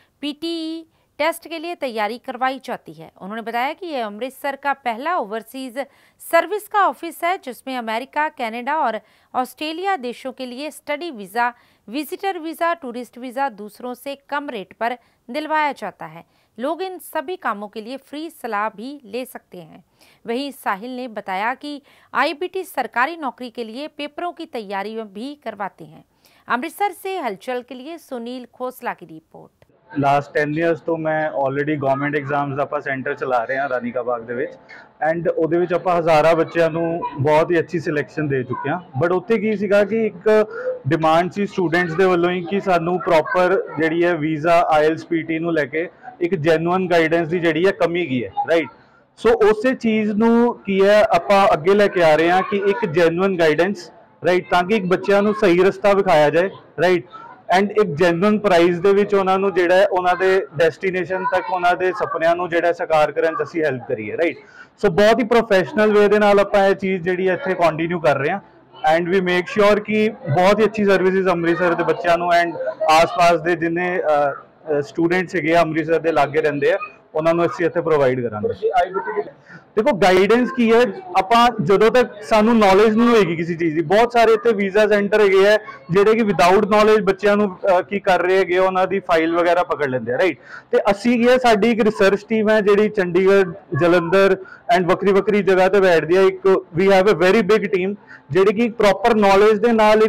पीटीई टेस्ट के लिए तैयारी करवाई जाती है। उन्होंने बताया कि यह अमृतसर का पहला ओवरसीज सर्विस का ऑफिस है जिसमें अमेरिका, कनाडा और ऑस्ट्रेलिया देशों के लिए study visa, visitor visa, tourist visa दूसरों से कम रेट पर दिलवाया जाता है। लोग इन सभी कामों के लिए फ्री सलाह भी ले सकते हैं। वहीं साहिल ने बताया कि आईबीटी सरकारी नौकरी के लिए पेपरों की तैयारी भी करवाते हैं। अमृतसर से हलचल के लिए सुनील खोसला की रिपोर्ट। ਲਾਸਟ 10 ਇਅਰਸ ਤੋਂ ਮੈਂ ਆਲਰੇਡੀ ਗਵਰਨਮੈਂਟ ਐਗਜ਼ਾਮਸ ਆਪਾਂ ਸੈਂਟਰ ਚਲਾ ਰਹੇ ਹਾਂ ਰਾਨੀ ਕਾ ਬਾਗ ਦੇ ਵਿੱਚ ਐਂਡ ਉਹਦੇ ਵਿੱਚ ਆਪਾਂ ਹਜ਼ਾਰਾਂ ਬੱਚਿਆਂ ਨੂੰ ਬਹੁਤ ਹੀ ਅੱਛੀ ਸਿਲੈਕਸ਼ਨ ਦੇ ਚੁੱਕੇ ਹਾਂ। ਬਟ ਉੱਥੇ ਕੀ ਸੀਗਾ ਕਿ ਇੱਕ ਡਿਮਾਂਡ ਸੀ ਸਟੂਡੈਂਟਸ ਦੇ ਵੱਲੋਂ ਹੀ ਕਿ ਸਾਨੂੰ ਪ੍ਰੋਪਰ ਜਿਹੜੀ ਹੈ ਵੀਜ਼ਾ, ਆਇਲਸ, ਪੀਟੀ ਨੂੰ ਲੈ ਕੇ ਇੱਕ ਜੈਨੂਇਨ ਗਾਈਡੈਂਸ ਦੀ ਜਿਹੜੀ ਹੈ ਕਮੀ ਕੀ ਹੈ, ਰਾਈਟ। ਸੋ ਉਸੇ ਚੀਜ਼ ਨੂੰ ਕੀ ਹੈ ਆਪਾਂ ਅੱਗੇ ਲੈ ਕੇ ਆ ਰਹੇ ਹਾਂ ਕਿ ਇੱਕ ਜੈਨੂਇਨ ਗਾਈਡੈਂਸ, ਰਾਈਟ, ਤਾਂ ਕਿ ਇੱਕ ਬੱਚਿਆਂ ਨੂੰ ਸਹੀ ਰਸਤਾ ਵਿਖਾਇਆ ਜਾਏ, ਰਾਈਟ, ਐਂਡ ਇੱਕ ਜੈਨੂਇਨ ਪ੍ਰਾਈਸ ਦੇ ਵਿੱਚ ਉਹਨਾਂ ਨੂੰ ਜਿਹੜਾ ਹੈ ਉਹਨਾਂ ਦੇ ਡੈਸਟੀਨੇਸ਼ਨ ਤੱਕ ਉਹਨਾਂ ਦੇ ਸੁਪਨਿਆਂ ਨੂੰ ਜਿਹੜਾ ਸਾਕਾਰ ਕਰਨ 'ਚ ਅਸੀਂ ਹੈਲਪ ਕਰੀਏ, ਰਾਈਟ। ਸੋ ਬਹੁਤ ਹੀ ਪ੍ਰੋਫੈਸ਼ਨਲ ਵੇ ਦੇ ਨਾਲ ਆਪਾਂ ਇਹ ਚੀਜ਼ ਜਿਹੜੀ ਹੈ ਇੱਥੇ ਕੰਟੀਨਿਊ ਕਰ ਰਹੇ ਹਾਂ ਐਂਡ ਵੀ ਮੇਕ ਸ਼ੋਰ ਕਿ ਬਹੁਤ ਹੀ ਅੱਛੀ ਸਰਵਿਸਿਜ਼ ਅੰਮ੍ਰਿਤਸਰ ਦੇ ਬੱਚਿਆਂ ਨੂੰ ਐਂਡ ਆਸ-ਪਾਸ ਦੇ ਜਿੰਨੇ ਸਟੂਡੈਂਟਸ ਹੈਗੇ ਆ ਅੰਮ੍ਰਿਤਸਰ ਦੇ ਲਾਗੇ ਰਹਿੰਦੇ ਆ ਉਹਨਾਂ ਨੂੰ ਅਸੀਂ ਇੱਥੇ ਪ੍ਰੋਵਾਈਡ ਕਰਾਂਗੇ। देखो गाइडेंस की है ਆਪਾਂ ਜਦੋਂ ਤੱਕ ਸਾਨੂੰ ਨੌਲੇਜ ਨਹੀਂ ਹੋਏਗੀ ਕਿਸੇ ਚੀਜ਼ ਦੀ। ਬਹੁਤ ਸਾਰੇ ਇੱਥੇ ਵੀਜ਼ਾ ਸੈਂਟਰ ਹੈਗੇ ਆ ਜਿਹੜੇ ਕਿ ਵਿਦਆਊਟ ਨੌਲੇਜ ਬੱਚਿਆਂ ਨੂੰ ਕੀ ਕਰ ਰਹੇ ਹੈਗੇ ਉਹਨਾਂ ਦੀ ਫਾਈਲ ਵਗੈਰਾ ਪਕੜ ਲੈਂਦੇ ਆ, ਰਾਈਟ। ਤੇ ਅਸੀਂ ਕੀ ਹੈ ਸਾਡੀ ਇੱਕ ਰਿਸਰਚ ਟੀਮ ਹੈ ਜਿਹੜੀ ਚੰਡੀਗੜ੍ਹ, ਜਲੰਧਰ ਐਂਡ ਵੱਖਰੀ ਵੱਖਰੀ ਜਗ੍ਹਾ ਤੇ ਬੈਠਦੀ ਹੈ। ਇੱਕ we have a very big team ਜਿਹੜੀ ਕਿ ਪ੍ਰੋਪਰ ਨੌਲੇਜ ਦੇ ਨਾਲ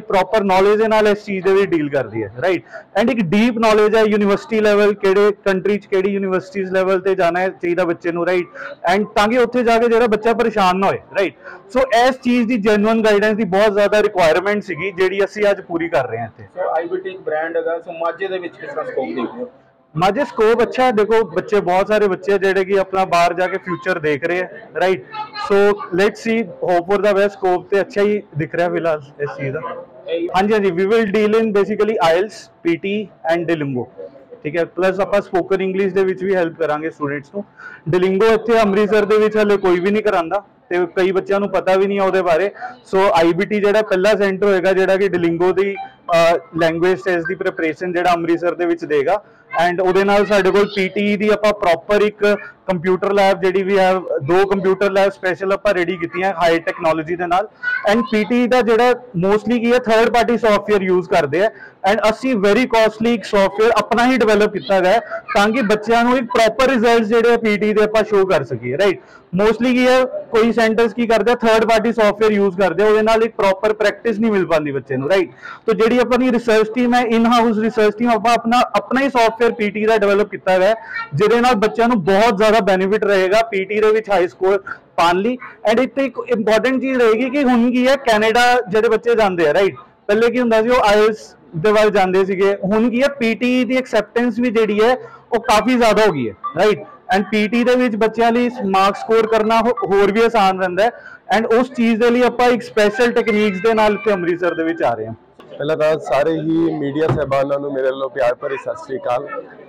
ਇਸ ਚੀਜ਼ ਦੇ ਵਿੱਚ ਡੀਲ ਕਰਦੀ ਹੈ, ਰਾਈਟ। ਐਂਡ ਇੱਕ ਡੀਪ ਨੌਲੇਜ ਹੈ ਯੂਨੀਵਰਸਿਟੀ ਲੈਵਲ, ਕਿਹੜੇ ਕੰਟਰੀ 'ਚ ਕਿਹੜੀ ਯੂਨੀਵਰਸਿਟੀਜ਼ ਲੈਵਲ ਤੇ ਜਾਣਾ ਚਾਹੀਦਾ ਬੱਚੇ ਨੂੰ, ਰਾਈਟ। ਐਂਡ ਤਾਂ ਕਿ ਉੱਥੇ ਜਾ ਕੇ ਜਿਹੜਾ ਬੱਚਾ ਪਰੇਸ਼ਾਨ ਨਾ ਹੋਏ, ਰਾਈਟ। ਸੋ ਇਸ ਚੀਜ਼ ਦੀ ਜੈਨੂਇਨ ਗਾਈਡੈਂਸ ਦੀ ਬਹੁਤ ਜ਼ਿਆਦਾ ਰਿਕੁਆਇਰਮੈਂਟ ਸੀਗੀ ਜਿਹੜੀ ਅਸੀਂ ਅੱਜ ਪੂਰੀ ਕਰ ਰਹੇ ਹਾਂ ਇੱਥੇ। ਸੋ ਆਈਬੀਟੀ ਇੱਕ ਬ੍ਰਾਂਡ ਹੈਗਾ, ਸੋ ਮਾਝੇ ਦੇ ਵਿੱਚ ਕਿਸ ਤਰ੍ਹਾਂ ਸਕੋਪ ਦੇਖਦੇ ਹੋ? ਮਾਝੇ ਸਕੋਪ ਅੱਛਾ ਹੈ। ਦੇਖੋ ਬੱਚੇ ਬਹੁਤ ਸਾਰੇ ਬੱਚੇ ਜਿਹੜੇ ਕਿ ਆਪਣਾ ਬਾਹਰ ਜਾ ਕੇ ਫਿਊਚਰ ਦੇਖ ਰਹੇ ਹੈ, right. So let's see, hope for the best. Scope ਤੇ ਅੱਛਾ ਹੀ ਦਿਖ ਰਿਹਾ ਫਿਲਹਾਲ ਇਸ ਚੀਜ਼ ਦਾ। ਹਾਂਜੀ, we will deal in basically IELTS, PT and Duolingo. ठीक है। प्लस आप स्पोकन इंग्लिश ਦੇ ਵਿੱਚ ਵੀ ਹੈਲਪ ਕਰਾਂਗੇ ਸਟੂਡੈਂਟਸ ਨੂੰ। ਡੁਲਿੰਗੋ ਇੱਥੇ ਅੰਮ੍ਰਿਤਸਰ ਦੇ ਵਿੱਚ ਹਲੇ ਕੋਈ ਵੀ ਨਹੀਂ ਕਰਾਂਦਾ ਤੇ ਕਈ ਬੱਚਿਆਂ ਨੂੰ ਪਤਾ ਵੀ ਨਹੀਂ ਹੈ ਉਹਦੇ ਬਾਰੇ। ਸੋ ਆਈਬੀਟੀ ਜਿਹੜਾ ਪਹਿਲਾ ਸੈਂਟਰ ਹੋਏਗਾ ਜਿਹੜਾ ਕਿ ਡੁਲਿੰਗੋ ਦੀ ਲੈਂਗੁਏਜ ਟੈਸਟ ਦੀ ਪ੍ਰੈਪਰੇਸ਼ਨ ਜਿਹੜਾ ਅੰਮ੍ਰਿਤਸਰ ਦੇ ਵਿੱਚ ਦੇਗਾ। ਐਂਡ ਉਹਦੇ ਨਾਲ ਸਾਡੇ ਕੋਲ ਪੀਟੀ ਦੀ ਆਪਾਂ ਪ੍ਰੋਪਰ ਇੱਕ ਕੰਪਿਊਟਰ ਲੈਬ ਜਿਹੜੀ ਵੀ ਹੈ 2 ਕੰਪਿਊਟਰ ਲੈਬ ਸਪੈਸ਼ਲ ਆਪਾਂ ਰੈਡੀ ਕੀਤੀਆਂ ਹਾਈ ਟੈਕਨੋਲੋਜੀ ਦੇ ਨਾਲ। ਐਂਡ ਪੀਟੀ ਦਾ ਜਿਹੜਾ ਮੋਸਟਲੀ ਕੀ ਹੈ ਥਰਡ ਪਾਰਟੀ ਸੌਫਟਵੇਅਰ ਯੂਜ਼ ਕਰਦੇ ਆ ਐਂਡ ਅਸੀਂ ਵੈਰੀ ਕਾਸਟਲੀ ਇੱਕ ਸੌਫਟਵੇਅਰ ਆਪਣਾ ਹੀ ਡਿਵੈਲਪ ਕੀਤਾ ਗਿਆ ਤਾਂ ਕਿ ਬੱਚਿਆਂ ਨੂੰ ਇੱਕ ਪ੍ਰੋਪਰ ਰਿਜ਼ਲਟਸ ਜਿਹੜੇ ਪੀਟੀ ਦੇ ਆਪਾਂ ਸ਼ੋ ਕਰ ਸਕੀਏ, ਰਾਈਟ। ਮੋਸਟਲੀ ਕੀ ਹੈ ਕੋਈ ਸੈਂਟਰਸ ਕੀ ਕਰਦੇ ਆ ਥਰਡ ਪਾਰਟੀ ਸੌਫਟਵੇਅਰ ਯੂਜ਼ ਕਰਦੇ ਆ, ਉਹਦੇ ਨਾਲ ਇੱਕ ਪ੍ਰੋਪਰ ਪ੍ਰੈਕਟਿਸ ਨਹੀਂ ਮਿਲ ਪਾਉਂਦੀ ਬੱਚੇ ਨੂੰ, ਰਾਈਟ। तो ਜਿਹੜੀ ਆਪਣੀ ਰਿਸਰਚ ਟੀਮ ਹੈ ਇਨ ਹਾਊਸ ਰਿਸਰਚ ਟੀਮ ਆਪਾਂ ਆਪਣਾ ਹੀ ਸੌਫਟਵੇਅਰ ਪੀਟੀ ਦਾ ਡਿਵੈਲਪ ਕੀਤਾ ਹੈ ਜਿਹਦੇ ਨਾਲ ਬੱਚਿਆਂ ਨੂੰ ਬਹੁਤ ਜ਼ਿਆਦਾ ਬੈਨੀਫਿਟ ਰਹੇਗਾ ਪੀਟੀ ਦੇ ਵਿੱਚ ਹਾਈ ਸਕੋਰ ਪਾਉਣ ਲਈ। ਐਂਡ ਇੱਥੇ ਇੱਕ ਇੰਪੋਰਟੈਂਟ ਚੀਜ਼ ਰਹੇਗੀ ਕਿ ਹੁਣ ਕੀ ਹੈ ਕੈਨੇਡਾ ਜਿਹੜੇ ਬੱਚੇ ਜਾਂਦੇ ਆ, ਰਾਈਟ। ਪਹਿਲੇ ਕੀ ਹੁੰਦਾ ਸੀ ਉਹ ਆਈਐਲਸ ਦੇ ਵੱਲ ਜਾਂਦੇ ਸੀਗੇ, ਹੁਣ ਕੀ ਹੈ ਪੀਟੀ ਦੀ ਐਕਸੈਪਟੈਂਸ ਵੀ ਜਿਹੜੀ ਹੈ ਉਹ ਕਾਫੀ ਜ਼ਿਆਦਾ ਹੋ ਗਈ ਹੈ, ਰਾਈਟ। ਐਂਡ ਪੀਟੀ ਦੇ ਵਿੱਚ ਬੱਚਿਆਂ ਲਈ ਮਾਰਕਸ ਸਕੋਰ ਕਰਨਾ ਹੋਰ ਵੀ ਆਸਾਨ ਰਹਿੰਦਾ ਹੈ। ਐਂਡ ਉਸ ਚੀਜ਼ ਦੇ ਲਈ ਆਪਾਂ ਇੱਕ ਸਪੈਸ਼ਲ ਟੈਕਨੀਕਸ ਦੇ ਨਾਲ ਇੱਥੇ ਅੰਮ੍ਰਿਤਸਰ ਦੇ ਵਿੱਚ ਆ ਰਹੇ ਹਾਂ। ਪਹਿਲਾਂ ਤਾਂ ਸਾਰੇ ਹੀ ਮੀਡੀਆ ਸਹਿਬਾਨਾਂ ਨੂੰ ਮੇਰੇ ਵੱਲੋਂ ਪਿਆਰ ਭਰੀ ਸਤਿ ਸ੍ਰੀ ਅਕਾਲ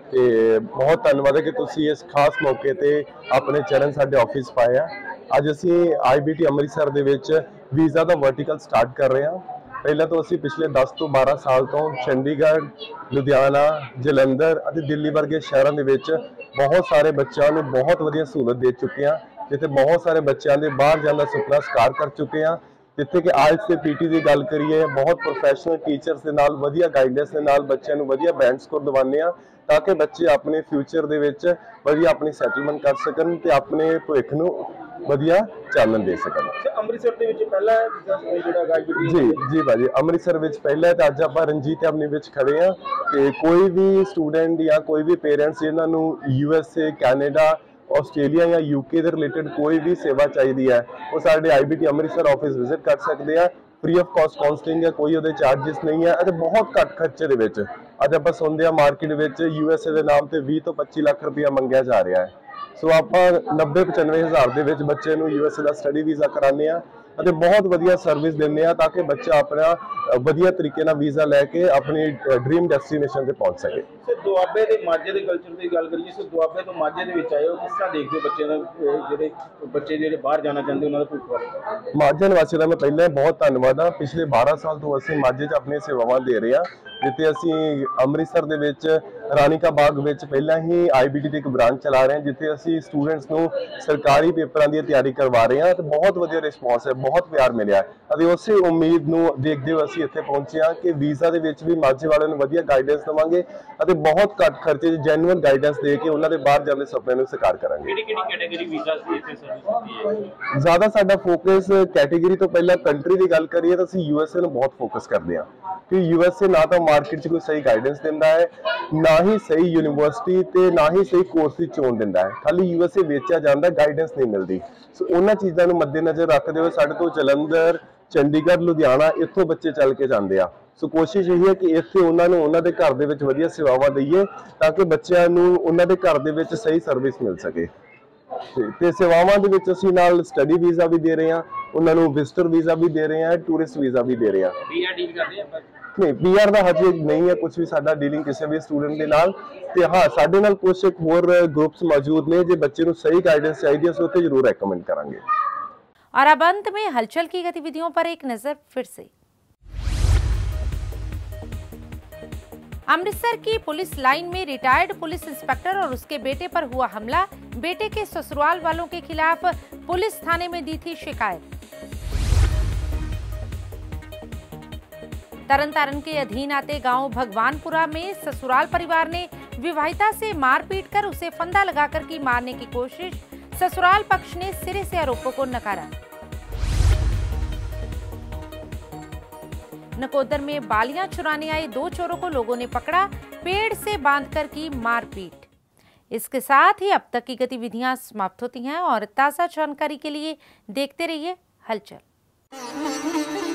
ਤੇ ਬਹੁਤ ਧੰਨਵਾਦ ਹੈ ਕਿ ਤੁਸੀਂ ਇਸ ਖਾਸ ਮੌਕੇ ਤੇ ਆਪਣੇ ਚਰਨ ਸਾਡੇ ਆਫਿਸ ਪਾਏ ਆ। ਅੱਜ ਅਸੀਂ ਆਈਬੀਟੀ ਅੰਮ੍ਰਿਤਸਰ ਦੇ ਵਿੱਚ ਵੀਜ਼ਾ ਦਾ ਵਰਟੀਕਲ ਸਟਾਰਟ ਕਰ ਰਹੇ ਹਾਂ। ਪਹਿਲਾਂ ਤੋਂ ਅਸੀਂ ਪਿਛਲੇ 10 ਤੋਂ 12 ਸਾਲ ਤੋਂ ਚੰਡੀਗੜ੍ਹ, ਲੁਧਿਆਣਾ, ਜਲੰਧਰ ਅਤੇ ਦਿੱਲੀ ਵਰਗੇ ਸ਼ਹਿਰਾਂ ਦੇ ਵਿੱਚ ਬਹੁਤ ਸਾਰੇ ਬੱਚਿਆਂ ਨੂੰ ਬਹੁਤ ਵਧੀਆ ਸਹੂਲਤ ਦੇ ਚੁੱਕੇ ਹਾਂ, ਜਿੱਥੇ ਬਹੁਤ ਸਾਰੇ ਬੱਚਿਆਂ ਦੇ ਬਾਹਰ ਜਾਣ ਦਾ ਸੁਪਨਾ ਸਾਕਾਰ ਕਰ ਚੁੱਕੇ ਹਾਂ। ਜਿੱਥੇ ਕਿ ਆਇਲਸ ਤੇ ਪੀਟੀ ਦੀ ਗੱਲ ਕਰੀਏ ਬਹੁਤ ਪ੍ਰੋਫੈਸ਼ਨਲ ਟੀਚਰਸ ਦੇ ਨਾਲ ਵਧੀਆ ਗਾਈਡੈਂਸ ਦੇ ਨਾਲ ਬੱਚਿਆਂ ਨੂੰ ਵਧੀਆ ਬੈਂਡ ਸਕੋਰ ਦਿਵਾਉਂਦੇ ਆ ਤਾਂ ਕਿ ਬੱਚੇ ਆਪਣੇ ਫਿਊਚਰ ਦੇ ਵਿੱਚ ਵਧੀਆ ਆਪਣੀ ਸੈਟਲਮੈਂਟ ਕਰ ਸਕਣ ਤੇ ਆਪਣੇ ਭਵਿੱਖ ਨੂੰ ਵਧੀਆ ਚਾਨਣ ਦੇ ਸਕਣ। ਅੰਮ੍ਰਿਤਸਰ ਦੇ ਵਿੱਚ ਪਹਿਲਾ ਜਿਹੜਾ ਜੀ ਭਾਜੀ ਅੰਮ੍ਰਿਤਸਰ ਵਿੱਚ ਪਹਿਲਾ ਹੈ ਤੇ ਅੱਜ ਆਪਾਂ ਰਣਜੀਤ ਐਵਨਿਊ ਵਿੱਚ ਖੜੇ ਆ ਤੇ ਕੋਈ ਵੀ ਸਟੂਡੈਂਟ ਜਾਂ ਕੋਈ ਵੀ ਪੇਰੈਂਟਸ ਇਹਨਾਂ ਨੂੰ USA, ਕੈਨੇਡਾ, ਆਸਟ੍ਰੇਲੀਆ ਜਾਂ UK ਦੇ ਰਿਲੇਟਡ ਕੋਈ ਵੀ ਸੇਵਾ ਚਾਹੀਦੀ ਹੈ ਉਹ ਸਾਡੇ ਆਈਬੀਟੀ ਅੰਮ੍ਰਿਤਸਰ ਆਫਿਸ ਵਿਜ਼ਿਟ ਕਰ ਸਕਦੇ ਆ। ਫ੍ਰੀ ਆਫ ਕਾਸਟ ਕਾਉਂਸਲਿੰਗ ਹੈ, ਕੋਈ ਉਹਦੇ ਚਾਰजेस ਨਹੀਂ ਹੈ ਅਤੇ ਬਹੁਤ ਘੱਟ ਖਰਚੇ ਦੇ ਵਿੱਚ। ਅੱਜ ਆਪਾਂ ਸੁਣਦੇ ਆ ਮਾਰਕੀਟ ਵਿੱਚ USA ਦੇ ਨਾਮ ਤੇ 20 ਤੋਂ 25 ਲੱਖ ਰੁਪਇਆ ਮੰਗਿਆ ਜਾ ਰਿਹਾ ਹੈ। ਸੋ ਆਪਾਂ 90-95 ਹਜ਼ਾਰ ਦੇ ਵਿੱਚ ਬੱਚੇ ਨੂੰ USA ਦਾ ਸਟੱਡੀ ਵੀਜ਼ਾ ਕਰਾਉਂਦੇ ਆ ਅਤੇ ਬਹੁਤ ਵਧੀਆ ਸਰਵਿਸ ਦਿੰਦੇ ਆ ਤਾਂ ਕਿ ਬੱਚਾ ਆਪਣਾ ਵਧੀਆ ਤਰੀਕੇ ਨਾਲ ਵੀਜ਼ਾ ਲੈ ਕੇ ਆਪਣੀ ਡ੍ਰੀਮ ਡੈਸਟੀਨੇਸ਼ਨ ਤੇ ਪਹੁੰਚ ਸਕੇ। ਦੁਆਬੇ ਦੇ ਮਾਝੇ ਦੇ ਕਲਚਰ ਦੀ ਗੱਲ ਕਰੀਏ ਸੋ ਦੁਆਬੇ ਤੋਂ ਮਾਝੇ ਦੇ ਵਿੱਚ ਆਏ ਹੋ, ਕਿਸ ਤਰ੍ਹਾਂ ਦੇਖਦੇ ਹੋ ਬੱਚਿਆਂ ਦਾ ਜਿਹੜੇ ਬਾਹਰ ਜਾਣਾ ਚਾਹੁੰਦੇ ਉਹਨਾਂ ਦਾ ਭਵਿੱਖ ਬਾਰੇ? ਮਾਝੇ ਨਿਵਾਸੀ ਦਾ ਮੈਂ ਪਹਿਲਾਂ ਬਹੁਤ ਧੰਨਵਾਦ ਹਾਂ। ਪਿਛਲੇ 12 ਸਾਲ ਤੋਂ ਅਸੀਂ ਮਾਝੇ 'ਚ ਆਪਣੀਆਂ ਸੇਵਾਵਾਂ ਦੇ ਰਹੇ ਹਾਂ, ਜਿੱਥੇ ਅਸੀਂ ਅੰਮ੍ਰਿਤਸਰ ਦੇ ਵਿੱਚ ਰਾਣੀ ਕਾ ਬਾਗ ਵਿੱਚ ਪਹਿਲਾਂ ਹੀ ਆਈਬੀਟੀ ਦੀ ਇੱਕ ਬ੍ਰਾਂਚ ਚਲਾ ਰਹੇ ਹਾਂ ਜਿੱਥੇ ਅਸੀਂ ਸਟੂਡੈਂਟਸ ਨੂੰ ਸਰਕਾਰੀ ਪੇਪਰਾਂ ਦੀ ਤਿਆਰੀ ਕਰਵਾ ਰਹੇ ਹਾਂ ਤੇ ਬਹੁਤ ਵਧੀਆ ਰਿਸਪੌਂਸ ਹੈ, ਬਹੁਤ ਪਿਆਰ ਮਿਲਿਆ ਅਤੇ ਉਸੇ ਉਮੀਦ ਨੂੰ ਦੇਖਦੇ ਹੋਏ ਅਸੀਂ ਇੱਥੇ ਪਹੁੰਚੇ ਹਾਂ ਕਿ ਵੀਜ਼ਾ ਦੇ ਵਿੱਚ ਵੀ ਮਾਝੇ ਵਾਲਿਆਂ ਨੂੰ ਵਧੀਆ ਗਾਈਡੈਂਸ ਦੇਵਾਂਗੇ ਅਤੇ ਬਹੁਤ ਘੱਟ ਖਰਚੇ 'ਚ ਜੈਨੂਅਨ ਗਾਈਡੈਂਸ ਦੇ ਕੇ ਉਹਨਾਂ ਦੇ ਬਾਹਰ ਜਾਣ ਦੇ ਸੁਪਨੇ ਨੂੰ ਸਾਕਾਰ ਕਰਾਂਗੇ। ਕਿਹੜੀ ਕੈਟਾਗਰੀ ਵੀਜ਼ਾ ਸੀ ਇੱਥੇ ਸਰਵਿਸ ਹੁੰਦੀ ਹੈ? ਜ਼ਿਆਦਾ ਸਾਡਾ ਫੋਕਸ ਕੈਟੇਗਰੀ ਤੋਂ ਪਹਿਲਾਂ ਕੰਟਰੀ ਦੀ ਗੱਲ ਕਰੀਏ ਤਾਂ ਅਸੀਂ USA ਨੂੰ ਬਹੁਤ ਫੋਕਸ ਕਰਦੇ ਹਾਂ ਕਿ USA ਨਾ ਤਾਂ ਮਾਰਕੀਟ 'ਚ ਕੋਈ ਸਹੀ ਗਾਈਡੈਂਸ ਦਿੰਦਾ ਹੈ, ਨਾ ਹੀ ਸਹੀ ਯੂਨੀਵਰਸਿਟੀ ਤੇ ਨਾ ਹੀ ਸਹੀ ਕੋਰਸ ਦੀ ਚੋਣ ਦਿੰਦਾ ਹੈ। ਖਾਲੀ USA ਵੇਚਿਆ ਜਾਂਦਾ, ਗਾਈਡੈਂਸ ਨਹੀਂ ਮਿਲਦੀ। ਸੋ ਉਹਨਾਂ ਚੀਜ਼ਾਂ ਨੂੰ ਮੱਦੇਨਜ਼ਰ ਰੱਖਦੇ ਹੋਏ ਸਾਡੇ ਤੋਂ ਜਲੰਧਰ, ਚੰਡੀਗੜ੍ਹ, ਲੁਧਿਆਣਾ ਇੱਥੋਂ ਬੱਚੇ ਚੱਲ ਕੇ ਜਾਂਦੇ ਆ। ਸੋ ਕੋਸ਼ਿਸ਼ ਇਹ ਹੈ ਕਿ ਇੱਥੇ ਉਹਨਾਂ ਨੂੰ ਉਹਨਾਂ ਦੇ ਘਰ ਦੇ ਵਿੱਚ ਵਧੀਆ ਸੇਵਾਵਾਂ ਦਈਏ ਤਾਂ ਕਿ ਬੱਚਿਆਂ ਨੂੰ ਉਹਨਾਂ ਦੇ ਘਰ ਦੇ ਵਿੱਚ ਸਹੀ ਸਰਵਿਸ ਮਿਲ ਸਕੇ। ਤੇ ਸੇਵਾਵਾਂ ਦੇ ਵਿੱਚ ਅਸੀਂ ਨਾਲ ਸਟੱਡੀ ਵੀਜ਼ਾ ਵੀ ਦੇ ਰਹੇ ਹਾਂ, ਉਹਨਾਂ ਨੂੰ ਵਿਜ਼ਟਰ ਵੀਜ਼ਾ ਵੀ ਦੇ ਰਹੇ ਹਾਂ, ਟੂਰਿਸਟ ਵੀਜ਼ਾ ਵੀ ਦੇ ਰਹੇ ਹਾਂ। PR ਡੀਲ ਕਰਦੇ ਆਪਾਂ? ਨਹੀਂ, PR ਦਾ ਹਜੇ ਨਹੀਂ ਹੈ ਕੁਝ ਵੀ ਸਾਡਾ ਡੀਲਿੰਗ ਕਿਸੇ ਵੀ ਸਟੂਡੈਂਟ ਦੇ ਨਾਲ। ਤੇ ਹਾਂ, ਸਾਡੇ ਨਾਲ ਕੁਝ ਹੋਰ ਗਰੁੱਪਸ मौजूद ਨੇ, ਜੇ ਬੱਚੇ ਨੂੰ ਸਹੀ गाइडेंस चाहिए है तो उसे जरूर रेकमेंड करेंगे। और अब अंत में हलचल की गतिविधियों पर एक नजर फिर से। अमृतसर की पुलिस लाइन में रिटायर्ड पुलिस इंस्पेक्टर और उसके बेटे पर हुआ हमला। बेटे के ससुराल वालों के खिलाफ पुलिस थाने में दी थी शिकायत। तरनतारन के अधीन आते गांव भगवानपुरा में ससुराल परिवार ने विवाहिता से मारपीट कर उसे फंदा लगाकर की मारने की कोशिश। ससुराल पक्ष ने सिरे से आरोपों को नकारा। नकोदर में बालियां चुराने आए 2 चोरों को लोगों ने पकड़ा, पेड़ से बांधकर की मारपीट। इसके साथ ही अब तक की गतिविधियां समाप्त होती हैं और ताजा जानकारी के लिए देखते रहिए हलचल।